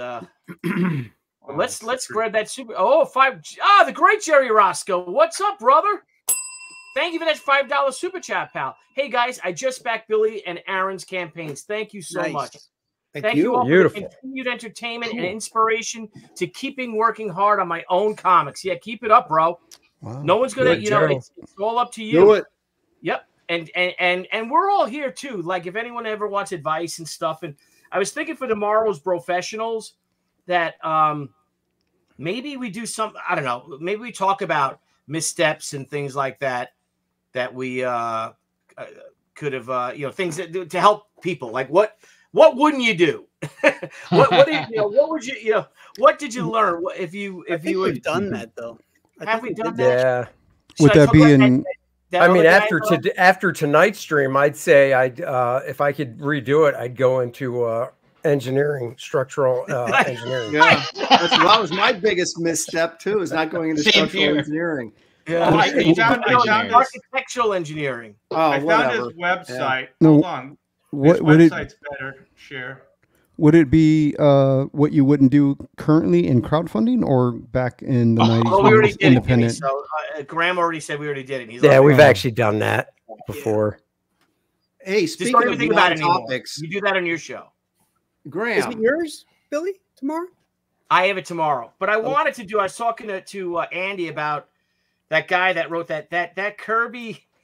let's grab that super. The great Jerry Roscoe. What's up, brother? Thank you for that $5 super chat, pal. Hey guys, I just backed Billy and Aaron's campaigns. Thank you so much. Thank you all for the continued entertainment and inspiration to keeping working hard on my own comics. Yeah, keep it up, bro. Wow. No one's gonna, it's all up to you. Do it. Yep. And we're all here too. Like if anyone ever wants advice and stuff. And I was thinking for tomorrow's professionals that maybe we do some, I don't know, maybe we talk about missteps and things like that we could have, things that to help people. Like what wouldn't you do? what did you learn? If you we've done that though. Have we done that? Yeah. Would that be in? I mean, after tonight's stream, I'd say if I could redo it, I'd go into engineering, structural engineering. Yeah, that was my biggest misstep too, is not going into structural engineering. Yeah, architectural engineering. I found his website. Hold on. What website's better? Share. Would it be what you wouldn't do currently in crowdfunding or back in the 90s? Well, we already did independent. So Graham already said we already did it. We've actually done that before. Yeah. Hey, speaking of think about topics, you do that on your show. Graham, is it yours, Billy? Tomorrow? I have it tomorrow, but I wanted to do. I was talking to Andy about that guy that wrote that Kirby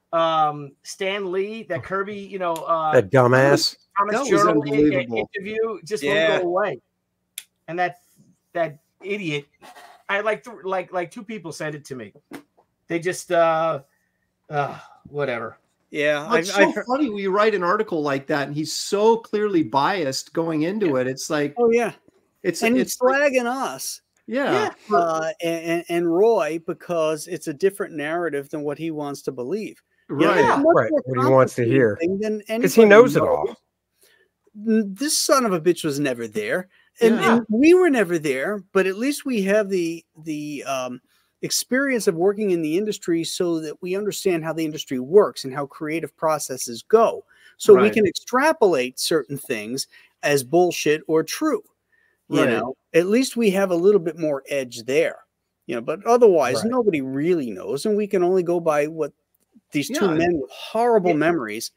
Stan Lee, that Kirby, that dumbass. Thomas Journal interview just won't go away. And that idiot, I like two people sent it to me. They just whatever. Yeah, it's so funny when you write an article like that, and he's so clearly biased going into it. It's like, oh yeah, it's flagging us. Yeah, and Roy, because it's a different narrative than what he wants to believe. Right, right. What he wants to hear, because he knows it all. This son of a bitch was never there, and we were never there. But at least we have the experience of working in the industry, so that we understand how the industry works and how creative processes go. So we can extrapolate certain things as bullshit or true. You know, at least we have a little bit more edge there. But otherwise, nobody really knows, and we can only go by what these two men with horrible memories.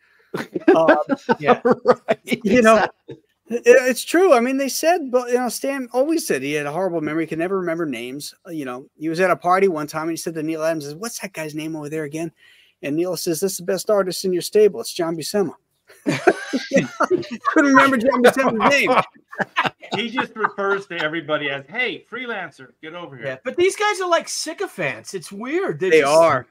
It's true. I mean, they said, but Stan always said he had a horrible memory, could never remember names. He was at a party one time and he said to Neil Adams, "What's that guy's name over there again?" And Neil says, "This is the best artist in your stable. It's John Buscema." Couldn't remember John Buscema's name. He just refers to everybody as, "Hey, freelancer, get over here." Yeah, but these guys are like sycophants. It's weird. They are.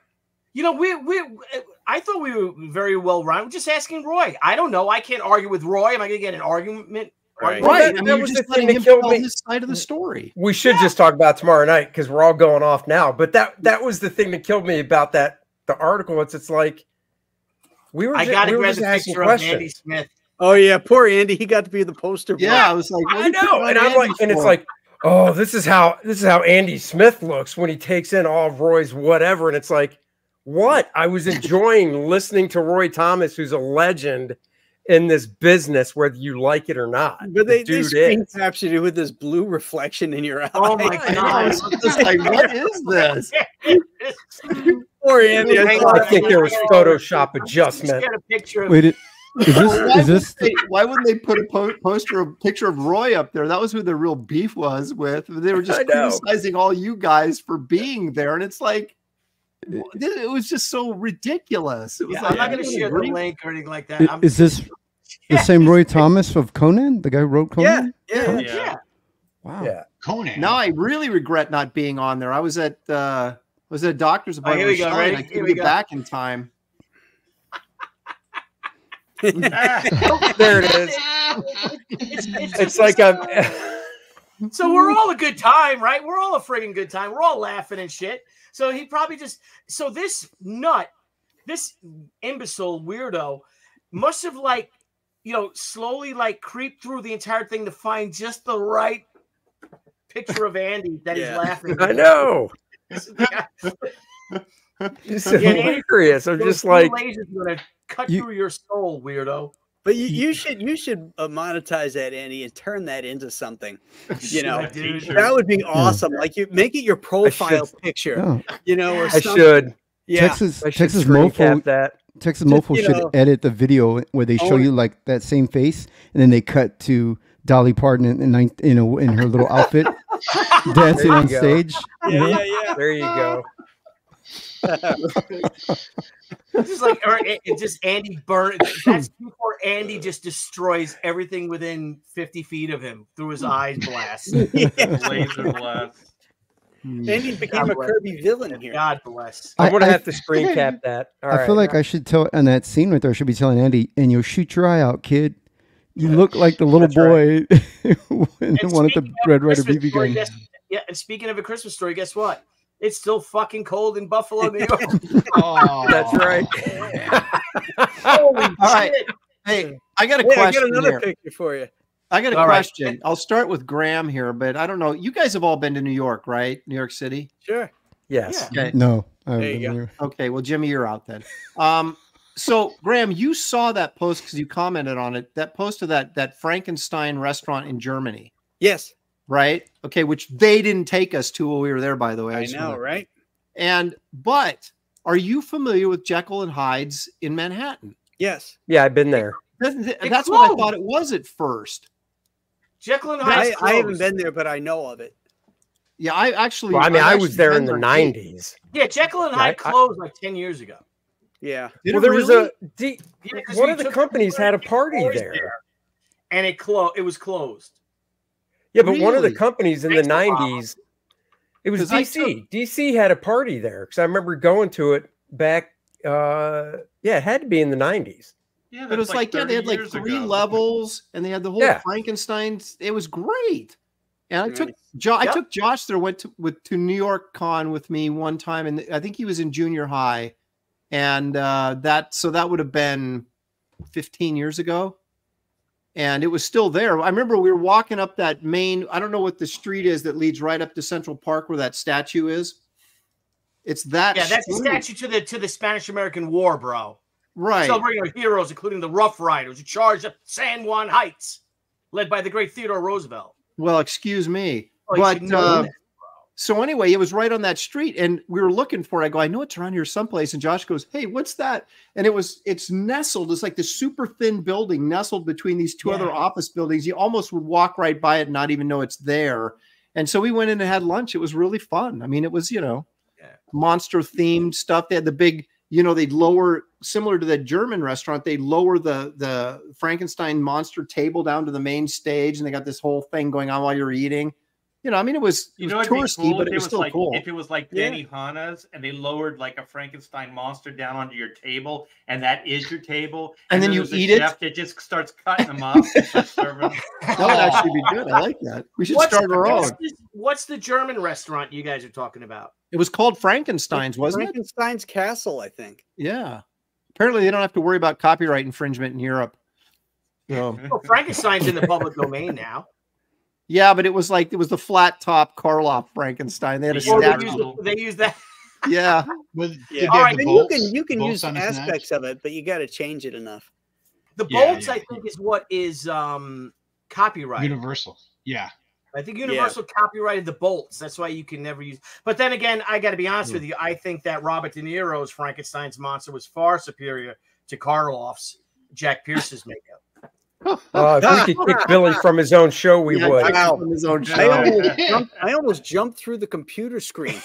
I thought we were very well run. We're just asking Roy. I don't know. I can't argue with Roy. Am I going to get an argument? Right. That was the thing that killed me. This side of the story. We should just talk about tomorrow night because we're all going off now. But that was the thing that killed me about the article. It's like I got to grab the picture of Andy Smith. Oh yeah, poor Andy. He got to be the poster boy. Yeah, I was like, I know, and I'm like, and it's like, oh, this is how Andy Smith looks when he takes in all of Roy's whatever, and it's like, what? I was enjoying listening to Roy Thomas, who's a legend in this business, whether you like it or not. But they screen captured it with this blue reflection in your eye. Oh my god! It's like, what is this? Poor Andy. I think there was Photoshop adjustment. Get a picture of Wait, is this? Why wouldn't they put a picture of Roy up there? That was who the real beef was with. They were just criticizing all you guys for being there, and it's like, it was just so ridiculous. It was like, I'm not going to share the link or anything like that. Is this the same Roy Thomas of Conan, the guy who wrote Conan? Yeah. Wow. Yeah. Conan. Now I really regret not being on there. I was at a doctor's appointment. Here we go. Ready? I couldn't get back in time. There it is. It's like So we're all a good time, right? We're all a friggin' good time. We're all laughing and shit. So he probably this imbecile weirdo must have slowly creeped through the entire thing to find just the right picture of Andy that he's laughing. I know. It's hilarious. I'm just like, lasers going to cut through your soul, weirdo. But you should monetize that, Andy, and turn that into something. That would be awesome. Like, you make it your profile picture. Or I should. Yeah, Texas Mofo should edit the video where they show you like that same face, and then they cut to Dolly Parton in her little outfit dancing on stage. Yeah. There you go. It's just Andy burned. That's before Andy just destroys everything within 50 feet of him through his eyes blast. Laser blast. Andy became a Kirby villain here. God bless. I'm gonna have to screen cap that. I feel like I should tell on that scene right there. I should be telling Andy, and you'll shoot your eye out, kid. You look like the little boy when he wanted the Red Ryder BB gun. And speaking of a Christmas story, guess what? It's still fucking cold in Buffalo, New York. Oh, that's right. Holy shit. Right. Hey, I got a question. I got another here. picture for you. I got a question. Right. I'll start with Graham here, but I don't know. You guys have all been to New York, right? New York City? Sure. Yes. Yeah. Okay. No. There you go. Okay. Well, Jimmy, you're out then. So Graham, you saw that post because you commented on it. That post of that Frankenstein restaurant in Germany. Yes. Right. Okay. Which they didn't take us to while we were there, by the way. I know, right? But are you familiar with Jekyll and Hyde's in Manhattan? Yes. Yeah, I've been there. That's what I thought it was at first. Jekyll and Hyde. I haven't been there, but I know of it. Yeah, I actually. Well, I was there in the 90s. Yeah, Jekyll and Hyde closed like 10 years ago. Yeah. Well, there was one of the companies had a party there. And it was closed. Yeah, but one of the companies in the 90s, it was DC. DC had a party there because I remember going to it back. It had to be in the 90s. Yeah, it was like they had like 3 levels, and they had the whole Frankenstein's. It was great. And I took Josh there, went to New York Con with me one time, and I think he was in junior high, and that would have been 15 years ago. And it was still there. I remember we were walking up that main, I don't know what the street is that leads right up to Central Park where that statue is. It's that. Yeah, that's the statue to the Spanish-American War, bro. Right. Celebrating our heroes, including the Rough Riders who charged up San Juan Heights, led by the great Theodore Roosevelt. Well, excuse me. So anyway, it was right on that street, and we were looking for it. I go, I know it's around here someplace. And Josh goes, hey, what's that? And it's nestled. It's like this super thin building nestled between these 2 other office buildings. You almost would walk right by it and not even know it's there. And so we went in and had lunch. It was really fun. I mean, it was, monster themed stuff. They had the big, they'd lower, similar to the German restaurant, they lower the Frankenstein monster table down to the main stage, and they got this whole thing going on while you're eating. I mean, it was touristy, but it was still cool. If it was like Benihana's and they lowered like a Frankenstein monster down onto your table, and that is your table, and then you eat it, that just starts cutting them up. That would actually be good. I like that. We should start our own. What's the German restaurant you guys are talking about? It was called Frankenstein's, wasn't it? Frankenstein's Castle, I think. Yeah. Apparently, they don't have to worry about copyright infringement in Europe. Well, Frankenstein's in the public domain now. Yeah, but it was the flat top Karloff Frankenstein. They had a statue. They used that. Yeah. All right, you can use aspects of it, but you got to change it enough. The bolts, I think, is what is copyrighted. Universal. Yeah. I think Universal copyrighted the bolts. That's why you can never use. But then again, I got to be honest with you. I think that Robert De Niro's Frankenstein's monster was far superior to Karloff's Jack Pierce's makeup. If we could kick Billy from his own show, we would. From his own show. I almost jumped through the computer screen.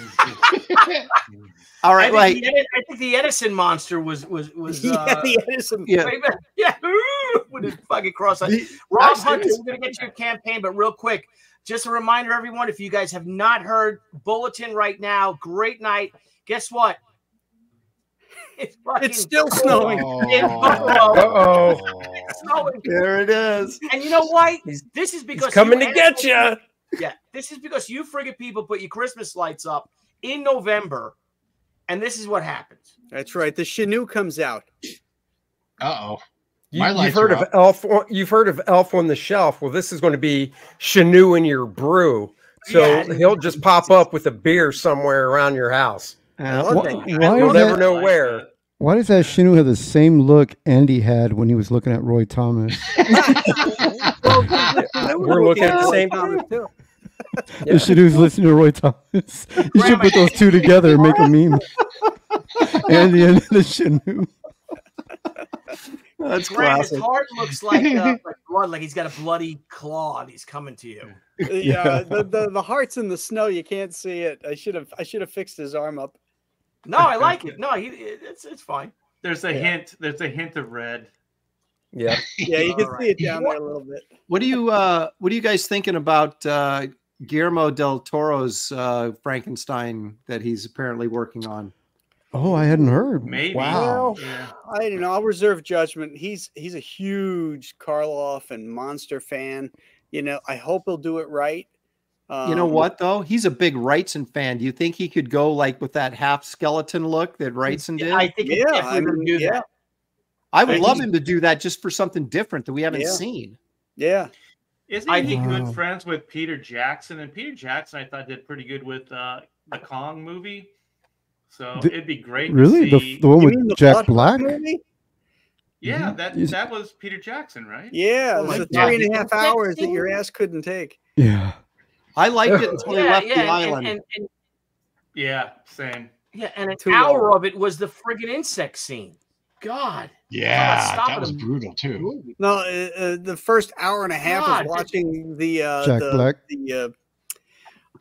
All right, I think the Edison monster was the Edison. With his fucking cross. Rob Hunter, we're gonna get to your campaign, but real quick, just a reminder, everyone, if you guys have not heard Bulletin right now, great night. Guess what? It's still snowing. It's snowing. There it is. And you know why? This is because he's coming to get you. Yeah, this is because you friggin' people put your Christmas lights up in November, and this is what happens. That's right. The Chinook comes out. Uh-oh. You've heard of Elf. You've heard of Elf on the Shelf. Well, this is going to be Chinook in your brew. So he'll just pop up with a beer somewhere around your house. You'll never know where. Why does that Chinook have the same look Andy had when he was looking at Roy Thomas? We're looking at the same thing too. The Chinook's listening to Roy Thomas. You should put those two together and make a meme. Andy and the Chinook. That's Grant, classic. his heart looks like blood, like he's got a bloody claw and he's coming to you. Yeah, the heart's in the snow. You can't see it. I should have fixed his arm up. No, I like it. No, it's fine. There's a hint. There's a hint of red. Yeah, yeah, you can see it down there a little bit. What are you guys thinking about Guillermo del Toro's Frankenstein that he's apparently working on? Oh, I hadn't heard. Maybe. Wow. Well, I don't know. I'll reserve judgment. He's a huge Karloff and monster fan. I hope he'll do it right. You know what though? He's a big Wrightson fan. Do you think he could go like with that half skeleton look that Wrightson did? I think that. I would love him to do that just for something different that we haven't seen. Yeah. Isn't he good friends with Peter Jackson? And Peter Jackson, I thought, did pretty good with the Kong movie. So it'd be great. Really, to see. the one with Jack Black? Yeah, that was Peter Jackson, right? Yeah, it was the 3.5 hours that your ass couldn't take. Yeah. I liked it until he left the island. Yeah, same. Yeah, and an hour of it was the friggin' insect scene. God. Yeah, that was brutal too. No, the first hour and a half was watching Jack Black.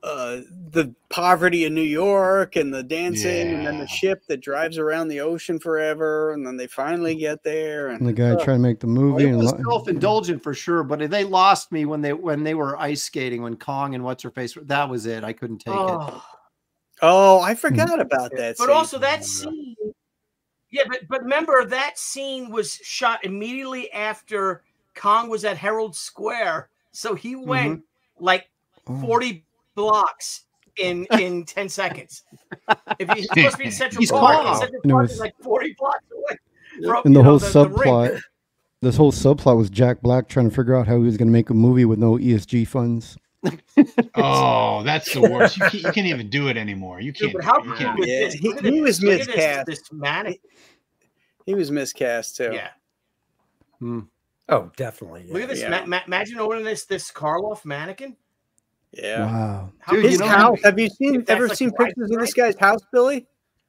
the poverty in New York and the dancing, and then the ship that drives around the ocean forever, and then they finally get there. And the guy trying to make the movie. It was self-indulgent for sure, but they lost me when they were ice skating, when Kong and what's her face. That was it. I couldn't take it. Oh, I forgot about that. But also that scene. Yeah, but remember that scene was shot immediately after Kong was at Herald Square, so he went like 40 blocks in 10 seconds. If he's supposed to be in Central Park, Central Park is like 40 blocks away. And the whole subplot, this whole subplot was Jack Black trying to figure out how he was going to make a movie with no ESG funds. Oh, that's the worst. You can't even do it anymore. You can't. But how cool is this? He was miscast. This manic. He was miscast too. Yeah. Oh, definitely. Yeah. Look at this. Imagine owning this Karloff mannequin. Yeah. Wow. Dude, his house. Have you ever seen pictures of this guy's house, Billy?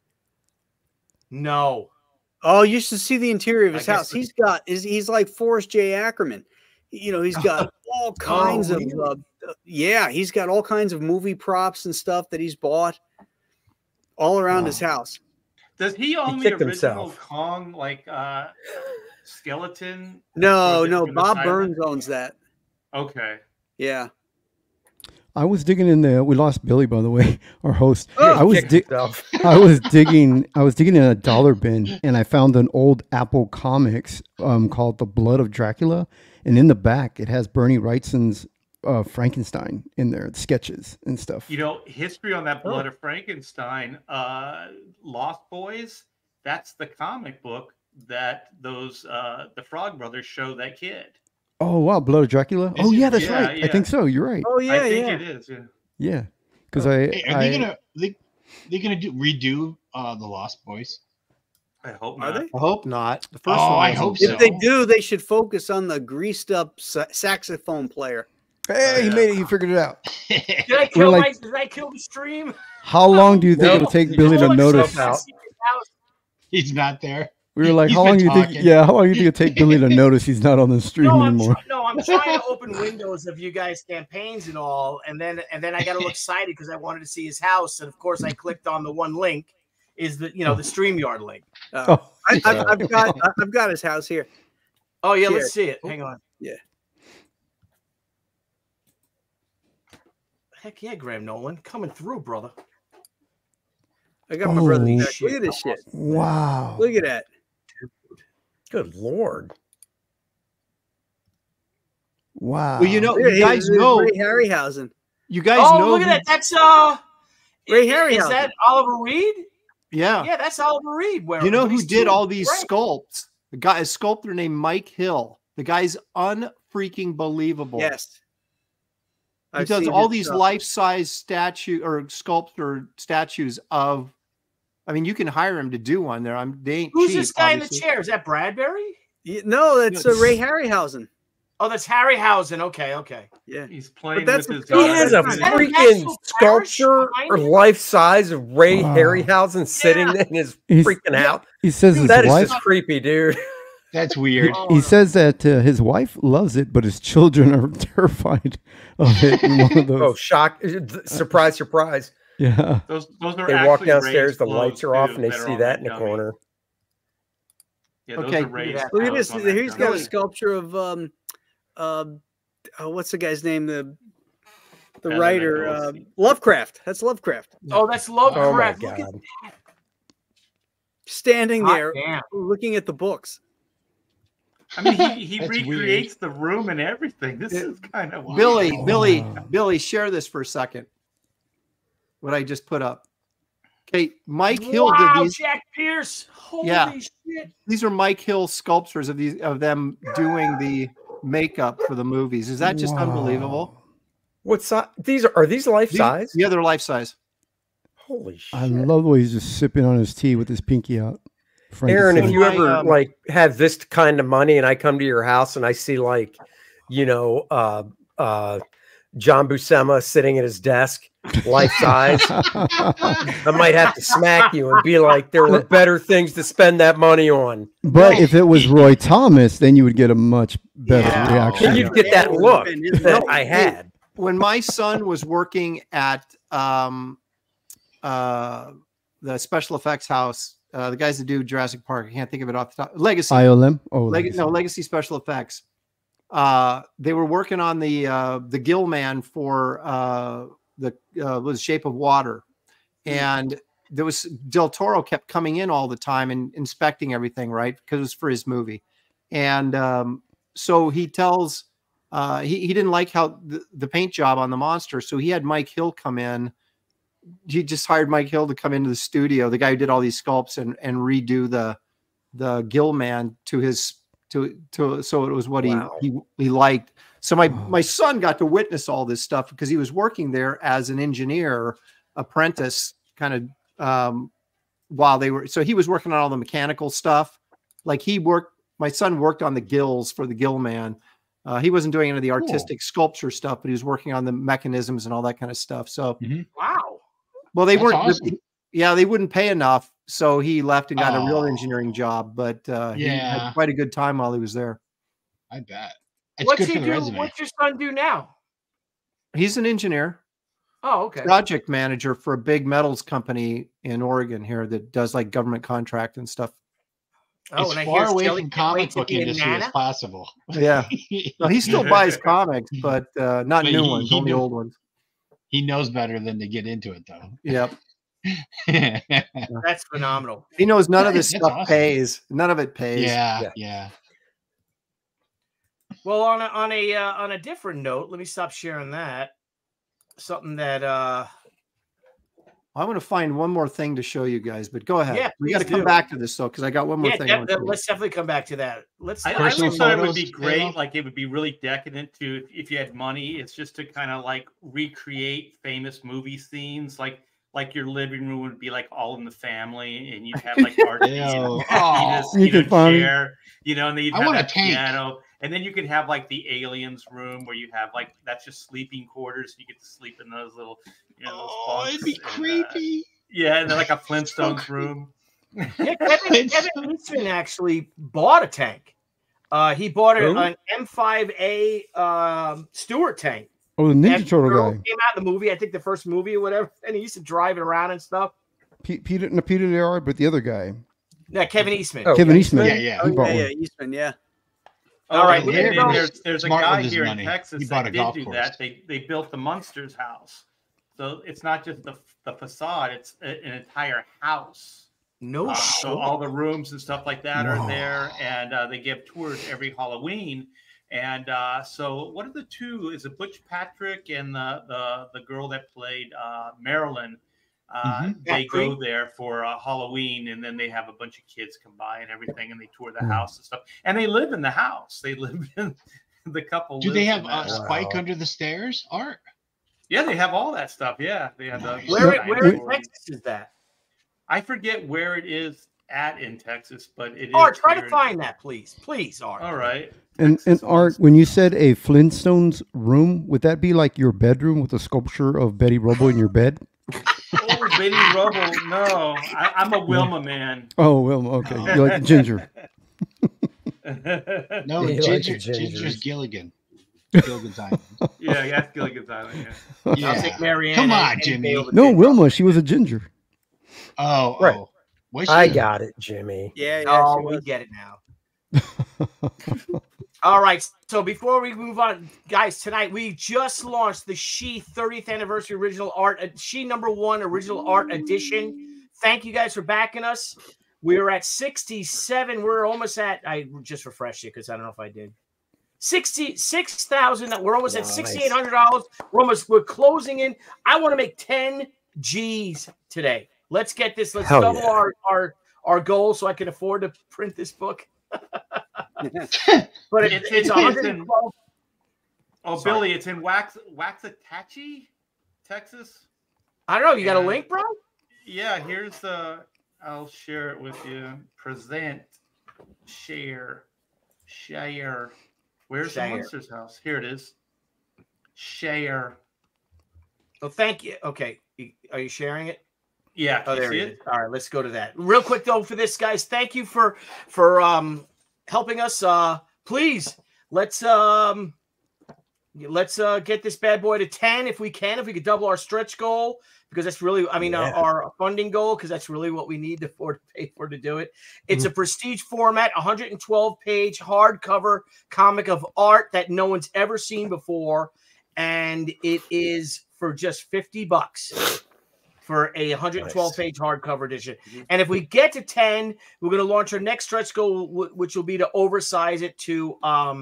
No. Oh, you should see the interior of his house. He's like Forrest J. Ackerman. You know, he's got all kinds of he's got all kinds of movie props and stuff that he's bought all around his house. Does he own the original Kong skeleton? No, Bob Burns owns that. Okay. Yeah. I was digging in there. We lost Billy, by the way, our host. Oh, I was digging in a dollar bin, and I found an old Apple Comics called The Blood of Dracula, and in the back it has Bernie Wrightson's Frankenstein in there, sketches and stuff. You know, history on that Blood of Frankenstein, Lost Boys. That's the comic book that those the Frog Brothers show that kid. Oh wow, Blood of Dracula. Oh yeah, that's right. I think so. You're right. Oh yeah, I think it is. Yeah, because are they gonna redo the Lost Boys? I hope not. Are they? I hope not. The first one. I hope so. If they do, they should focus on the greased up saxophone player. Hey, he made it. He figured it out. Did I kill the stream? How long do you think it'll take Billy to notice? He's not there. We were like, how long do you think? Yeah, how long do you think it'll take Billy to notice he's not on the stream anymore? I'm trying to open windows of you guys' campaigns and all, and then I got all excited because I wanted to see his house, and of course I clicked on the one link, is the StreamYard link. I've got his house here. Oh yeah, let's see it. Hang on. Yeah. Heck yeah, Graham Nolan coming through, brother. I got my brother. Look at this shit. Wow. Look at that. Good Lord. Wow. Well, you guys know Ray Harryhausen. You guys know. Look at that. That's Ray Harryhausen. Is that Oliver Reed? Yeah. Yeah, that's Oliver Reed. You know who did all these sculpts? A sculptor named Mike Hill. The guy's unfreaking believable. Yes. He does all these life-size sculpture statues of. I mean, you can hire him to do one there. They ain't Who's cheap, this guy obviously. in the chair? Is that Bradbury? No, that's Ray Harryhausen. Oh, that's Harryhausen. Okay. Yeah, he's playing with his. He has a freaking sculpture or life size of Ray Harryhausen sitting there and is freaking out. He says his that wife is just creepy, dude. That's weird. He says that his wife loves it, but his children are terrified of it. In one of those. Oh, shock! Surprise! Surprise! Yeah. Those are they walk downstairs, the lights are off, and they see that in the corner. Yeah, those are raised. Look at this. Here's got a sculpture of what's the guy's name? The writer Lovecraft. That's Lovecraft. Oh, that's Lovecraft. Oh my God. Standing there, looking at the books. I mean, he recreates the room and everything. This is kind of wild. Billy, share this for a second. What I just put up. Okay, Mike Hill did these. Jack Pierce. Holy shit. These are Mike Hill sculptures of them doing the makeup for the movies. Is that just unbelievable? What size? Are these life size? Yeah, they're life size. Holy shit. I love the way he's just sipping on his tea with his pinky out. Aaron, if you ever have this kind of money and I come to your house and I see John Buscema sitting at his desk, life size, I might have to smack you and be like, there were better things to spend that money on. But if it was Roy Thomas, then you would get a much better reaction. You'd get that look that I had. when my son was working at the special effects house, the guys that do Jurassic Park, I can't think of it off the top. Legacy. ILM? Oh, Legacy. No, Legacy Special Effects. They were working on the Gill Man for the Shape of Water, and there was Del Toro kept coming in all the time and inspecting everything, right? Because it was for his movie, and so he tells he didn't like how the paint job on the monster, so he had Mike Hill come in. He just hired Mike Hill to come into the studio, the guy who did all these sculpts, and redo the Gill Man to his so it was what he liked. So my son got to witness all this stuff because he was working there as an engineer apprentice, kind of while they were. So he was working on all the mechanical stuff. Like my son worked on the gills for the Gill Man. He wasn't doing any of the artistic sculpture stuff, but he was working on the mechanisms and all that kind of stuff. So wow. Well, they weren't. Awesome. Yeah, they wouldn't pay enough, so he left and got a real engineering job. But he had quite a good time while he was there. I bet. It's What's good he for the do? resume. What's your son do now? He's an engineer. Oh, okay. Project manager for a big metals company in Oregon here that does like government contract and stuff. Oh, As and far I away hear from comic book industry as possible. Yeah. Well, he still buys comics, but not But new ones, only old ones. He knows better than to get into it, though. Yep. That's phenomenal. He knows none of this That's stuff awesome. pays. None of it pays. Yeah. Well, on a different note, let me stop sharing that. Something that I want to find one more thing to show you guys, but go ahead. Yeah, We got to please come do. back to this though, because I got one more thing. I want to let's definitely come back to that. I always thought it would be great. Like it would be really decadent to, if you had money, it's just to kind of like recreate famous movie scenes, like your living room would be like All in the Family, and you'd have like art chair, you know, and then you'd have that piano, and then you could have like the aliens room where you have like that's just sleeping quarters. You get to sleep in those little, you know, those it'd be creepy. Yeah, and then like a Flintstones room. Yeah, Kevin Eastman actually bought a tank. He bought an M5A Stewart tank. Oh, the Ninja Turtle guy came out in the movie. I think the first movie or whatever, and he used to drive it around and stuff. Peter Lerard, but the other guy. Yeah, Kevin Eastman. Kevin Eastman. Yeah, Eastman. Yeah. All right. There's a guy here in Texas that did do that. They built the Munsters house, so it's not just the facade; it's an entire house. No, so all the rooms and stuff like that are there, and they give tours every Halloween. And so what are the two? Is it Butch Patrick and the girl that played Marilyn? They go there for Halloween, and then they have a bunch of kids come by and everything, and they tour the house and stuff. And they live in the house. They live in the couple. Do they have Spike under the stairs? Art? Yeah, they have all that stuff. Yeah, they have the. Where in Texas is that? I forget where it is in Texas, but it is. Art, try to find that, please, Art. All right. And Art, when you said a Flintstones room, would that be like your bedroom with a sculpture of Betty Robo in your bed? Oh, Betty Robo, no. I'm a Wilma man. Oh, Wilma, okay. You like Ginger. No, Ginger's Gilligan. Gilligan's Island. Yeah, that's Gilligan's Island, yeah. I'll take Marianne. Come on, Jimmy. No, Wilma, she was a ginger. Oh, right. I got it, Jimmy. Yeah, oh, we get it now. All right. So before we move on, guys, tonight we just launched the SHI 30th anniversary original art, SHI #1 original art edition. Thank you guys for backing us. We're at 67. We're almost at, I just refreshed it because I don't know if I did. 66,000. We're almost at $6,800. We're closing in. I want to make 10 G's today. Let's get this. Let's double our goal so I can afford to print this book. But it's 112. Oh, sorry. Billy, it's in Waxahachie, Texas. I don't know. You got a link, bro? Yeah, here's the. I'll share it with you. Present, share. Where's the Monsters house? Here it is. Share. Oh, thank you. Okay, are you sharing it? Yeah. Oh, there it is. All right, let's go to that real quick though. For this, guys, thank you for helping us. Please, let's let's get this bad boy to 10 if we can. If we could double our stretch goal, because that's really, I mean, our funding goal, because that's really what we need to pay for to do it. It's a prestige format, 112-page hardcover comic of art that no one's ever seen before, and it is for just $50 for a 112-page hardcover edition. And if we get to 10, we're going to launch our next stretch goal, which will be to oversize it to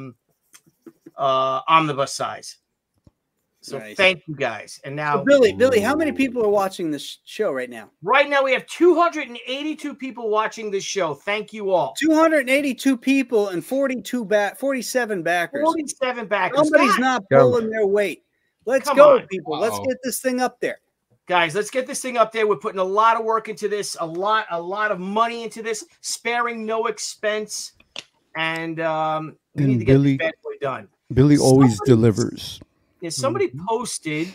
omnibus size. So thank you guys. And now, so Billy, how many people are watching this show right now? Right now, we have 282 people watching this show. Thank you all. 282 people and 47 backers. 47 backers. Somebody's not pulling their weight. Let's go, people. Let's get this thing up there. Guys, let's get this thing up there. We're putting a lot of work into this, a lot of money into this, sparing no expense. And we need to get this bad boy done. Billy always delivers. Yeah, somebody posted.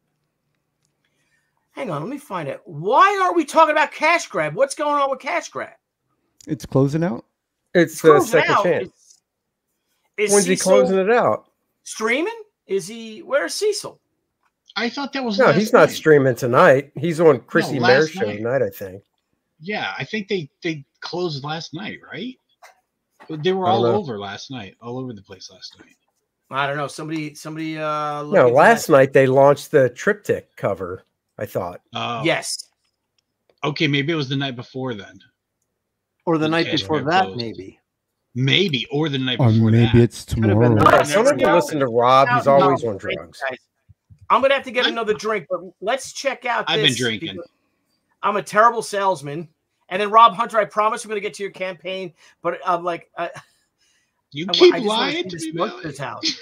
Hang on, let me find it. Why aren't we talking about Cash Grab? What's going on with Cash Grab? It's closing out. It's the second chance. When's he closing it out? Streaming? Is he? Where's Cecil? I thought that was no. He's not streaming tonight. He's on Chrissy Mare's show tonight, I think. Yeah, I think they closed last night, right? They were all over last night, all over the place last night. I don't know. Somebody. No, last night they launched the triptych cover. I thought. Yes. Okay, maybe it was the night before then, or the night before that, maybe, or the night before. Or maybe it's tomorrow. Someone can listen to Rob. He's always on drugs. I'm gonna have to get another drink, but let's check out. I've been drinking. I'm a terrible salesman. And then Rob Hunter, I promise we're gonna get to your campaign, but I'm like. You keep lying to me, Billy. House.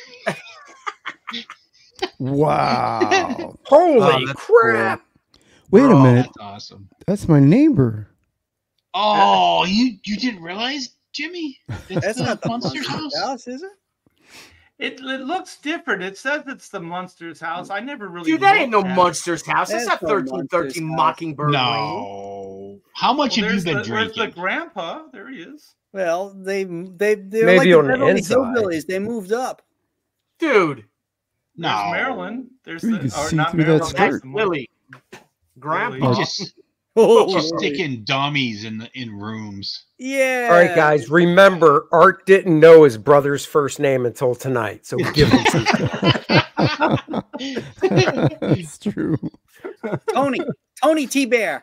Wow. Holy crap. Cool. Wait a minute. That's awesome. That's my neighbor. Oh, you didn't realize, Jimmy? That's not the Monster's house, is it? It looks different. It says it's the Monster's house. I never really. Dude, that ain't no Monster's house. That's not 1313 Mockingbird. No. How much have you been drinking? Where's the grandpa? There he is. Well, they're maybe like on the the inside. Hillbillies. They moved up. Dude. No. There's Maryland. There's you can see through that skirt. Lily. Grandpa. Just sticking dummies in rooms. Yeah. All right, guys. Remember, Art didn't know his brother's first name until tonight, so give him some. That's true. Tony T. Bear.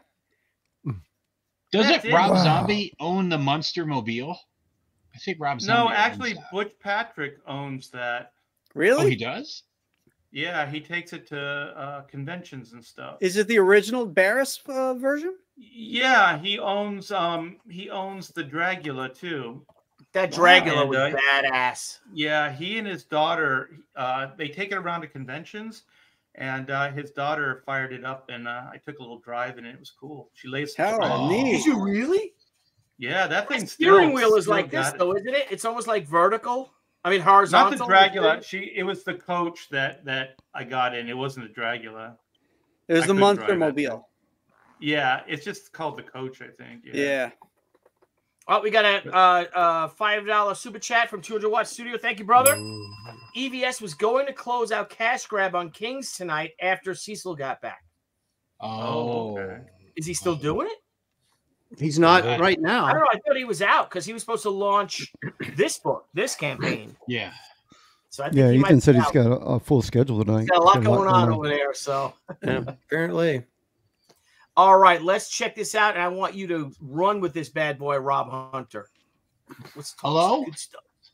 Doesn't Rob Zombie own the Monster Mobile? I think Rob Zombie. No, actually, Butch Patrick owns that. Really? Oh, he does? Yeah, he takes it to conventions and stuff. Is it the original Barris version? Yeah, he owns the Dragula too. That Dragula was badass. Yeah, he and his daughter they take it around to conventions. And his daughter fired it up, and I took a little drive, and it was cool. She lays. How neat! Did you really? Yeah, that thing. Steering wheel is like this, though, isn't it? It's almost like vertical. I mean, horizontal. Not the Dragula. It was the coach that I got in. It wasn't the Dragula. It was the Monster Mobile. Yeah, it's just called the coach, I think. Yeah. Oh, we got a $5 super chat from 200 Watt Studio. Thank you, brother. EVS was going to close out Cash Grab on Kings tonight after Cecil got back. Oh. Okay. Is he still doing it? He's not right now. I don't know. I thought he was out because he was supposed to launch this book, this campaign. Yeah. So I think Ethan said he's got a full schedule tonight. He's got a lot going on over there. So apparently. All right, let's check this out, and I want you to run with this bad boy, Rob Hunter. Let's talk some good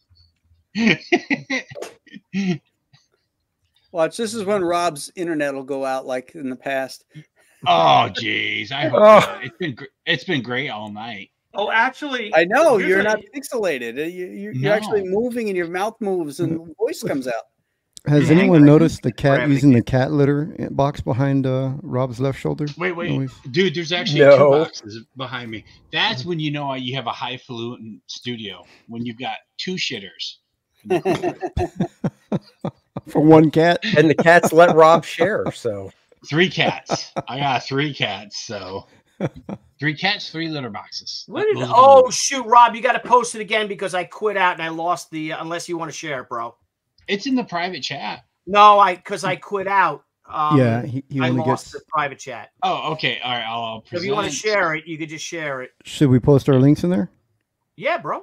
stuff. Watch, this is when Rob's internet will go out like in the past. Oh, geez. I hope it's been great all night. Oh, actually, I know you're not pixelated. You're actually moving, and your mouth moves, and voice comes out. Has anyone noticed the cat using the cat litter box behind Rob's left shoulder? Wait. Dude, there's actually two boxes behind me. That's when you know you have a highfalutin studio, when you've got two shitters. For one cat? And the cats let Rob share, so. 3 cats. I got 3 cats, so. 3 cats, 3 litter boxes. Shoot, Rob, you got to post it again because I quit out and I lost the, unless you want to share it, bro. It's in the private chat. No, because I quit out. Yeah, he I only lost gets the private chat. Oh, okay. All right. I'll So if you want to present. share it, you could just share it. Should we post our links in there? Yeah, bro.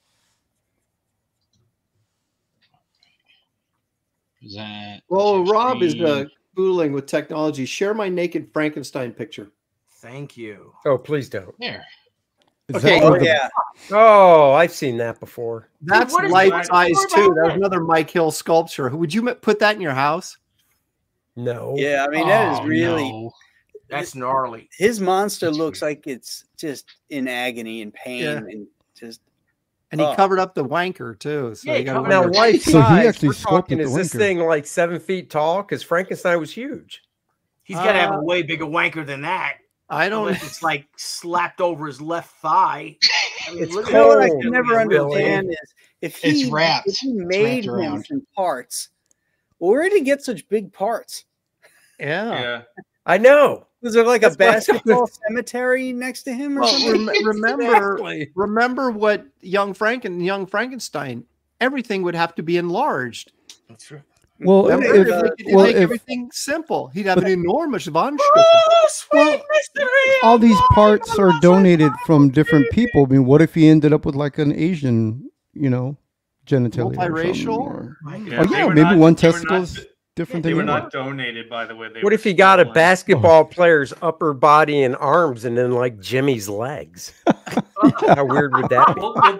Present. Well, share Rob is screen. fooling with technology. Share my naked Frankenstein picture. Thank you. Oh, please don't. There. Is Okay, that Oh with the- yeah. Oh, I've seen that before. That's what is life that? size What too. about That was that? another Mike Hill sculpture. Would you put that in your house? No. Yeah, I mean that is Oh, really no. That's gnarly. his monster That's looks weird. like it's just in agony and pain Yeah. and just And he Oh. covered up the wanker too. So Yeah, you he got covered Now, up the- life So he size, actually we're talking, sculpted is the this wanker. thing like 7 feet tall? Because Frankenstein was huge. He's got to have a way bigger wanker than that. I don't. Unless it's like slapped over his left thigh. I mean, It's look at You know what I cold, can never Billy. understand is if It's he wrapped. if he It's made wrapped him around. some parts, where did he get such big parts? Yeah. Yeah. I know. Was there like That's a why I basketball cemetery next to him or Well, something? remember, Exactly. remember what young Frankenstein. Everything would have to be enlarged. That's true. Well, Remember, if, it'd make everything simple. He'd have an enormous von. Oh, sweet Well, mystery. all these Oh, parts my are God. donated from different people. I mean, what if he ended up with like an Asian, genitalia or something, Multiracial? or- Yeah, Oh they yeah, were maybe not- one they were testicle not- is different They than were the other. not donated, by the way. They What were if he got a stolen. basketball player's upper body and arms and then like Jimmy's legs? How weird would that be?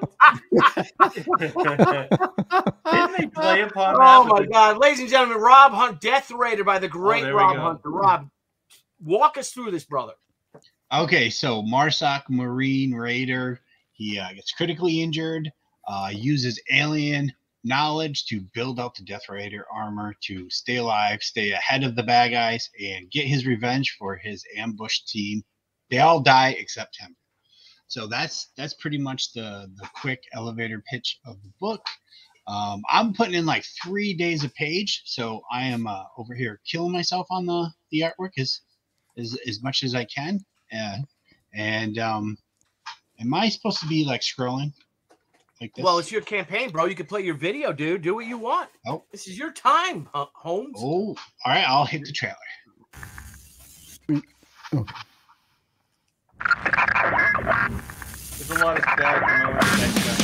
Didn't they play upon that? Oh with my the- God, ladies and gentlemen, Rob Hunt, Death Raider by the great there we Rob go. Hunter. Rob, walk us through this, brother. Okay, so Marsoc Marine Raider, he gets critically injured, uses alien knowledge to build out the Death Raider armor to stay alive, stay ahead of the bad guys, and get his revenge for his ambushed team. They all die except him. So that's pretty much the quick elevator pitch of the book. I'm putting in like 3 days a page, so I am over here killing myself on the artwork as much as I can. And am I supposed to be like scrolling like this? Well, it's your campaign, bro. You can play your video, dude. Do what you want. Oh. This is your time, Holmes. Oh, all right. I'll hit the trailer. There's a lot of bad moments.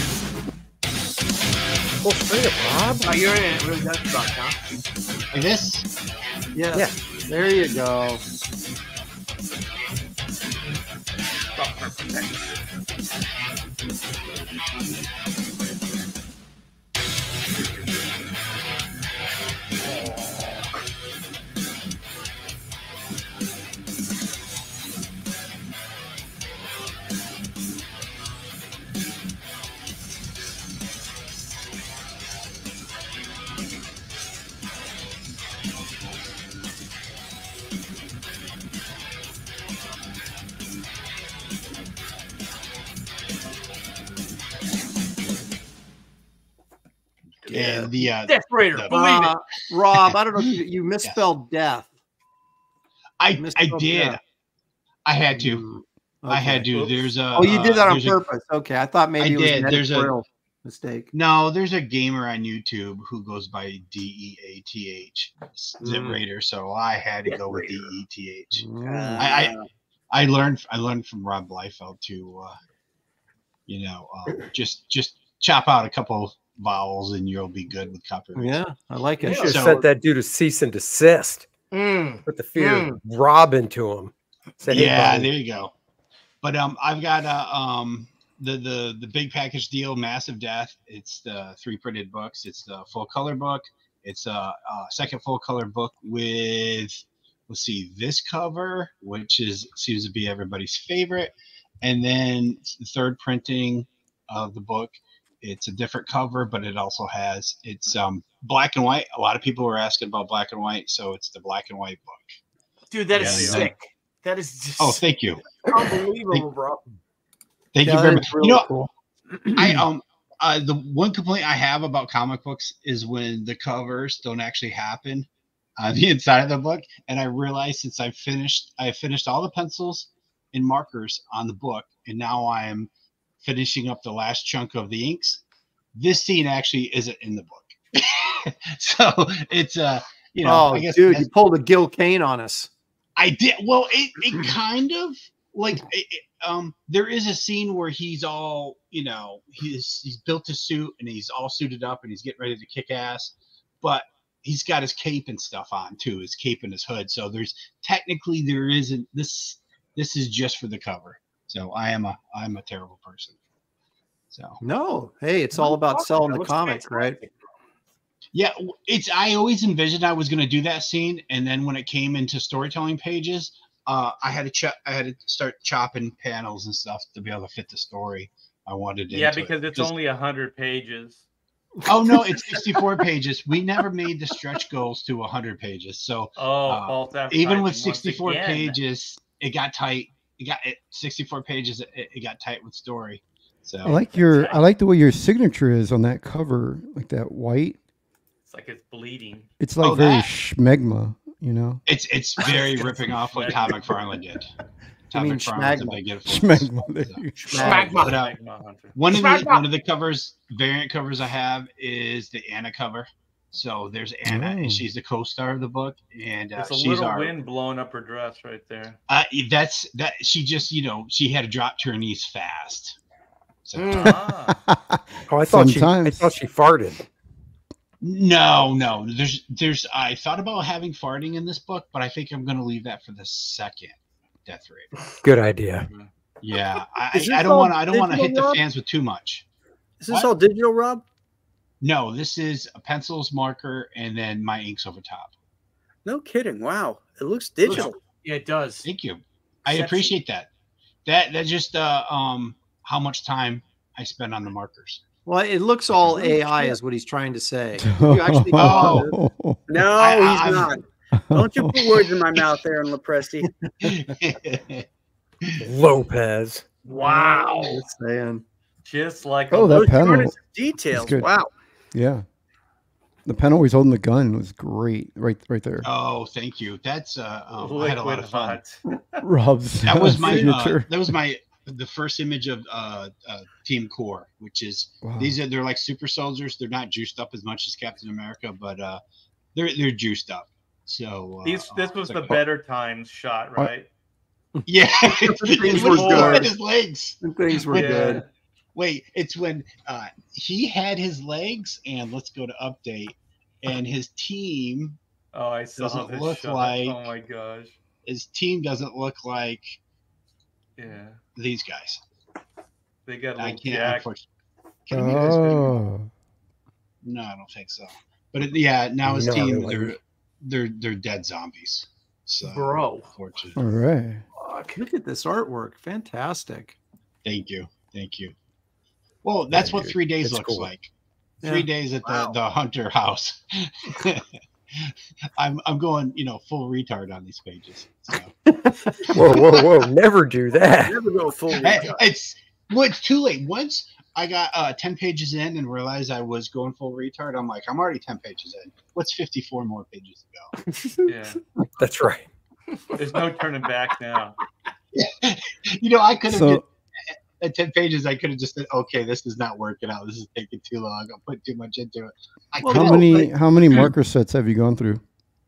Well, straight up, Rob. Oh, you're in it. Really does suck, huh? Like this? Yes. Yeah. There you go. And the Death Raider, the- believe it. Rob, I don't know if you misspelled death. I misspelled did. death. I had to. I had to. Oops. There's a. Oh, you did that on there's a- purpose. Okay, I thought maybe I it was did. an There's a- editorial mistake. No, there's a gamer on YouTube who goes by DEATH Zip Raider, so I had to go with DETH. I learned from Rob Liefeld to just chop out a couple vowels and you'll be good with copyright. Yeah, I like You it. should have So- sent that dude a cease and desist. Mm. Put the fear of Rob into him. Say, hey, Yeah, buddy. there you go. But I've got the big package deal, Massive Death. It's the 3 printed books. It's the full color book. It's a second full color book with, let's see, this cover, which seems to be everybody's favorite, and then the third printing of the book. It's a different cover, but it also has black and white. A lot of people were asking about black and white, so it's the black and white book. Dude, that is Yeah, sick. That is just Oh, thank you. unbelievable, bro. Thank you Yeah, very much. that's really You know, cool. the one complaint I have about comic books is when the covers don't actually happen on the inside of the book. And I realized since I finished all the pencils and markers on the book, and now I am finishing up the last chunk of the inks. This scene actually isn't in the book. So it's you know, Oh, I guess dude, you pulled a Gil Kane on us. I did. Well, it kind of like there is a scene where he's all, you know, he's built a suit and he's all suited up and he's getting ready to kick ass, but he's got his cape and stuff on too, his cape and his hood. So there isn't this is just for the cover. So I'm a terrible person. So no, hey, it's all about selling the comic, right? Yeah, I always envisioned I was going to do that scene, and then when it came into storytelling pages, I had to start chopping panels and stuff to be able to fit the story I wanted. Yeah, because it's only 100 pages. Oh no, it's 64 pages. We never made the stretch goals to 100 pages. So even with 64 pages, it got tight. 64 pages. It got tight with story. So I like the way your signature is on that cover, like that white. It's like it's bleeding. It's like very schmegma, you know. It's very ripping off what Todd McFarlane did. Todd McFarlane's a big influence. Schmegma. One of the covers, variant covers I have is the Anna cover. So there's Anna, and she's the co-star of the book, and it's a little wind blowing up her dress right there. That's that. She just, you know, she had to drop to her knees fast. So. Oh, I thought she farted. No. There's. I thought about having farting in this book, but I think I'm going to leave that for the second death rate. Good idea. Yeah, I don't want to hit the fans with too much. Is this all digital, Rob? No, this is a pencils, marker, and then my inks over top. No kidding. Wow, it looks digital. Yeah, it does. Thank you. I appreciate that. That just how much time I spend on the markers. Well, it looks all AI, is what he's trying to say. You actually no, he's not. Don't you put words in my mouth, Aaron Lepresti. Lopez. Wow. Just like that panel. Details. Wow. Yeah. The panel where he's holding the gun was great, right there. Oh, thank you. That's I had a lot of fun. Rob's that was my the first image of Team Core, which is they're like super soldiers. They're not juiced up as much as Captain America, but they're juiced up. So this was the better times shot, right? Yeah, things were good. His legs. Things were good. Wait, it's when he had his legs, and let's go to update, and his team. Oh, I saw doesn't this look shot. like. Oh my gosh. His team doesn't look like. Yeah. These guys. They got. I can't. Oh. No, I don't think so. But now his team, they're dead zombies. So, bro. All right. Look at this artwork. Fantastic. Thank you. Well, that's what 3 days looks like. 3 days at the Hunter house. I'm going, full retard on these pages. So. Whoa! Never do that. Never go full retard. It's too late. Once I got 10 pages in and realized I was going full retard, I'm like, I'm already 10 pages in. What's 54 more pages to go? Yeah, that's right. There's no turning back now. I could have. At 10 pages, I could have just said, "Okay, this is not working out. This is taking too long. I'm putting too much into it." How many marker sets have you gone through?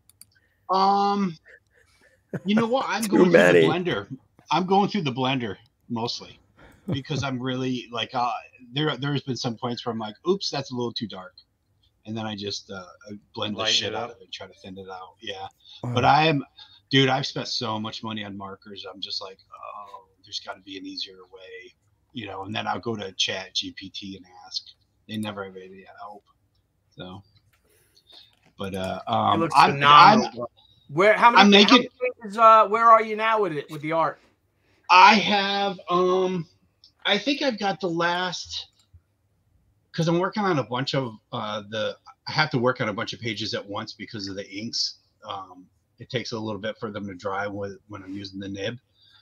You know what? I'm going through the blender. I'm going through the blender mostly because I'm really like there's been some points where I'm like, "Oops, that's a little too dark," and then I just blend the shit out of it and try to thin it out. Yeah, but I've spent so much money on markers. I'm just like, oh, there's got to be an easier way. And then I'll go to Chat GPT and ask. They never have any help. So, but it looks phenomenal. Where are you now with the art? I have I think I've got the last, because I'm working on a bunch of I have to work on a bunch of pages at once because of the inks. It takes a little bit for them to dry when I'm using the nib.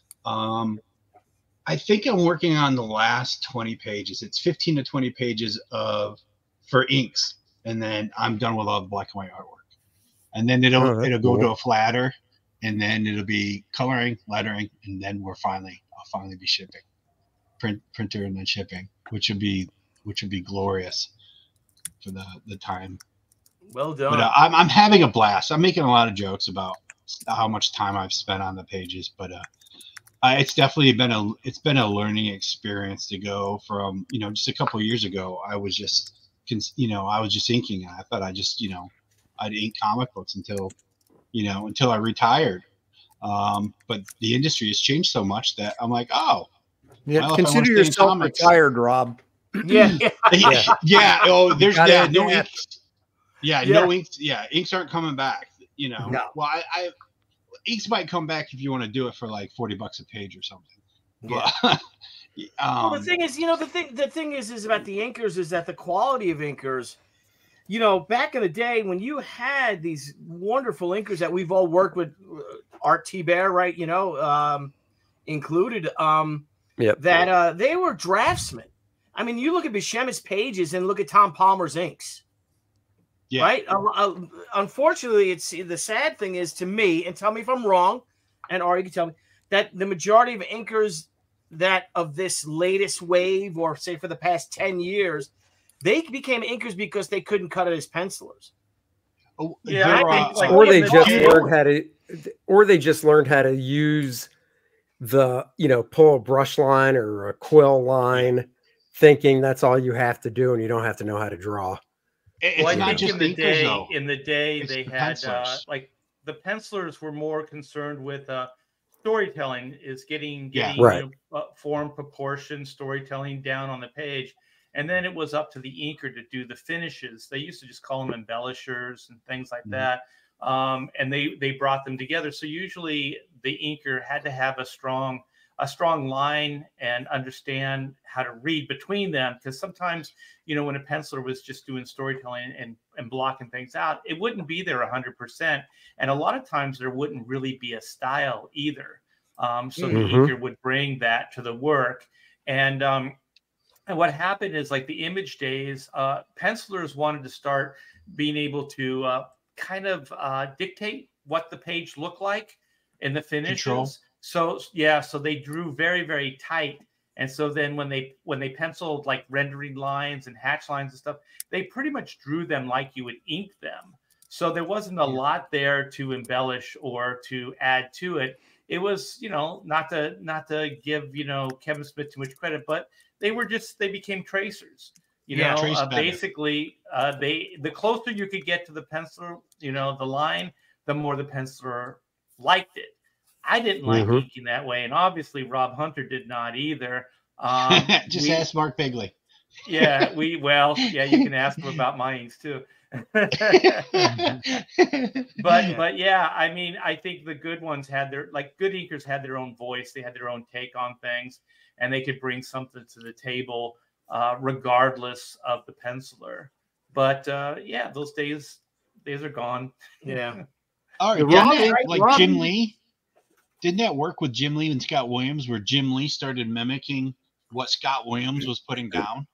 I think I'm working on the last 20 pages. It's 15 to 20 pages for inks, and then I'm done with all the black and white artwork. And then it'll go to a flatter, and then it'll be coloring, lettering, and then I'll finally be shipping, printer, and then shipping, which would be glorious for the time. Well done. But I'm having a blast. I'm making a lot of jokes about how much time I've spent on the pages, but it's definitely been a learning experience to go from, just a couple of years ago, I was just inking, and I thought I'd ink comic books until I retired. But the industry has changed so much that I'm like, oh, yeah, well, consider yourself retired, Rob. Yeah. Yeah. Oh, there's no no ink. Yeah, no inks. Yeah, inks aren't coming back. No. Well, I inks might come back if you want to do it for like $40 a page or something. Yeah. But, well, the thing is, the thing is about the inkers is that the quality of inkers, back in the day when you had these wonderful inkers that we've all worked with, Art T. Bear, right? Included, that they were draftsmen. I mean, you look at Buscema's pages and look at Tom Palmer's inks. Yeah. Right. Unfortunately, it's the sad thing is, to me, and tell me if I'm wrong, and Ari can tell me, that the majority of inkers that of this latest wave, or say for the past 10 years, they became inkers because they couldn't cut it as pencilers. Oh, yeah, or they just learned how to use the, pull a brush line or a quill line, thinking that's all you have to do, and you don't have to know how to draw. Well, I think in the day they had like the pencilers were more concerned with storytelling, is getting form, proportion, storytelling down on the page, and then it was up to the inker to do the finishes. They used to just call them embellishers and things like that, and they brought them together. So usually the inker had to have a strong line and understand how to read between them, because sometimes, when a penciler was just doing storytelling and blocking things out, it wouldn't be there 100%, and a lot of times there wouldn't really be a style either. So the inker would bring that to the work, and what happened is, like the image days, pencilers wanted to start being able to kind of dictate what the page looked like in the finishes. Control. So they drew very, very tight. And so then when they penciled like rendering lines and hatch lines and stuff, they pretty much drew them like you would ink them. So there wasn't a lot there to embellish or to add to it. It was, not to give, Kevin Smith too much credit, but they became tracers. Basically, the closer you could get to the penciler, the line, the more the penciler liked it. I didn't like inking that way, and obviously Rob Hunter did not either. Just ask Mark Bigley. Yeah, you can ask him about my inks too. But yeah, I mean, I think the good ones had good inkers had their own voice. They had their own take on things, and they could bring something to the table, regardless of the penciler. But those days are gone. Yeah. All right. Jim Lee. Didn't that work with Jim Lee and Scott Williams, where Jim Lee started mimicking what Scott Williams was putting down?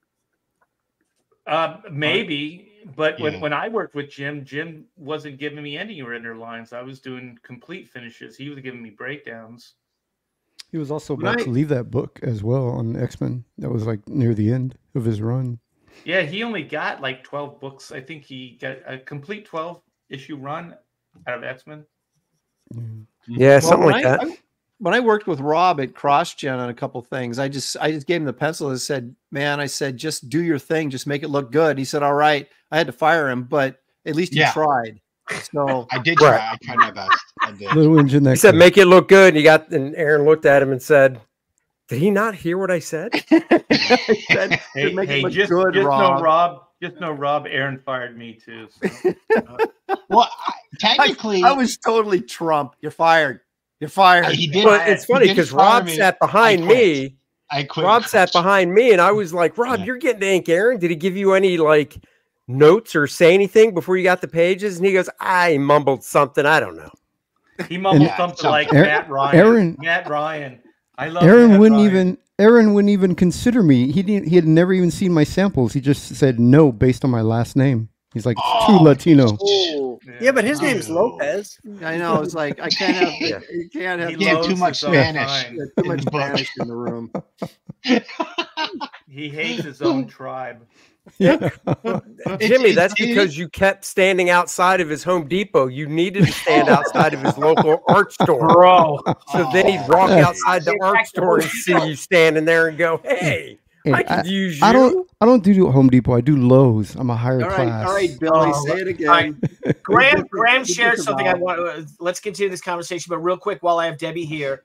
Maybe, but when I worked with Jim wasn't giving me any render lines. I was doing complete finishes. He was giving me breakdowns. He was also about to leave that book as well on X-Men. That was like near the end of his run. Yeah, he only got like 12 books. I think he got a complete 12-issue run out of X-Men. Yeah, something like that. When I worked with Rob at CrossGen on a couple things, I just gave him the pencil and said, "Man," I said, "just do your thing, just make it look good." He said, "All right." I had to fire him, but at least he tried. So I did try. I tried my best. I did. Little engine he said, "Make it look good." And Aaron looked at him and said, "Did he not hear what I said?" I said, hey, just know, Rob, Aaron fired me too. So. Well, technically, I was totally Trump. You're fired. You're fired. He did. But it's funny because Rob sat behind me. I quit. Rob sat behind me, and I was like, "Rob, you're getting to ink, Aaron. Did he give you any notes or say anything before you got the pages?" And he goes, "I mumbled something. I don't know." He mumbled something like Matt Ryan. Matt Ryan. I love Aaron. Aaron wouldn't even consider me. He had never even seen my samples. He just said no based on my last name. He's like, it's too Latino. Yeah, but his name is Lopez. I know. It's like I can't have. You can't have too much Spanish. Too much Spanish in the room. He hates his own tribe. Yeah. Jimmy, that's because you kept standing outside of his Home Depot. You needed to stand outside of his local art store. Bro. So then he'd walk outside the art store and see you standing there and go, hey, I could use you. I don't do Home Depot. I do Lowe's. I'm a higher class. All right, Billy, say it again. Right. Graham shared something I want. Let's continue this conversation, but real quick while I have Debbie here.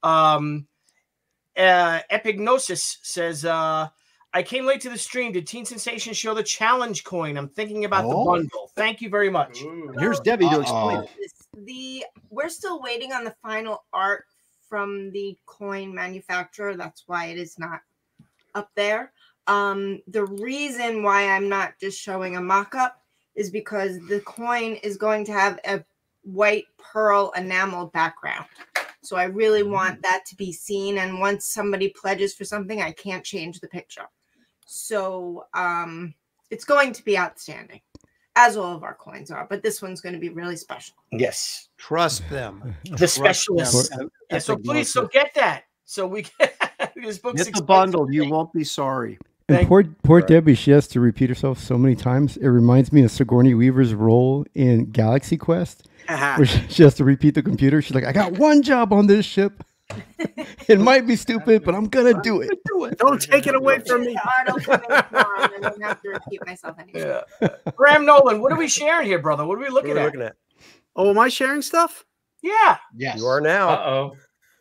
Epignosis says, I came late to the stream. Did Teen Sensation show the challenge coin? I'm thinking about the bundle. Thank you very much. Here's Debbie to explain it. We're still waiting on the final art from the coin manufacturer. That's why it is not up there. The reason why I'm not just showing a mock-up is because the coin is going to have a white pearl enamel background. So I really want that to be seen. And once somebody pledges for something, I can't change the picture. So it's going to be outstanding, as all of our coins are. But this one's going to be really special. Yes. Trust them. The specialists. Yeah, so please, so get that. So we get this book's get the bundle. You won't be sorry. And poor Debbie, she has to repeat herself so many times. It reminds me of Sigourney Weaver's role in Galaxy Quest, where she has to repeat the computer. She's like, I got one job on this ship. It might be stupid, but I'm going to do it. Don't take it away from me. I don't have to repeat myself anymore. Yeah. Graham Nolan, what are we sharing here, brother? What are we looking at? Oh, am I sharing stuff? Yeah. Yes. You are now. Uh-oh.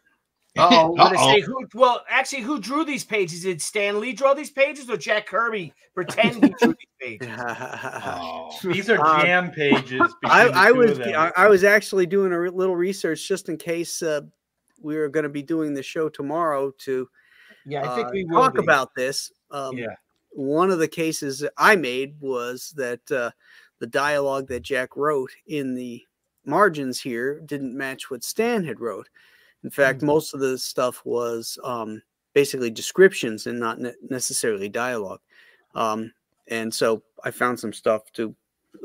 Who drew these pages? Did Stan Lee draw these pages or Jack Kirby pretend he drew these pages? These are jam pages. I was actually doing a little research just in case we were going to be doing the show tomorrow to I think we will talk about this. One of the cases I made was that the dialogue that Jack wrote in the margins here didn't match what Stan had wrote. In fact, most of the stuff was basically descriptions and not necessarily dialogue. And so I found some stuff to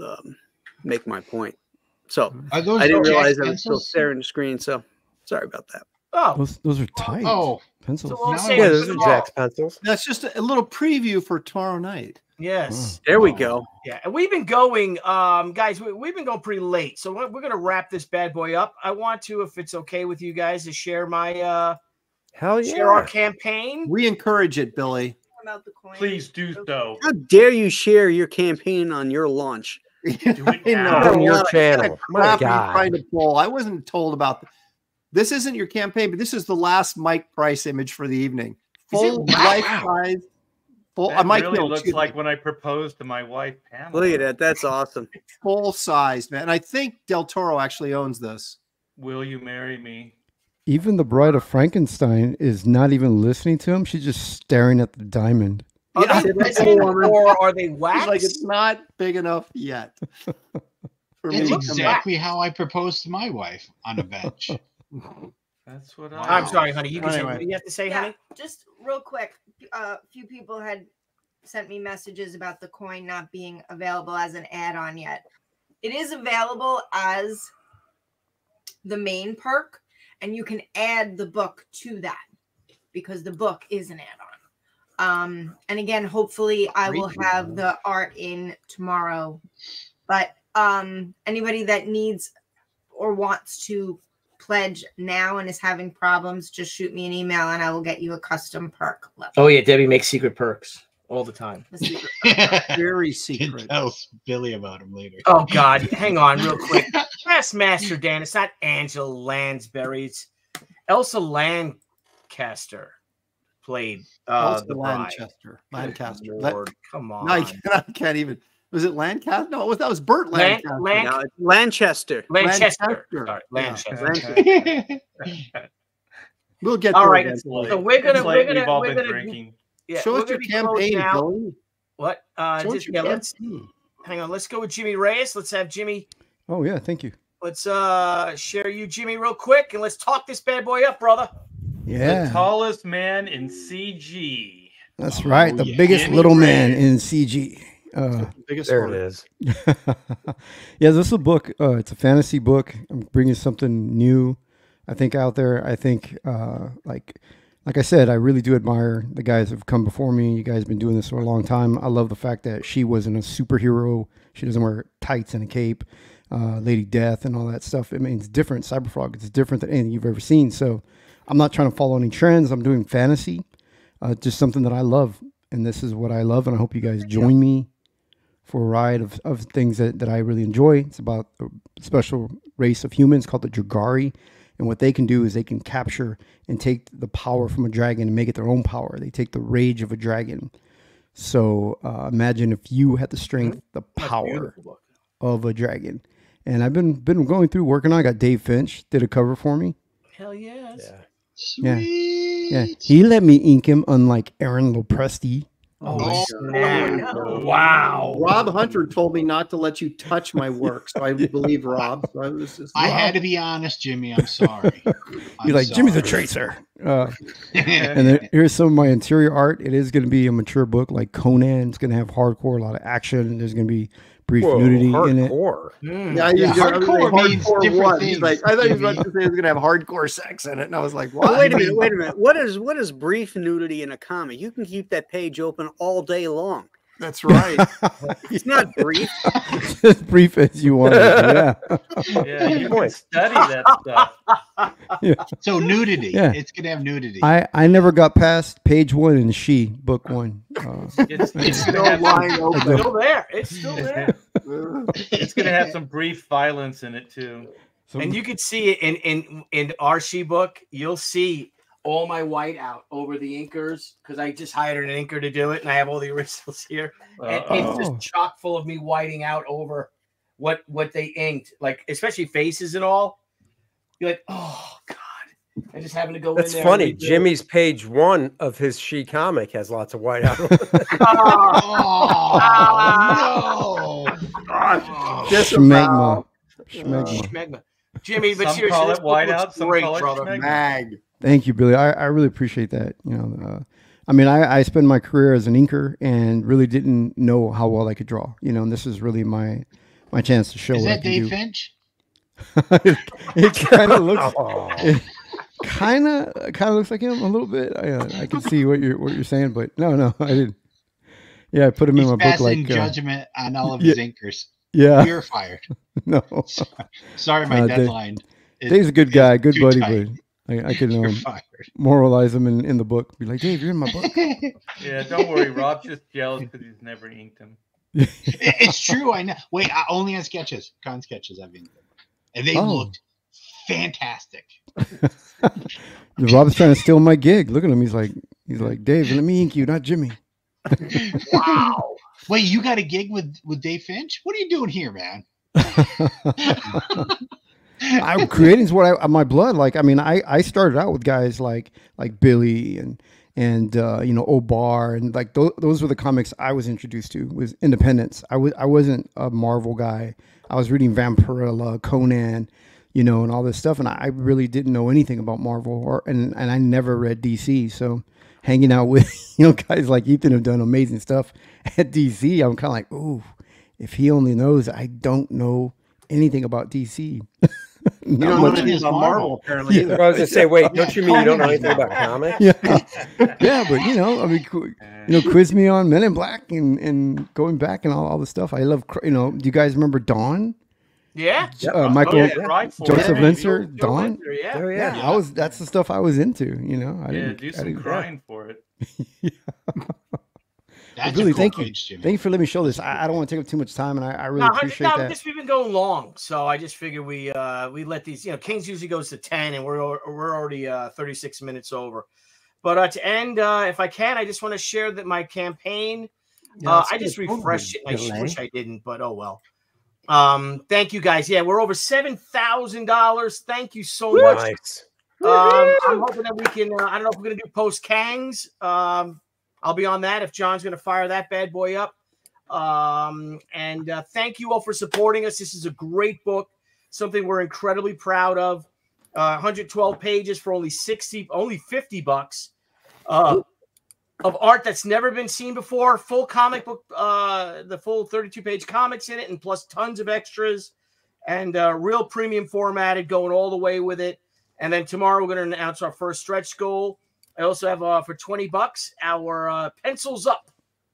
make my point. So I didn't realize I was still staring at the screen. So sorry about that. Oh, those are tight. Pencils. Yeah, those are Jack's pencils. That's just a little preview for tomorrow night. Yes. There we go. Yeah, and we've been going, guys, we've been going pretty late. So we're going to wrap this bad boy up. I want to, if it's okay with you guys, to share my share our campaign. We encourage it, Billy. Please do so. How dare you share your campaign on your launch? Do it now. On your channel. My God. Trying to pull. I wasn't told about this. Isn't your campaign, but this is the last Mike Price image for the evening. Full life size. That really looks like when I proposed to my wife, Pamela. Look at that. That's awesome. Full size, man. I think Del Toro actually owns this. Will you marry me? Even the Bride of Frankenstein is not even listening to him. She's just staring at the diamond. Or are they wax? Like it's not big enough yet. That's exactly how I proposed to my wife on a bench. That's what I'm sorry, honey. You can say what you have to say, honey. Just real quick, a few people had sent me messages about the coin not being available as an add-on yet. It is available as the main perk, and you can add the book to that because the book is an add-on. And again, hopefully I will have the art in tomorrow. But anybody that needs or wants to pledge now and is having problems, just shoot me an email and I will get you a custom perk. Oh yeah, Debbie makes secret perks all the time. Very secret. Tell Billy about him later. Oh God, hang on real quick. Yes, Master Dan. It's not Angela Lansbury. It's Elsa Lancaster played Elsa the Lancaster. Lancaster. Lord, come on. No, I can't even. Was it Lancaster? No, that was Burt Lancaster. No, Lanchester. Lanchester. Sorry, Lanchester. We'll get all there right. eventually. So we're gonna drinking. Yeah, show us your campaign, Billy. What? Let's hang on. Let's go with Jimmy Reyes. Let's have Jimmy. Oh yeah, thank you. Let's share you, Jimmy, real quick, and let's talk this bad boy up, brother. Yeah. The tallest man in CG. That's right. The biggest Jimmy little Reyes. Man in CG. There it is. Yeah, this is a book. It's a fantasy book. I'm bringing something new, I think, out there. I think like like I said, I really do admire the guys who've come before me. You guys have been doing this for a long time. I love the fact that she wasn't a superhero. She doesn't wear tights and a cape, Lady Death and all that stuff. I mean, it's different. Cyberfrog, it's different than anything you've ever seen. So I'm not trying to follow any trends. I'm doing fantasy, just something that I love. And this is what I love. And I hope you guys join me for a ride of things that I really enjoy. It's about a special race of humans called the Drugari. And what they can do is they can capture and take the power from a dragon and make it their own power. They take the rage of a dragon. So imagine if you had the strength, the power of a dragon. And I've been going through working on. I got Dave Finch did a cover for me. Hell yes. Yeah. Yeah. He let me ink him, unlike Aaron Lopresti. Oh, wow. Rob Hunter told me not to let you touch my work, so I believe Rob. So I had to be honest, Jimmy. I'm sorry. You're like, Jimmy's a tracer. And then here's some of my interior art. It is going to be a mature book like Conan. It's going to have hardcore, a lot of action. There's going to be brief nudity in it. Yeah, hardcore means different things. Like, I thought he was about to say he was going to have hardcore sex in it, and I was like, what? Oh, wait a minute. What is brief nudity in a comic? You can keep that page open all day long. That's right. It's not brief. As brief as you want it. Yeah, you can study that stuff. Yeah. So nudity. Yeah. It's going to have nudity. I never got past page 1 in SHI, book 1. It's still lying open. It's still there. It's still there. It's going to have some brief violence in it, too. And you could see it in our SHI book. You'll see all my white out over the inkers because I just hired an inker to do it, and I have all the originals here. And it's just chock full of me whiting out over what they inked, like especially faces and all. You're like, oh god, I just having to go That's in there. That's funny. Jimmy's page 1 of his SHI comic has lots of white out. Schmegma. Jimmy, but some call it whiteout, some call it brother. Mag. Thank you, Billy. I really appreciate that. You know, I mean, I spent my career as an inker and really didn't know how well I could draw. You know, and this is really my chance to show. Is what that I can Dave do. Finch? It kind of looks. It kind of looks like him a little bit. I can see what you're saying, but no, I didn't. Yeah, I put him in my book like judgment on all of his inkers. Yeah, you're fired. No, sorry, my deadline. Dave's a good guy, good buddy, but I can fired. moralize him in the book. Be like, Dave, you're in my book. Yeah, don't worry. Rob's just jealous because he's never inked him. It's true. I know. Wait, only on sketches, con sketches. I've inked them, and they looked fantastic. Rob's trying to steal my gig. Look at him. He's like, Dave, let me ink you, not Jimmy. Wow. Wait, you got a gig with Dave Finch? What are you doing here, man? Creating's what my blood. Like, I mean, I started out with guys like Billy and you know, Obar, and like those were the comics I was introduced to, was independence. I wasn't a Marvel guy. I was reading Vampirella, Conan, you know, and all this stuff, and I really didn't know anything about Marvel, and I never read DC. So hanging out with, you know, guys like Ethan who've done amazing stuff at DC, I'm kind of like, ooh, if he only knows I don't know anything about DC. You don't know anything about Marvel, apparently. Either. I was gonna say, wait, don't you mean you don't know anything about comics? Yeah, but you know, I mean, you know, quiz me on Men in Black and going back and all the stuff. I love, you know. Do you guys remember Dawn? Yeah, Michael Joseph Lincer, Dawn. Yeah. That's the stuff I was into. You know, I didn't do some crying for it. That's really, cool thank page, you for letting me show this. I don't want to take up too much time, and I really appreciate that. We've been going long, so I just figured we let these. You know, Kings usually goes to 10, and we're already 36 minutes over. But to end, if I can, I just want to share that my campaign. I just refreshed it. I wish I didn't, but oh well. Thank you guys. Yeah, we're over $7,000. Thank you so much. Nice. I'm hoping that we can. I don't know if we're gonna do post Kangs. I'll be on that if John's going to fire that bad boy up. And thank you all for supporting us. This is a great book, something we're incredibly proud of. 112 pages for only $50 of art that's never been seen before. Full comic book, the full 32-page comics in it, and plus tons of extras, and real premium formatted, going all the way with it. And then tomorrow we're going to announce our first stretch goal. I also have for $20 our Pencils Up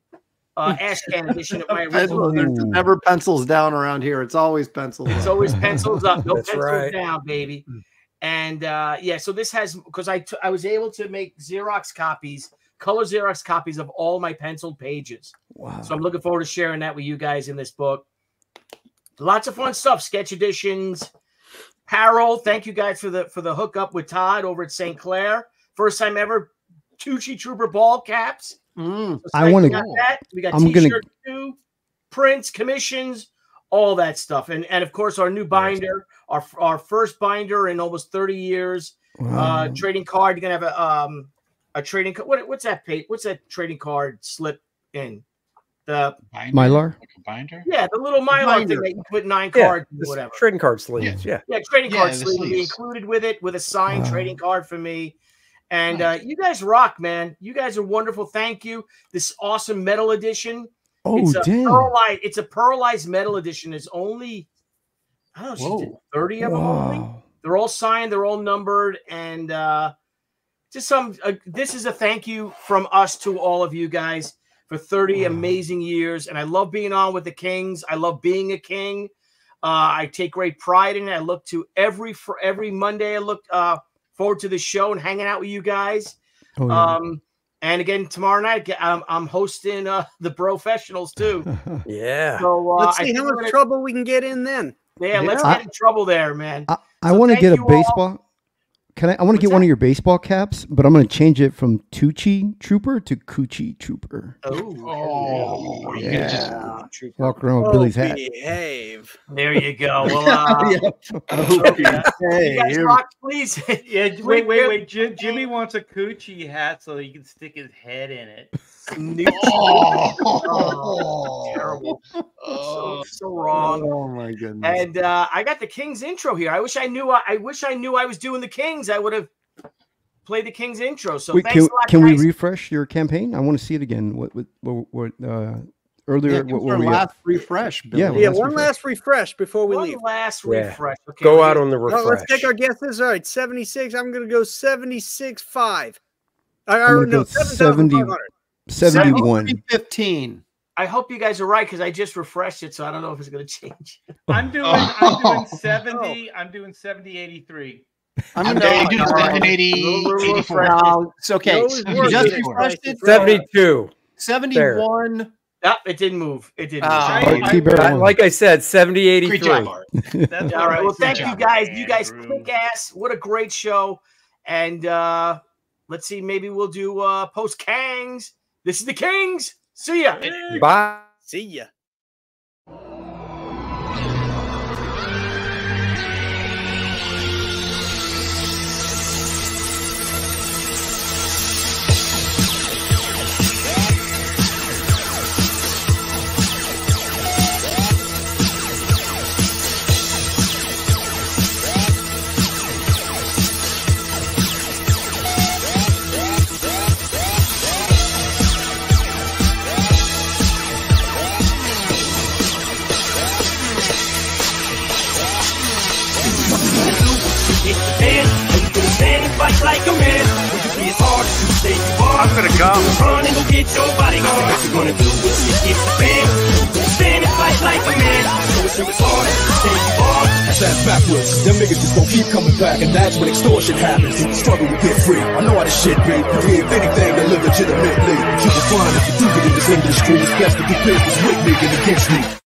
Ash Can edition of my original. There's never pencils down around here. It's always pencils. It's always pencils up. No That's pencils right. down, baby. And yeah, so this has, because I was able to make Xerox copies, color Xerox copies of all my penciled pages. Wow. So I'm looking forward to sharing that with you guys in this book. Lots of fun stuff. Sketch editions, apparel. Thank you guys for the hookup with Todd over at St. Clair. First time ever Tucci Trooper ball caps. So I want to got that. We got t-shirts too, prints, commissions, all that stuff. And of course our new binder, our first binder in almost 30 years. Wow. Trading card. You're gonna have a trading card. What's that page? What's that trading card slip in? The binder? Mylar? Like a binder? Yeah, the little Mylar thing that you put 9 cards in, whatever. Trading card sleeves. Yeah. Trading card the sleeve will be sleeves. included with it, with a signed trading card for me. And you guys rock, man. You guys are wonderful. Thank you. This awesome metal edition. Oh, it's a damn. It's a pearlized metal edition. There's only, I don't know, she did 30 of them only. They're all signed. They're all numbered. And just this is a thank you from us to all of you guys for 30 amazing years. And I love being on with the Kings. I love being a King. I take great pride in it. I look to every Monday. I look forward to the show and hanging out with you guys. Oh, yeah. And again, tomorrow night, I'm hosting the Professionals too. Yeah. So Let's see how much trouble we can get in then. Yeah, let's get in trouble there, man. I want to get a baseball. I want to get one of your baseball caps, but I'm going to change it from Tucci Trooper to Coochie Trooper. Oh, yeah. Walk around with Billy's hat. Behave. There you go. Well, you guys rock, please. Yeah, wait. Jimmy wants a Coochie hat so he can stick his head in it. Terrible. So wrong. Oh my goodness. And I got the Kings intro here. I wish I knew I was doing the Kings. I would have played the Kings intro. So Wait, thanks a lot, can guys. we refresh your campaign? I want to see it again. What earlier? What were we last refresh? Billy. Yeah, last refresh before we leave. Last refresh. Okay, Go out on the refresh. Let's take our guesses. All right, 76. I'm going to go 76.5. I'm going to go 71. 15. I hope you guys are right because I just refreshed it, so I don't know if it's going to change. I'm doing 70. I'm doing 70.83. I'm doing 70.84. No, it's okay. You just refreshed it. 72. 71. Yep, it didn't move. It didn't move. Like I said, 70, 83. All right. Well, thank you guys. You guys kick ass. What a great show. And let's see. Maybe we'll do post Kangs. This is the Kings. See ya. Bye. See ya. Like a man, it's hard to stay far. I'm gonna go. Run and go get your bodyguard. What you gonna do when you get the fan? Stand and fight like a man. So it's hard to stay far. That's backwards. Them niggas just gon' keep coming back, and that's when extortion happens. And struggle to get free. I know how this shit be. If anything, to live legitimately. But you can find if you do get in this industry, it's best to be business with me and against me.